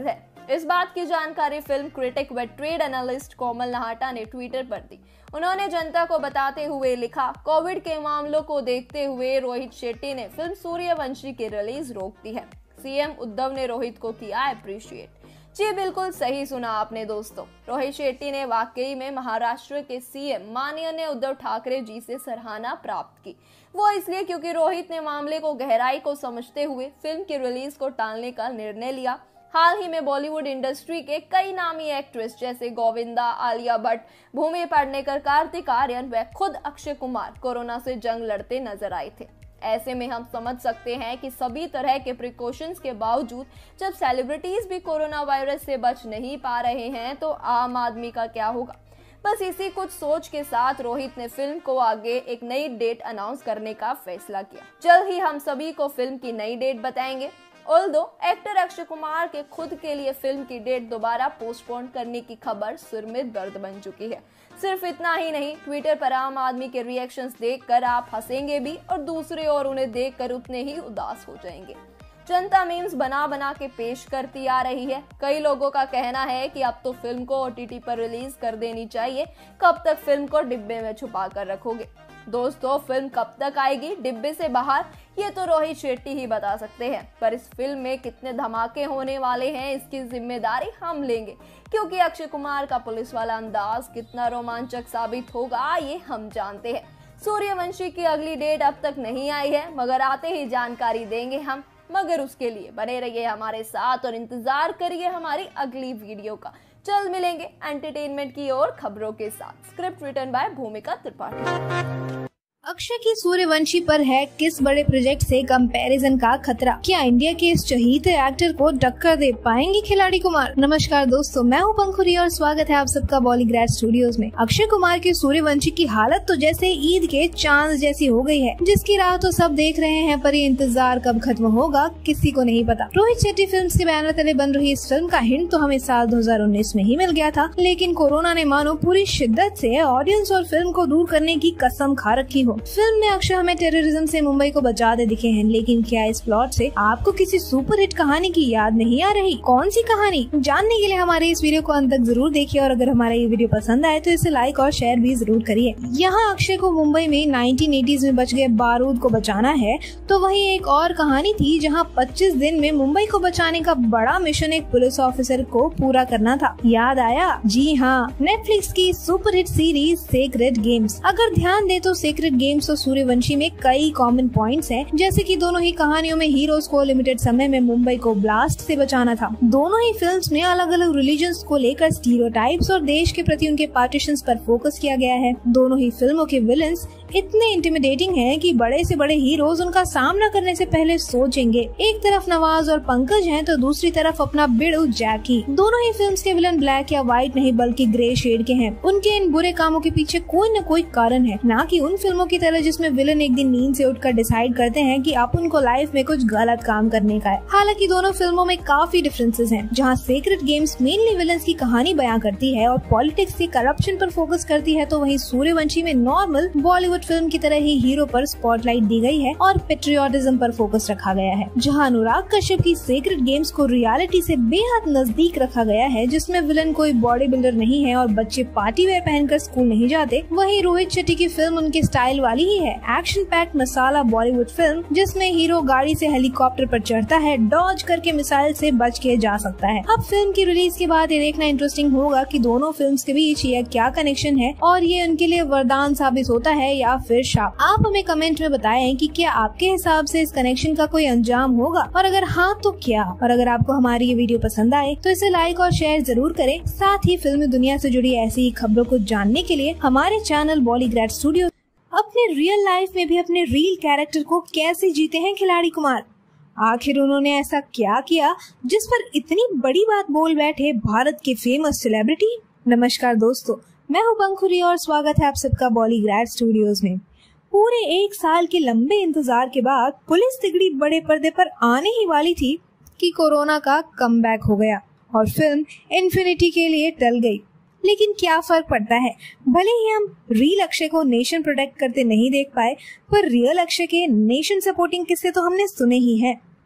इस बात की जानकारी फिल्म क्रिटिक व ट्रेड एनालिस्ट कोमल नहाटा ने ट्विटर पर दी। उन्होंने जनता को बताते हुए लिखा, कोविड के मामलों को देखते हुए रोहित शेट्टी ने फिल्म सूर्यवंशी की रिलीज रोक दी है। सीएम उद्धव ने रोहित को किया अप्रिशिएट। जी बिल्कुल सही सुना आपने दोस्तों, रोहित शेट्टी ने वाकई में महाराष्ट्र के सीएम माननीय उद्धव ठाकरे जी से सराहना प्राप्त की। वो इसलिए क्योंकि रोहित ने मामले को गहराई को समझते हुए फिल्म की रिलीज को टालने का निर्णय लिया। हाल ही में बॉलीवुड इंडस्ट्री के कई नामी एक्ट्रेस जैसे गोविंदा, आलिया भट्ट, भूमि पेडनेकर, कार्तिक आर्यन व खुद अक्षय कुमार कोरोना से जंग लड़ते नजर आए थे। ऐसे में हम समझ सकते हैं कि सभी तरह के प्रिकॉशंस के बावजूद जब सेलिब्रिटीज भी कोरोना वायरस से बच नहीं पा रहे हैं तो आम आदमी का क्या होगा। बस इसी कुछ सोच के साथ रोहित ने फिल्म को आगे एक नई डेट अनाउंस करने का फैसला किया। जल्द ही हम सभी को फिल्म की नई डेट बताएंगे। ऑल्दो एक्टर अक्षय कुमार के खुद के लिए फिल्म की डेट दोबारा पोस्टपोन करने की खबर सिर में दर्द बन चुकी है। सिर्फ इतना ही नहीं, ट्विटर पर आम आदमी के रिएक्शंस देखकर आप हंसेंगे भी और दूसरे और उन्हें देखकर उतने ही उदास हो जाएंगे। जनता मीम्स बना बना के पेश करती आ रही है। कई लोगों का कहना है कि अब तो फिल्म को ओटीटी पर रिलीज कर देनी चाहिए, कब तक फिल्म को डिब्बे में छुपा कर रखोगे। दोस्तों, फिल्म कब तक आएगी डिब्बे से बाहर, ये तो रोहित शेट्टी ही बता सकते हैं, पर इस फिल्म में कितने धमाके होने वाले हैं इसकी जिम्मेदारी हम लेंगे, क्योंकि अक्षय कुमार का पुलिस वाला अंदाज कितना रोमांचक साबित होगा ये हम जानते हैं। सूर्यवंशी की अगली डेट अब तक नहीं आई है, मगर आते ही जानकारी देंगे हम। मगर उसके लिए बने रहिए हमारे साथ और इंतजार करिए हमारी अगली वीडियो का। जल्द मिलेंगे एंटरटेनमेंट की और खबरों के साथ। स्क्रिप्ट रिटन बाय भूमिका त्रिपाठी। अक्षय की सूर्यवंशी पर है किस बड़े प्रोजेक्ट से कंपैरिजन का खतरा? क्या इंडिया के इस चहीते एक्टर को टक्कर दे पाएंगे खिलाड़ी कुमार? नमस्कार दोस्तों, मैं हूं पंखुरी और स्वागत है आप सबका बॉलीग्रैड स्टूडियोज में। अक्षय कुमार की सूर्यवंशी की हालत तो जैसे ईद के चांद जैसी हो गई है, जिसकी राह तो सब देख रहे हैं, पर ये इंतजार कब खत्म होगा किसी को नहीं पता। रोहित शेट्टी फिल्म्स के बैनर तले बन रही इस फिल्म का हिंट तो हमें साल दो हजार उन्नीस में ही मिल गया था, लेकिन कोरोना ने मानो पूरी शिद्दत से ऑडियंस और फिल्म को दूर करने की कसम खा रखी हो। फिल्म में अक्षय हमें टेररिज्म से मुंबई को बचाते दिखे हैं, लेकिन क्या इस प्लॉट से आपको किसी सुपरहिट कहानी की याद नहीं आ रही? कौन सी कहानी? जानने के लिए हमारे इस वीडियो को अंत तक जरूर देखिए और अगर हमारा ये वीडियो पसंद आए तो इसे लाइक और शेयर भी जरूर करिए। यहाँ अक्षय को मुंबई में नाइनटीन एटीज़ में बच गए बारूद को बचाना है, तो वहीं एक और कहानी थी जहाँ पच्चीस दिन में मुंबई को बचाने का बड़ा मिशन एक पुलिस ऑफिसर को पूरा करना था। याद आया? जी हाँ, नेटफ्लिक्स की सुपरहिट सीरीज सेक्रेड गेम्स। अगर ध्यान दे तो सेक्रेड गेम्स और सूर्यवंशी में कई कॉमन पॉइंट्स हैं, जैसे कि दोनों ही कहानियों में हीरोज को लिमिटेड समय में मुंबई को ब्लास्ट से बचाना था। दोनों ही फिल्म्स में अलग अलग रिलीजन्स को लेकर स्टीरियोटाइप्स और देश के प्रति उनके पार्टीशंस पर फोकस किया गया है। दोनों ही फिल्मों के विलन्स इतने इंटिमिडेटिंग हैं कि बड़े से बड़े हीरोज उनका सामना करने से पहले सोचेंगे। एक तरफ नवाज और पंकज हैं तो दूसरी तरफ अपना बिड़ू जैकी। दोनों ही फिल्म्स के विलन ब्लैक या व्हाइट नहीं बल्कि ग्रे शेड के हैं। उनके इन बुरे कामों के पीछे कोई न कोई कारण है, ना कि उन फिल्मों की तरह जिसमें विलन एक दिन नींद से उठकर डिसाइड करते हैं कि अब उनको लाइफ में कुछ गलत काम करने का है। हालांकि दोनों फिल्मों में काफी डिफरेंसेस हैं। जहां सेक्रेड गेम्स मेनली विलन्स की कहानी बयां करती है और पॉलिटिक्स से करप्शन पर फोकस करती है, तो वहीं सूर्यवंशी में नॉर्मल बॉलीवुड फिल्म की तरह ही हीरो पर स्पॉटलाइट दी गई है और पेट्रियोटिज्म पर फोकस रखा गया है। जहां अनुराग कश्यप की सेक्रेड गेम्स को रियलिटी से बेहद नजदीक रखा गया है, जिसमें विलन कोई बॉडी बिल्डर नहीं है और बच्चे पार्टी वेयर पहनकर स्कूल नहीं जाते, वहीं रोहित शेट्टी की फिल्म उनके स्टाइल वाली ही है। Action packed masala Bollywood film जिसमें हीरो गाड़ी से हेलीकॉप्टर पर चढ़ता है, डॉज करके मिसाइल से बच के जा सकता है। अब फिल्म की रिलीज के बाद ये देखना इंटरेस्टिंग होगा कि दोनों फिल्म्स के बीच ये क्या कनेक्शन है और ये उनके लिए वरदान साबित होता है या फिर शाप। आप हमें कमेंट में बताएं कि क्या आपके हिसाब से इस कनेक्शन का कोई अंजाम होगा, और अगर हाँ तो क्या। और अगर आपको हमारी ये वीडियो पसंद आए तो इसे लाइक और शेयर जरूर करें। साथ ही फिल्मी दुनिया से जुड़ी ऐसी ही खबरों को जानने के लिए हमारे चैनल बॉलीग्रैड स्टूडियो अपने रियल लाइफ में भी अपने रियल कैरेक्टर को कैसे जीते हैं खिलाड़ी कुमार? आखिर उन्होंने ऐसा क्या किया जिस पर इतनी बड़ी बात बोल बैठे भारत के फेमस सेलिब्रिटी? नमस्कार दोस्तों, मैं हूं पंखुरी और स्वागत है आप सबका बॉलीग्रैड स्टूडियोज में। पूरे एक साल के लंबे इंतजार के बाद पुलिस तिगड़ी बड़े पर्दे पर आने ही वाली थी कि कोरोना का कमबैक हो गया और फिल्म इन्फिनिटी के लिए टल गई। लेकिन क्या फर्क पड़ता है, भले ही हम रियल अक्षय को नेशन प्रोटेक्ट करते नहीं देख पाए, पर रियल अक्षय के नेशन सपोर्टिंग किस्से तो हमने सुने ही हैं।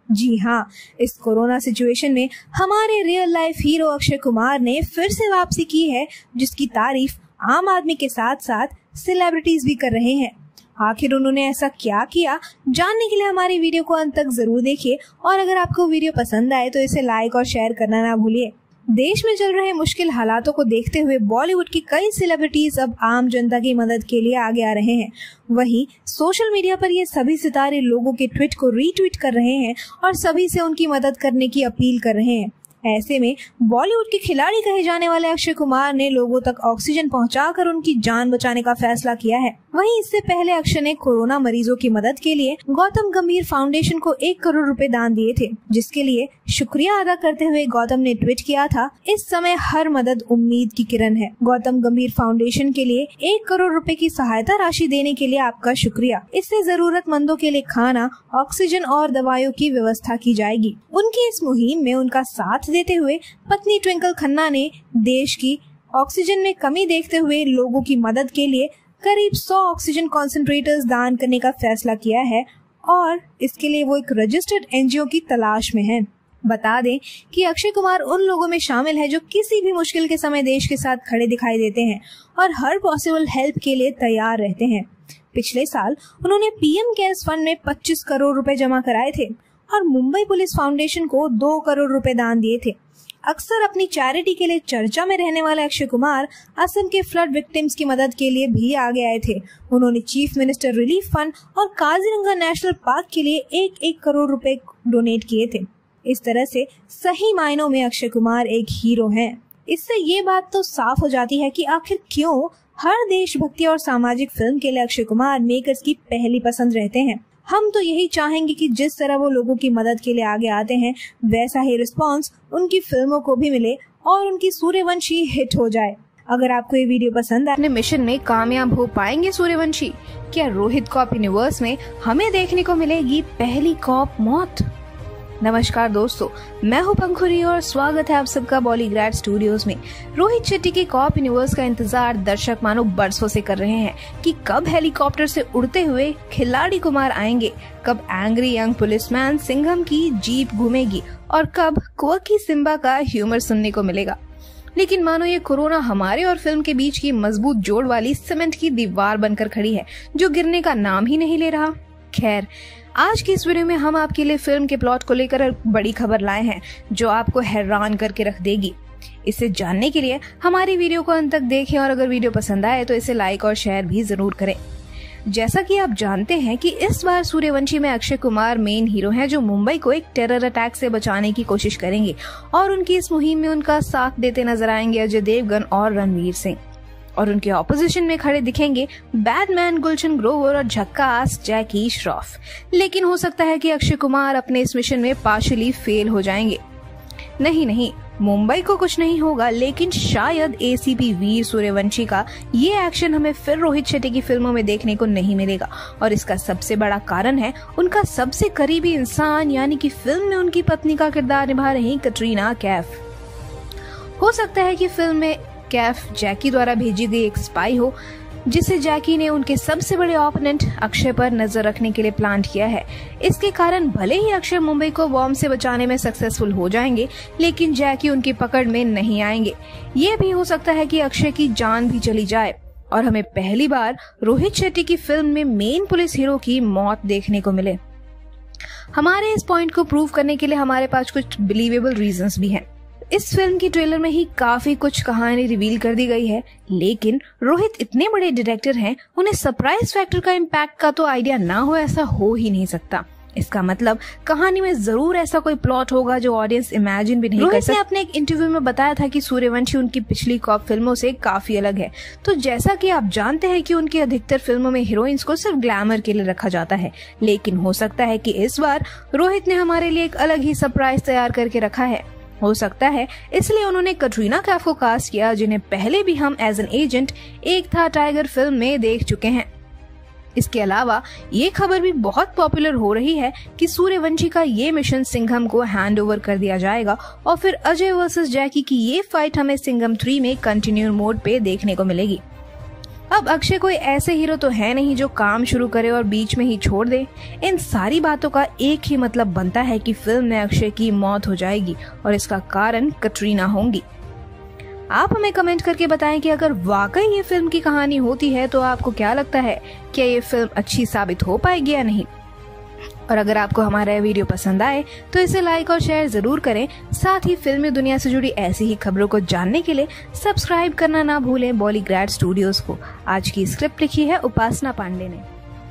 जी हाँ, इस कोरोना सिचुएशन में हमारे real life hero Akshay Kumar ने फिर से वापसी की है, जिसकी तारीफ आम आदमी के साथ साथ सेलिब्रिटीज भी कर रहे हैं। आखिर उन्होंने ऐसा क्या किया, जानने के लिए हमारी वीडियो को अंत तक जरूर देखिए और अगर आपको वीडियो पसंद आए तो इसे लाइक और शेयर करना ना भूलिए। देश में चल रहे मुश्किल हालातों को देखते हुए बॉलीवुड की कई सेलिब्रिटीज अब आम जनता की मदद के लिए आगे आ रहे हैं। वहीं सोशल मीडिया पर ये सभी सितारे लोगों के ट्वीट को रीट्वीट कर रहे हैं और सभी से उनकी मदद करने की अपील कर रहे हैं। ऐसे में बॉलीवुड के खिलाड़ी कहे जाने वाले अक्षय कुमार ने लोगों तक ऑक्सीजन पहुंचाकर उनकी जान बचाने का फैसला किया है। वहीं इससे पहले अक्षय ने कोरोना मरीजों की मदद के लिए गौतम गंभीर फाउंडेशन को एक करोड़ रुपए दान दिए थे, जिसके लिए शुक्रिया अदा करते हुए गौतम ने ट्वीट किया था, इस समय हर मदद उम्मीद की किरण है। गौतम गंभीर फाउंडेशन के लिए एक करोड़ रुपए की सहायता राशि देने के लिए आपका शुक्रिया। इससे जरूरतमंदों के लिए खाना, ऑक्सीजन और दवाइयों की व्यवस्था की जाएगी। उनकी इस मुहिम में उनका साथ देते हुए पत्नी ट्विंकल खन्ना ने देश की ऑक्सीजन में कमी देखते हुए लोगों की मदद के लिए करीब सौ ऑक्सीजन कॉन्सेंट्रेटर्स दान करने का फैसला किया है और इसके लिए वो एक रजिस्टर्ड एनजीओ की तलाश में है। बता दें कि अक्षय कुमार उन लोगों में शामिल है जो किसी भी मुश्किल के समय देश के साथ खड़े दिखाई देते हैं और हर पॉसिबल हेल्प के लिए तैयार रहते हैं। पिछले साल उन्होंने पीएम केयर्स फंड में पच्चीस करोड़ रुपए जमा कराए थे और मुंबई पुलिस फाउंडेशन को दो करोड़ रुपए दान दिए थे। अक्सर अपनी चैरिटी के लिए चर्चा में रहने वाले अक्षय कुमार असम के फ्लड विक्टिम्स की मदद के लिए भी आगे आए थे। उन्होंने चीफ मिनिस्टर रिलीफ फंड और काजीरंगा नेशनल पार्क के लिए एक एक करोड़ रुपए डोनेट किए थे। इस तरह से सही मायनों में अक्षय कुमार एक हीरो हैं। इससे ये बात तो साफ हो जाती है कि आखिर क्यों हर देशभक्ति और सामाजिक फिल्म के लिए अक्षय कुमार मेकर्स की पहली पसंद रहते हैं। हम तो यही चाहेंगे कि जिस तरह वो लोगों की मदद के लिए आगे आते हैं, वैसा ही रिस्पांस उनकी फिल्मों को भी मिले और उनकी सूर्यवंशी हिट हो जाए। अगर आपको ये वीडियो पसंद आए, अपने मिशन में कामयाब हो पाएंगे सूर्यवंशी? क्या रोहित कॉप यूनिवर्स में हमें देखने को मिलेगी पहली कॉप मौत? नमस्कार दोस्तों, मैं हूं पंखुरी और स्वागत है आप सबका बॉलीग्रैड स्टूडियोज में। रोहित शेट्टी के कॉप यूनिवर्स का इंतजार दर्शक मानो बरसों से कर रहे हैं कि कब हेलीकॉप्टर से उड़ते हुए खिलाड़ी कुमार आएंगे, कब एंग्री यंग पुलिसमैन सिंघम की जीप घूमेगी और कब क्वर्की सिम्बा का ह्यूमर सुनने को मिलेगा। लेकिन मानो ये कोरोना हमारे और फिल्म के बीच की मजबूत जोड़ वाली सीमेंट की दीवार बनकर खड़ी है, जो गिरने का नाम ही नहीं ले रहा। खैर, आज की इस वीडियो में हम आपके लिए फिल्म के प्लॉट को लेकर बड़ी खबर लाए हैं जो आपको हैरान करके रख देगी। इसे जानने के लिए हमारी वीडियो को अंत तक देखें और अगर वीडियो पसंद आए तो इसे लाइक और शेयर भी जरूर करें। जैसा कि आप जानते हैं कि इस बार सूर्यवंशी में अक्षय कुमार मेन हीरो हैं, जो मुंबई को एक टेरर अटैक से बचाने की कोशिश करेंगे और उनकी इस मुहिम में उनका साथ देते नजर आएंगे अजय देवगन और रणवीर सिंह। और उनके ऑपोजिशन में खड़े दिखेंगे बैटमैन गुलशन ग्रोवर और झक्कास जैकी श्रॉफ। लेकिन हो सकता है कि अक्षय कुमार अपने इस मिशन में पार्शियली फेल हो जाएंगे। नहीं नहीं, मुंबई को कुछ नहीं होगा, लेकिन शायद एसीपी वीर सूर्यवंशी का ये एक्शन हमें फिर रोहित शेट्टी की फिल्मों में देखने को नहीं मिलेगा। और इसका सबसे बड़ा कारण है उनका सबसे करीबी इंसान, यानी कि फिल्म में उनकी पत्नी का किरदार निभा रही कटरीना कैफ। हो सकता है कि फिल्म में कैफ जैकी द्वारा भेजी गई एक स्पाई हो, जिसे जैकी ने उनके सबसे बड़े ओपोनेंट अक्षय पर नजर रखने के लिए प्लान किया है। इसके कारण भले ही अक्षय मुंबई को बॉम्ब से बचाने में सक्सेसफुल हो जाएंगे, लेकिन जैकी उनकी पकड़ में नहीं आएंगे। ये भी हो सकता है कि अक्षय की जान भी चली जाए और हमें पहली बार रोहित शेट्टी की फिल्म में मेन पुलिस हीरो की मौत देखने को मिले। हमारे इस पॉइंट को प्रूव करने के लिए हमारे पास कुछ बिलीवेबल रीजंस भी हैं। इस फिल्म की ट्रेलर में ही काफी कुछ कहानी रिवील कर दी गई है, लेकिन रोहित इतने बड़े डायरेक्टर हैं, उन्हें सरप्राइज फैक्टर का इम्पैक्ट का तो आइडिया ना हो ऐसा हो ही नहीं सकता। इसका मतलब कहानी में जरूर ऐसा कोई प्लॉट होगा जो ऑडियंस इमेजिन भी नहीं कर सकती। रोहित ने अपने एक इंटरव्यू में बताया था कि सूर्यवंशी उनकी पिछली कॉप फिल्मों से काफी अलग है। तो जैसा कि आप जानते हैं कि उनकी अधिकतर फिल्मों में हीरोइंस को सिर्फ ग्लैमर के लिए रखा जाता है, लेकिन हो सकता है कि इस बार रोहित ने हमारे लिए एक अलग ही सरप्राइज तैयार करके रखा है। हो सकता है इसलिए उन्होंने कटरीना कैफ को कास्ट किया, जिन्हें पहले भी हम एज एन एजेंट एक था टाइगर फिल्म में देख चुके हैं। इसके अलावा ये खबर भी बहुत पॉपुलर हो रही है कि सूर्यवंशी का ये मिशन सिंघम को हैंड ओवर कर दिया जाएगा और फिर अजय वर्सेस जैकी की ये फाइट हमें सिंघम थ्री में कंटिन्यू मोड पे देखने को मिलेगी। अब अक्षय कोई ऐसे हीरो तो है नहीं जो काम शुरू करे और बीच में ही छोड़ दे। इन सारी बातों का एक ही मतलब बनता है कि फिल्म में अक्षय की मौत हो जाएगी और इसका कारण कटरीना होंगी। आप हमें कमेंट करके बताएं कि अगर वाकई ये फिल्म की कहानी होती है तो आपको क्या लगता है, क्या ये फिल्म अच्छी साबित हो पाएगी या नहीं। और अगर आपको हमारा यह वीडियो पसंद आए तो इसे लाइक और शेयर जरूर करें। साथ ही फिल्मी दुनिया से जुड़ी ऐसी ही खबरों को जानने के लिए सब्सक्राइब करना ना भूलें बॉलीग्राड स्टूडियोज को। आज की स्क्रिप्ट लिखी है उपासना पांडे ने।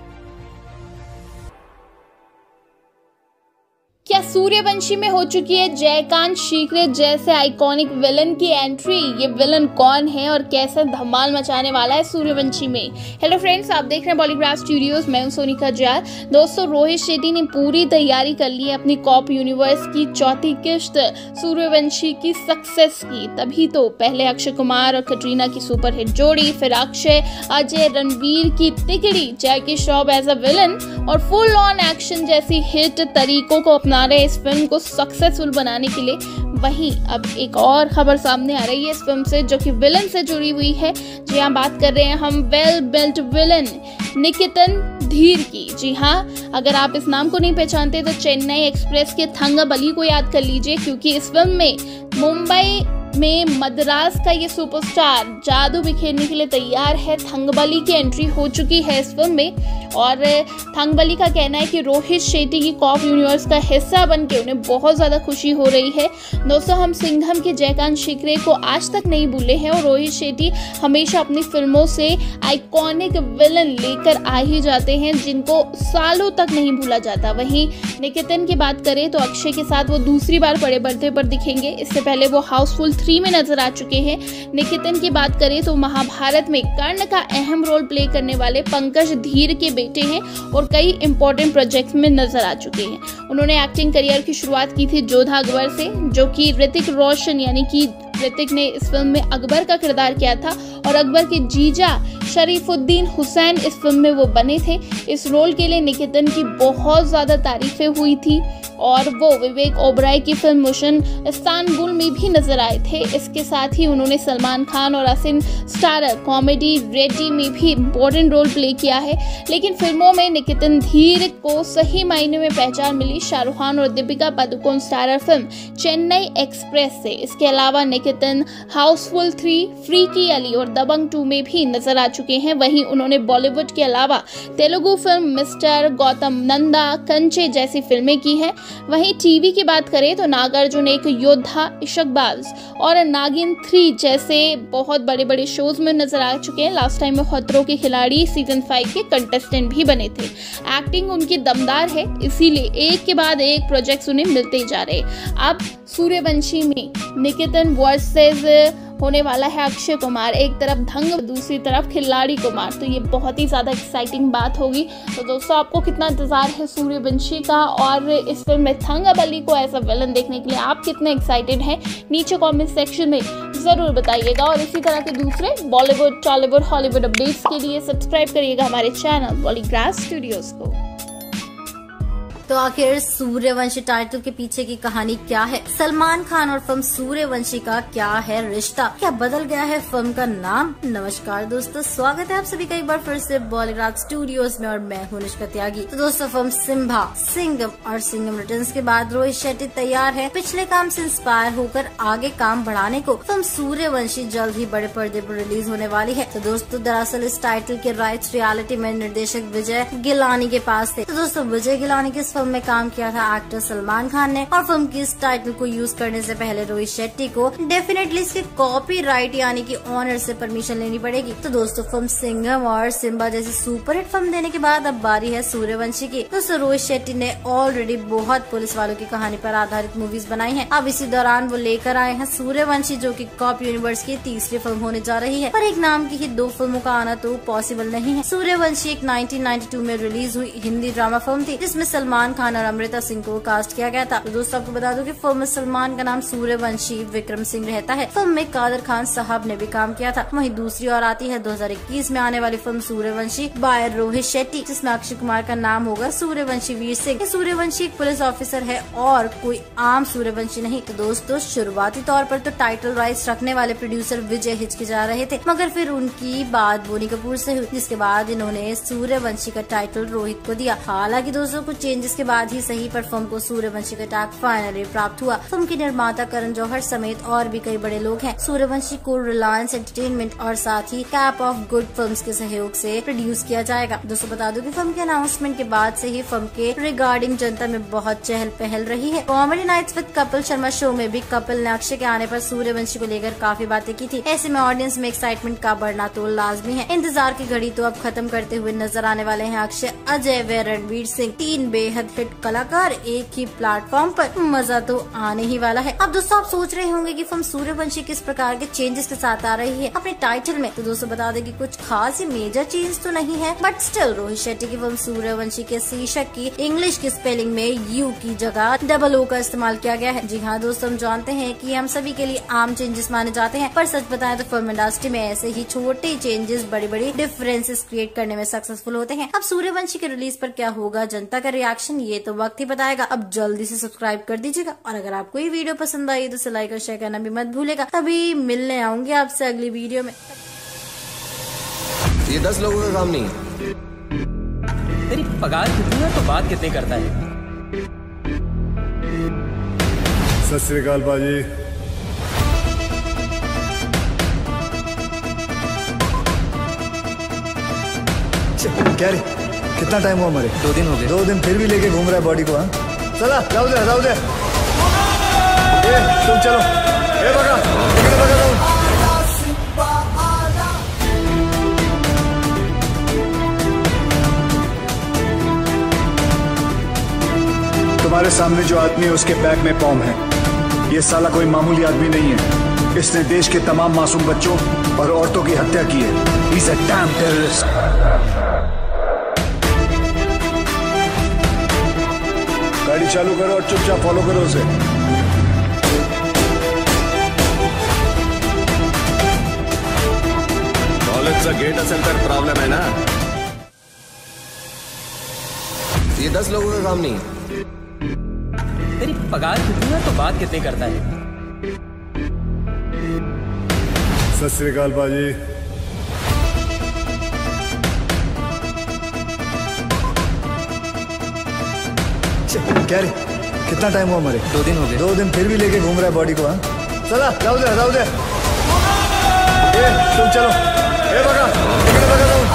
क्या सूर्यवंशी में हो चुकी है जयकांत शीकरे जैसे आइकॉनिक विलन की एंट्री? ये विलन कौन है और कैसे धमाल मचाने वाला है सूर्यवंशी में? हेलो फ्रेंड्स, आप देख रहे हैं बॉलीग्राड स्टूडियोज, मैं हूं सोनिका जयार। दोस्तों, रोहित शेट्टी ने पूरी तैयारी कर ली है अपनी कॉप यूनिवर्स की चौथी किश्त सूर्यवंशी की सक्सेस की। तभी तो पहले अक्षय कुमार और कटरीना की सुपरहिट जोड़ी, फिर अक्षय अजय रणवीर की तिकड़ी, Jackie Shroff as a villain और फुल ऑन एक्शन जैसी हिट तरीकों को अपना रहे इस फिल्म को सक्सेसफुल बनाने के लिए। वहीं अब एक और खबर सामने आ रही है इस फिल्म से, जो कि विलन से जुड़ी हुई है। जी हाँ, बात कर रहे हैं हम वेल बिल्ट विलन निकेतन धीर की। जी हाँ, अगर आप इस नाम को नहीं पहचानते तो चेन्नई एक्सप्रेस के थंगबली को याद कर लीजिए, क्योंकि इस फिल्म में मुंबई में मद्रास का ये सुपरस्टार जादू बिखेरने के लिए तैयार है। थंगबली की एंट्री हो चुकी है इस फिल्म में और थंगबली का कहना है कि रोहित शेट्टी की कॉप यूनिवर्स का हिस्सा बनके उन्हें बहुत ज्यादा खुशी हो रही है। दोस्तों, हम सिंघम के जयकांत शीकरे को आज तक नहीं भूले हैं और रोहित शेट्टी हमेशा अपनी फिल्मों से आइकॉनिक विलन लेकर आ ही जाते हैं, जिनको सालों तक नहीं भूला जाता। वहीं निकेतन की बात करें तो अक्षय के साथ वो दूसरी बार बड़े पर्दे पर दिखेंगे। इससे पहले वो हाउसफुल थ्री में नजर आ चुके हैं। निकेतन की बात करें तो महाभारत में कर्ण का अहम रोल प्ले करने वाले पंकज धीर के बेटे हैं और कई इंपॉर्टेंट प्रोजेक्ट्स में नजर आ चुके हैं। उन्होंने एक्टिंग करियर की शुरुआत की थी जोधा अकबर से, जो कि ऋतिक रोशन यानी कि ऋतिक ने इस फिल्म में अकबर का किरदार किया था और अकबर के जीजा शरीफुद्दीन हुसैन इस फिल्म में वो बने थे। इस रोल के लिए निकेतन की बहुत ज्यादा तारीफें हुई थी और वो विवेक ओबराय की फिल्म मिशन इस्तांबुल में भी नजर आए थे। इसके साथ ही उन्होंने सलमान खान और असिन स्टारर कॉमेडी रेडी में भी इम्पोर्टेंट रोल प्ले किया है। लेकिन फिल्मों में निकेतन धीर को सही मायने में पहचान मिली शाहरुख खान और Deepika Padukone starrer film Chennai express से। इसके अलावा निकेतन हाउसफुल थ्री, फ्रीकी अली और दबंग टू में भी नजर आ चुके हैं। वहीं उन्होंने बॉलीवुड के अलावा तेलुगु फिल्म मिस्टर गौतम नंदा, कंचे जैसी फिल्में की है। वहीं टीवी की बात करें तो नागार्जुन एक योद्धा, इशकबाज और नागिन थ्री जैसे बहुत बड़े बड़े शोज में नजर आ चुके हैं। लास्ट टाइम में खतरों के खिलाड़ी सीजन फाइव के कंटेस्टेंट भी बने थे। एक्टिंग उनकी दमदार है, इसीलिए एक के बाद एक प्रोजेक्ट्स उन्हें मिलते ही जा रहे। अब सूर्यवंशी में निकेतन वर्सेस होने वाला है अक्षय कुमार, एक तरफ धंग दूसरी तरफ खिलाड़ी कुमार, तो ये बहुत ही ज्यादा एक्साइटिंग बात होगी। तो दोस्तों, आपको कितना इंतजार है सूर्यवंशी का और इस फिल्म में थंगबली को एज अ विलन देखने के लिए आप कितने एक्साइटेड हैं, नीचे कमेंट सेक्शन में जरूर बताइएगा। और इसी तरह के दूसरे बॉलीवुड, टॉलीवुड, हॉलीवुड अपडेट्स के लिए सब्सक्राइब करिएगा हमारे चैनल बॉलीग्राड स्टूडियोज को। तो आखिर सूर्यवंशी टाइटल के पीछे की कहानी क्या है? सलमान खान और फिल्म सूर्यवंशी का क्या है रिश्ता? क्या बदल गया है फिल्म का नाम? नमस्कार दोस्तों, स्वागत है आप सभी का एक बार फिर से बॉलीग्राड स्टूडियोज में और मैं हूं निष्का त्यागी। तो दोस्तों, फिल्म सिम्हा, सिंघम और सिंघम रिटर्न्स के बाद रोहित शेट्टी तैयार है पिछले काम से इंस्पायर होकर आगे काम बढ़ाने को। फिल्म सूर्यवंशी जल्द ही बड़े पर्दे पर रिलीज होने वाली है। तो दोस्तों, दरअसल इस टाइटल के राइट्स रियलिटी में निर्देशक विजय गिलानी के पास थे। तो दोस्तों, विजय गिलानी के फिल्म में काम किया था एक्टर सलमान खान ने और फिल्म की इस टाइटल को यूज करने से पहले रोहित शेट्टी को डेफिनेटली इसके कॉपीराइट यानी कि ऑनर से परमिशन लेनी पड़ेगी। तो दोस्तों, फिल्म सिंघम और सिम्बा जैसी सुपरहिट फिल्म देने के बाद अब बारी है सूर्यवंशी की। दोस्तों, रोहित शेट्टी ने ऑलरेडी बहुत पुलिस वालों की कहानी पर आधारित मूवीज बनाई है। अब इसी दौरान वो लेकर आए हैं सूर्यवंशी, जो की कॉप यूनिवर्स की तीसरी फिल्म होने जा रही है। पर एक नाम की ही दो फिल्मों का आना तो पॉसिबल नहीं है। सूर्यवंशी एक नाइनटीन नाइंटी टू में रिलीज हुई हिंदी ड्रामा फिल्म थी, जिसमें सलमान सलमान खान और अमृता सिंह को कास्ट किया गया था। तो दोस्तों आपको बता दूं कि फिल्म में सलमान का नाम सूर्यवंशी विक्रम सिंह रहता है। फिल्म में कादर खान साहब ने भी काम किया था। वहीं दूसरी ओर आती है दो हज़ार इक्कीस में आने वाली फिल्म सूर्यवंशी बाय रोहित शेट्टी, जिसमें अक्षय कुमार का नाम होगा सूर्यवंशी वीर सिंह। सूर्यवंशी एक पुलिस ऑफिसर है और कोई आम सूर्यवंशी नहीं। तो दोस्तों शुरुआती तौर पर तो टाइटल राइट्स रखने वाले प्रोड्यूसर विजय हिचकिचा रहे थे, मगर फिर उनकी बात बोनी कपूर से हुई, जिसके बाद इन्होंने सूर्यवंशी का टाइटल रोहित को दिया। हालांकि दोस्तों कुछ चेंजेस के बाद ही सही पर फिल्म को सूर्यवंशी का टैग फाइनली प्राप्त हुआ। फिल्म के निर्माता करण जौहर समेत और भी कई बड़े लोग हैं। सूर्यवंशी को रिलायंस एंटरटेनमेंट और साथ ही कैप ऑफ गुड फिल्म्स के सहयोग से प्रोड्यूस किया जाएगा। दोस्तों बता दो कि फिल्म के अनाउंसमेंट के बाद से ही फिल्म के रिगार्डिंग जनता में बहुत चहल पहल रही है। Comedy nights with Kapil Sharma show में भी कपिल ने अक्षय के आने पर सूर्यवंशी को लेकर काफी बातें की थी। ऐसे में ऑडियंस में एक्साइटमेंट का बढ़ना तो लाजमी है। इंतजार की घड़ी तो अब खत्म करते हुए नजर आने वाले हैं अक्षय, अजय व रणवीर सिंह, तीन बेहद हिट कलाकार एक ही प्लेटफॉर्म पर। मजा तो आने ही वाला है। अब दोस्तों आप सोच रहे होंगे कि फिल्म सूर्यवंशी किस प्रकार के चेंजेस के साथ आ रही है अपने टाइटल में। तो दोस्तों बता दें कि कुछ खास ही मेजर चेंज तो नहीं है, बट स्टिल रोहित शेट्टी की फिल्म सूर्यवंशी के शीर्षक की इंग्लिश की स्पेलिंग में यू की जगह डबल ओ का इस्तेमाल किया गया है। जी हाँ दोस्तों, हम जानते हैं कि हम सभी के लिए आम चेंजेस माने जाते हैं, पर सच बताएं तो फिल्म इंडस्ट्री में ऐसे ही छोटे चेंजेस बड़ी बड़ी डिफरेंसेस क्रिएट करने में सक्सेसफुल होते हैं। अब सूर्यवंशी के रिलीज पर क्या होगा जनता का रिएक्शन, ये तो वक्त ही बताएगा। अब जल्दी से सब्सक्राइब कर दीजिएगा और अगर आपको ये वीडियो पसंद आई तो लाइक और शेयर करना भी मत भूलेगा। तभी मिलने आऊंगी आपसे अगली वीडियो में। ये दस लोगों का काम नहीं। तेरी पगार कितनी है तो बात कितनी करता है? सत श्री अकाल बाजी। क्या रे, कितना टाइम हुआ हमारे? दो दिन हो गए। दो दिन फिर भी लेके घूम रहा है बॉडी को। हाँ चला जाओ दे जाओ दे। ए तुम चलो, ए बगा इधर बगा जाओ। तुम्हारे सामने जो आदमी है उसके बैग में बॉम्ब है। ये साला कोई मामूली आदमी नहीं है। इसने देश के तमाम मासूम बच्चों और औरतों की हत्या की है। He's a damn terrorist। गाड़ी चालू करो और चुपचाप फॉलो करो उसे। कॉलेजचा गेट असेल तर प्रॉब्लेम है ना। ये दस लोगों का काम नहीं। तेरी पगार कितनी है तो बात कितनी करता है? सत श्री अकाल बाजी। क्या रे, कितना टाइम हुआ हमारे? दो दिन हो गए। दो दिन फिर भी लेके घूम रहा है बॉडी को। हाँ चला जाओ दे जाओ दे। ए तुम चलो, ए बगा इधर बगा जाओ।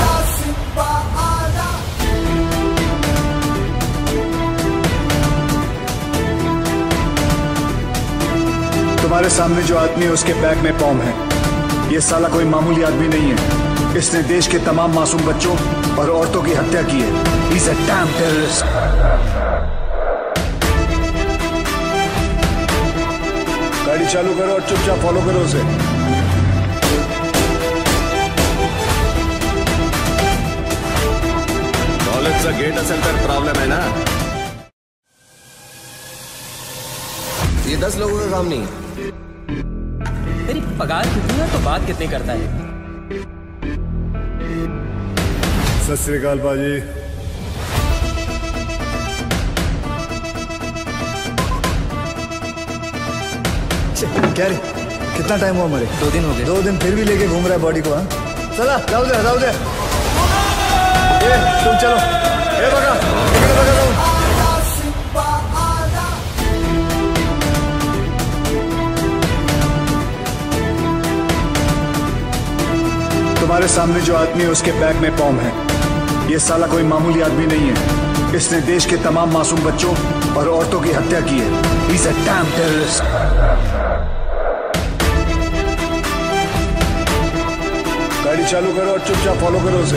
तुम्हारे सामने जो आदमी है उसके बैग में बॉम्ब है। ये साला कोई मामूली आदमी नहीं है। इसने देश के तमाम मासूम बच्चों और औरतों की हत्या की है। He's a damn terrorist। गाड़ी चालू करो और चुपचाप फॉलो करो उसे। कॉलेजचा गेट असेल तर प्रॉब्लेम है ना। ये दस लोगों का काम नहीं। तेरी पगार कितनी है तो बात कितनी करता है? सत श्री अकाल बाजी। क्या रे, कितना टाइम हुआ हमारे? दो दिन हो गए। दो दिन फिर भी लेके घूम रहा है बॉडी को। हाँ चला जाओ दे जाओ दे। ए तुम चलो, ए बगा इधर बगा जाओ। तुम्हारे सामने जो आदमी है उसके बैग में बॉम्ब है। ये साला कोई मामूली आदमी नहीं है। इसने देश के तमाम मासूम बच्चों और औरतों की हत्या की है। He's a damn terrorist। गाड़ी चालू करो और चुपचाप फॉलो करो उसे।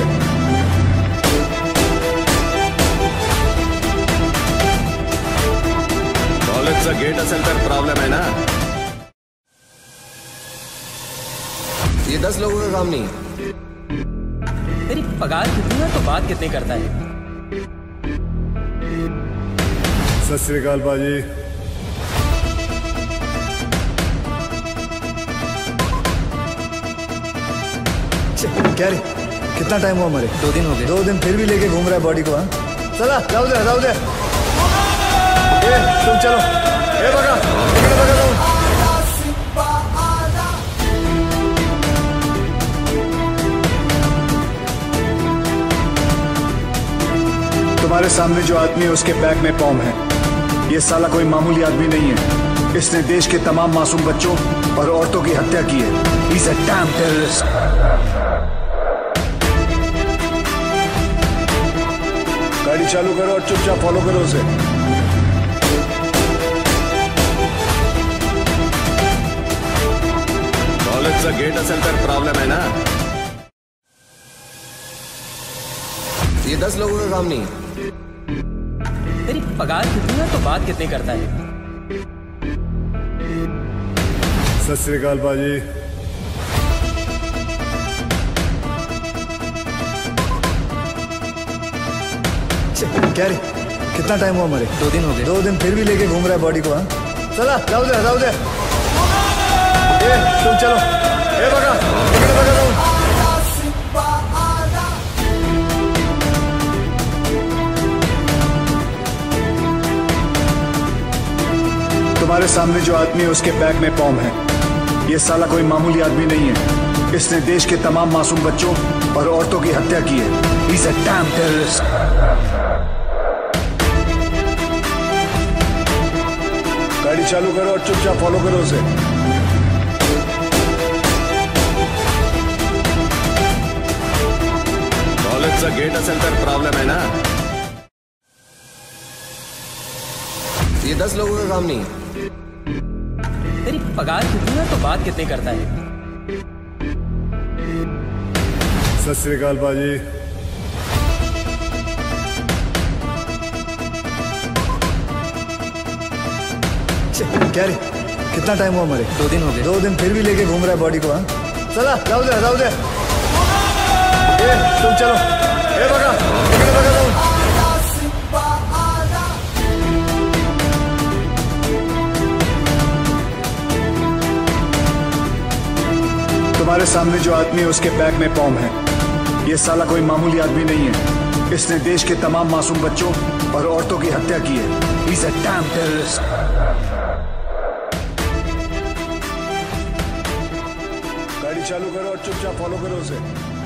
कॉलेजचा गेट असेल तर प्रॉब्लेम है ना। ये दस लोगों का काम नहीं। तेरी पगार कितनी है तो बात कितनी करता है? सत श्री अकाल बाजी। क्या रे, कितना टाइम हुआ मरे? दो दिन हो गए। दो दिन फिर भी लेके घूम रहा है बॉडी को। हाँ चला, जाओ दे जाओ दे। ए तुम चलो, ए बगा बगा जाओ। तुम्हारे सामने जो आदमी है उसके बैग में बॉम्ब है। ये साला कोई मामूली आदमी नहीं है। इसने देश के तमाम मासूम बच्चों और औरतों की हत्या की है। He's a damn terrorist। गाड़ी चालू करो और चुपचाप फॉलो करो उसे। कॉलेजचा गेट असेल तर प्रॉब्लेम है ना। ये दस लोगों का काम नहीं है। तेरी पगार कितनी है तो बात कितनी करता है? सत श्री अकाल बाजी। क्या रे, कितना टाइम हुआ मरे? दो दिन हो गए। दो दिन फिर भी लेके घूम रहा है बॉडी को। हाँ चला, जाओ दे जाओ दे। ए तुम चलो, ए बगा बगा जाओ। तुम्हारे सामने जो आदमी है उसके बैग में बॉम्ब है। ये साला कोई मामूली आदमी नहीं है। इसने देश के तमाम मासूम बच्चों और औरतों की हत्या की है। He's a damn terrorist। गाड़ी चालू करो और चुपचाप फॉलो करो उसे। कॉलेजचा गेट असेल तर प्रॉब्लेम है ना। ये दस लोगों का काम नहीं है। तेरी पगार कितनी है तो बात कितनी करता है? सत श्री अकाल बाजी। क्या रे, कितना टाइम हुआ मरे? दो दिन हो गए। दो दिन फिर भी लेके घूम रहा है बॉडी को। हाँ चला, जाओ दे जाओ दे। ए तुम चलो, ए बगा बगा जाओ। तुम्हारे सामने जो आदमी है उसके बैग में बॉम्ब है। ये साला कोई मामूली आदमी नहीं है। इसने देश के तमाम मासूम बच्चों और औरतों की हत्या की है। He's a damn terrorist। गाड़ी चालू करो और चुपचाप फॉलो करो उसे।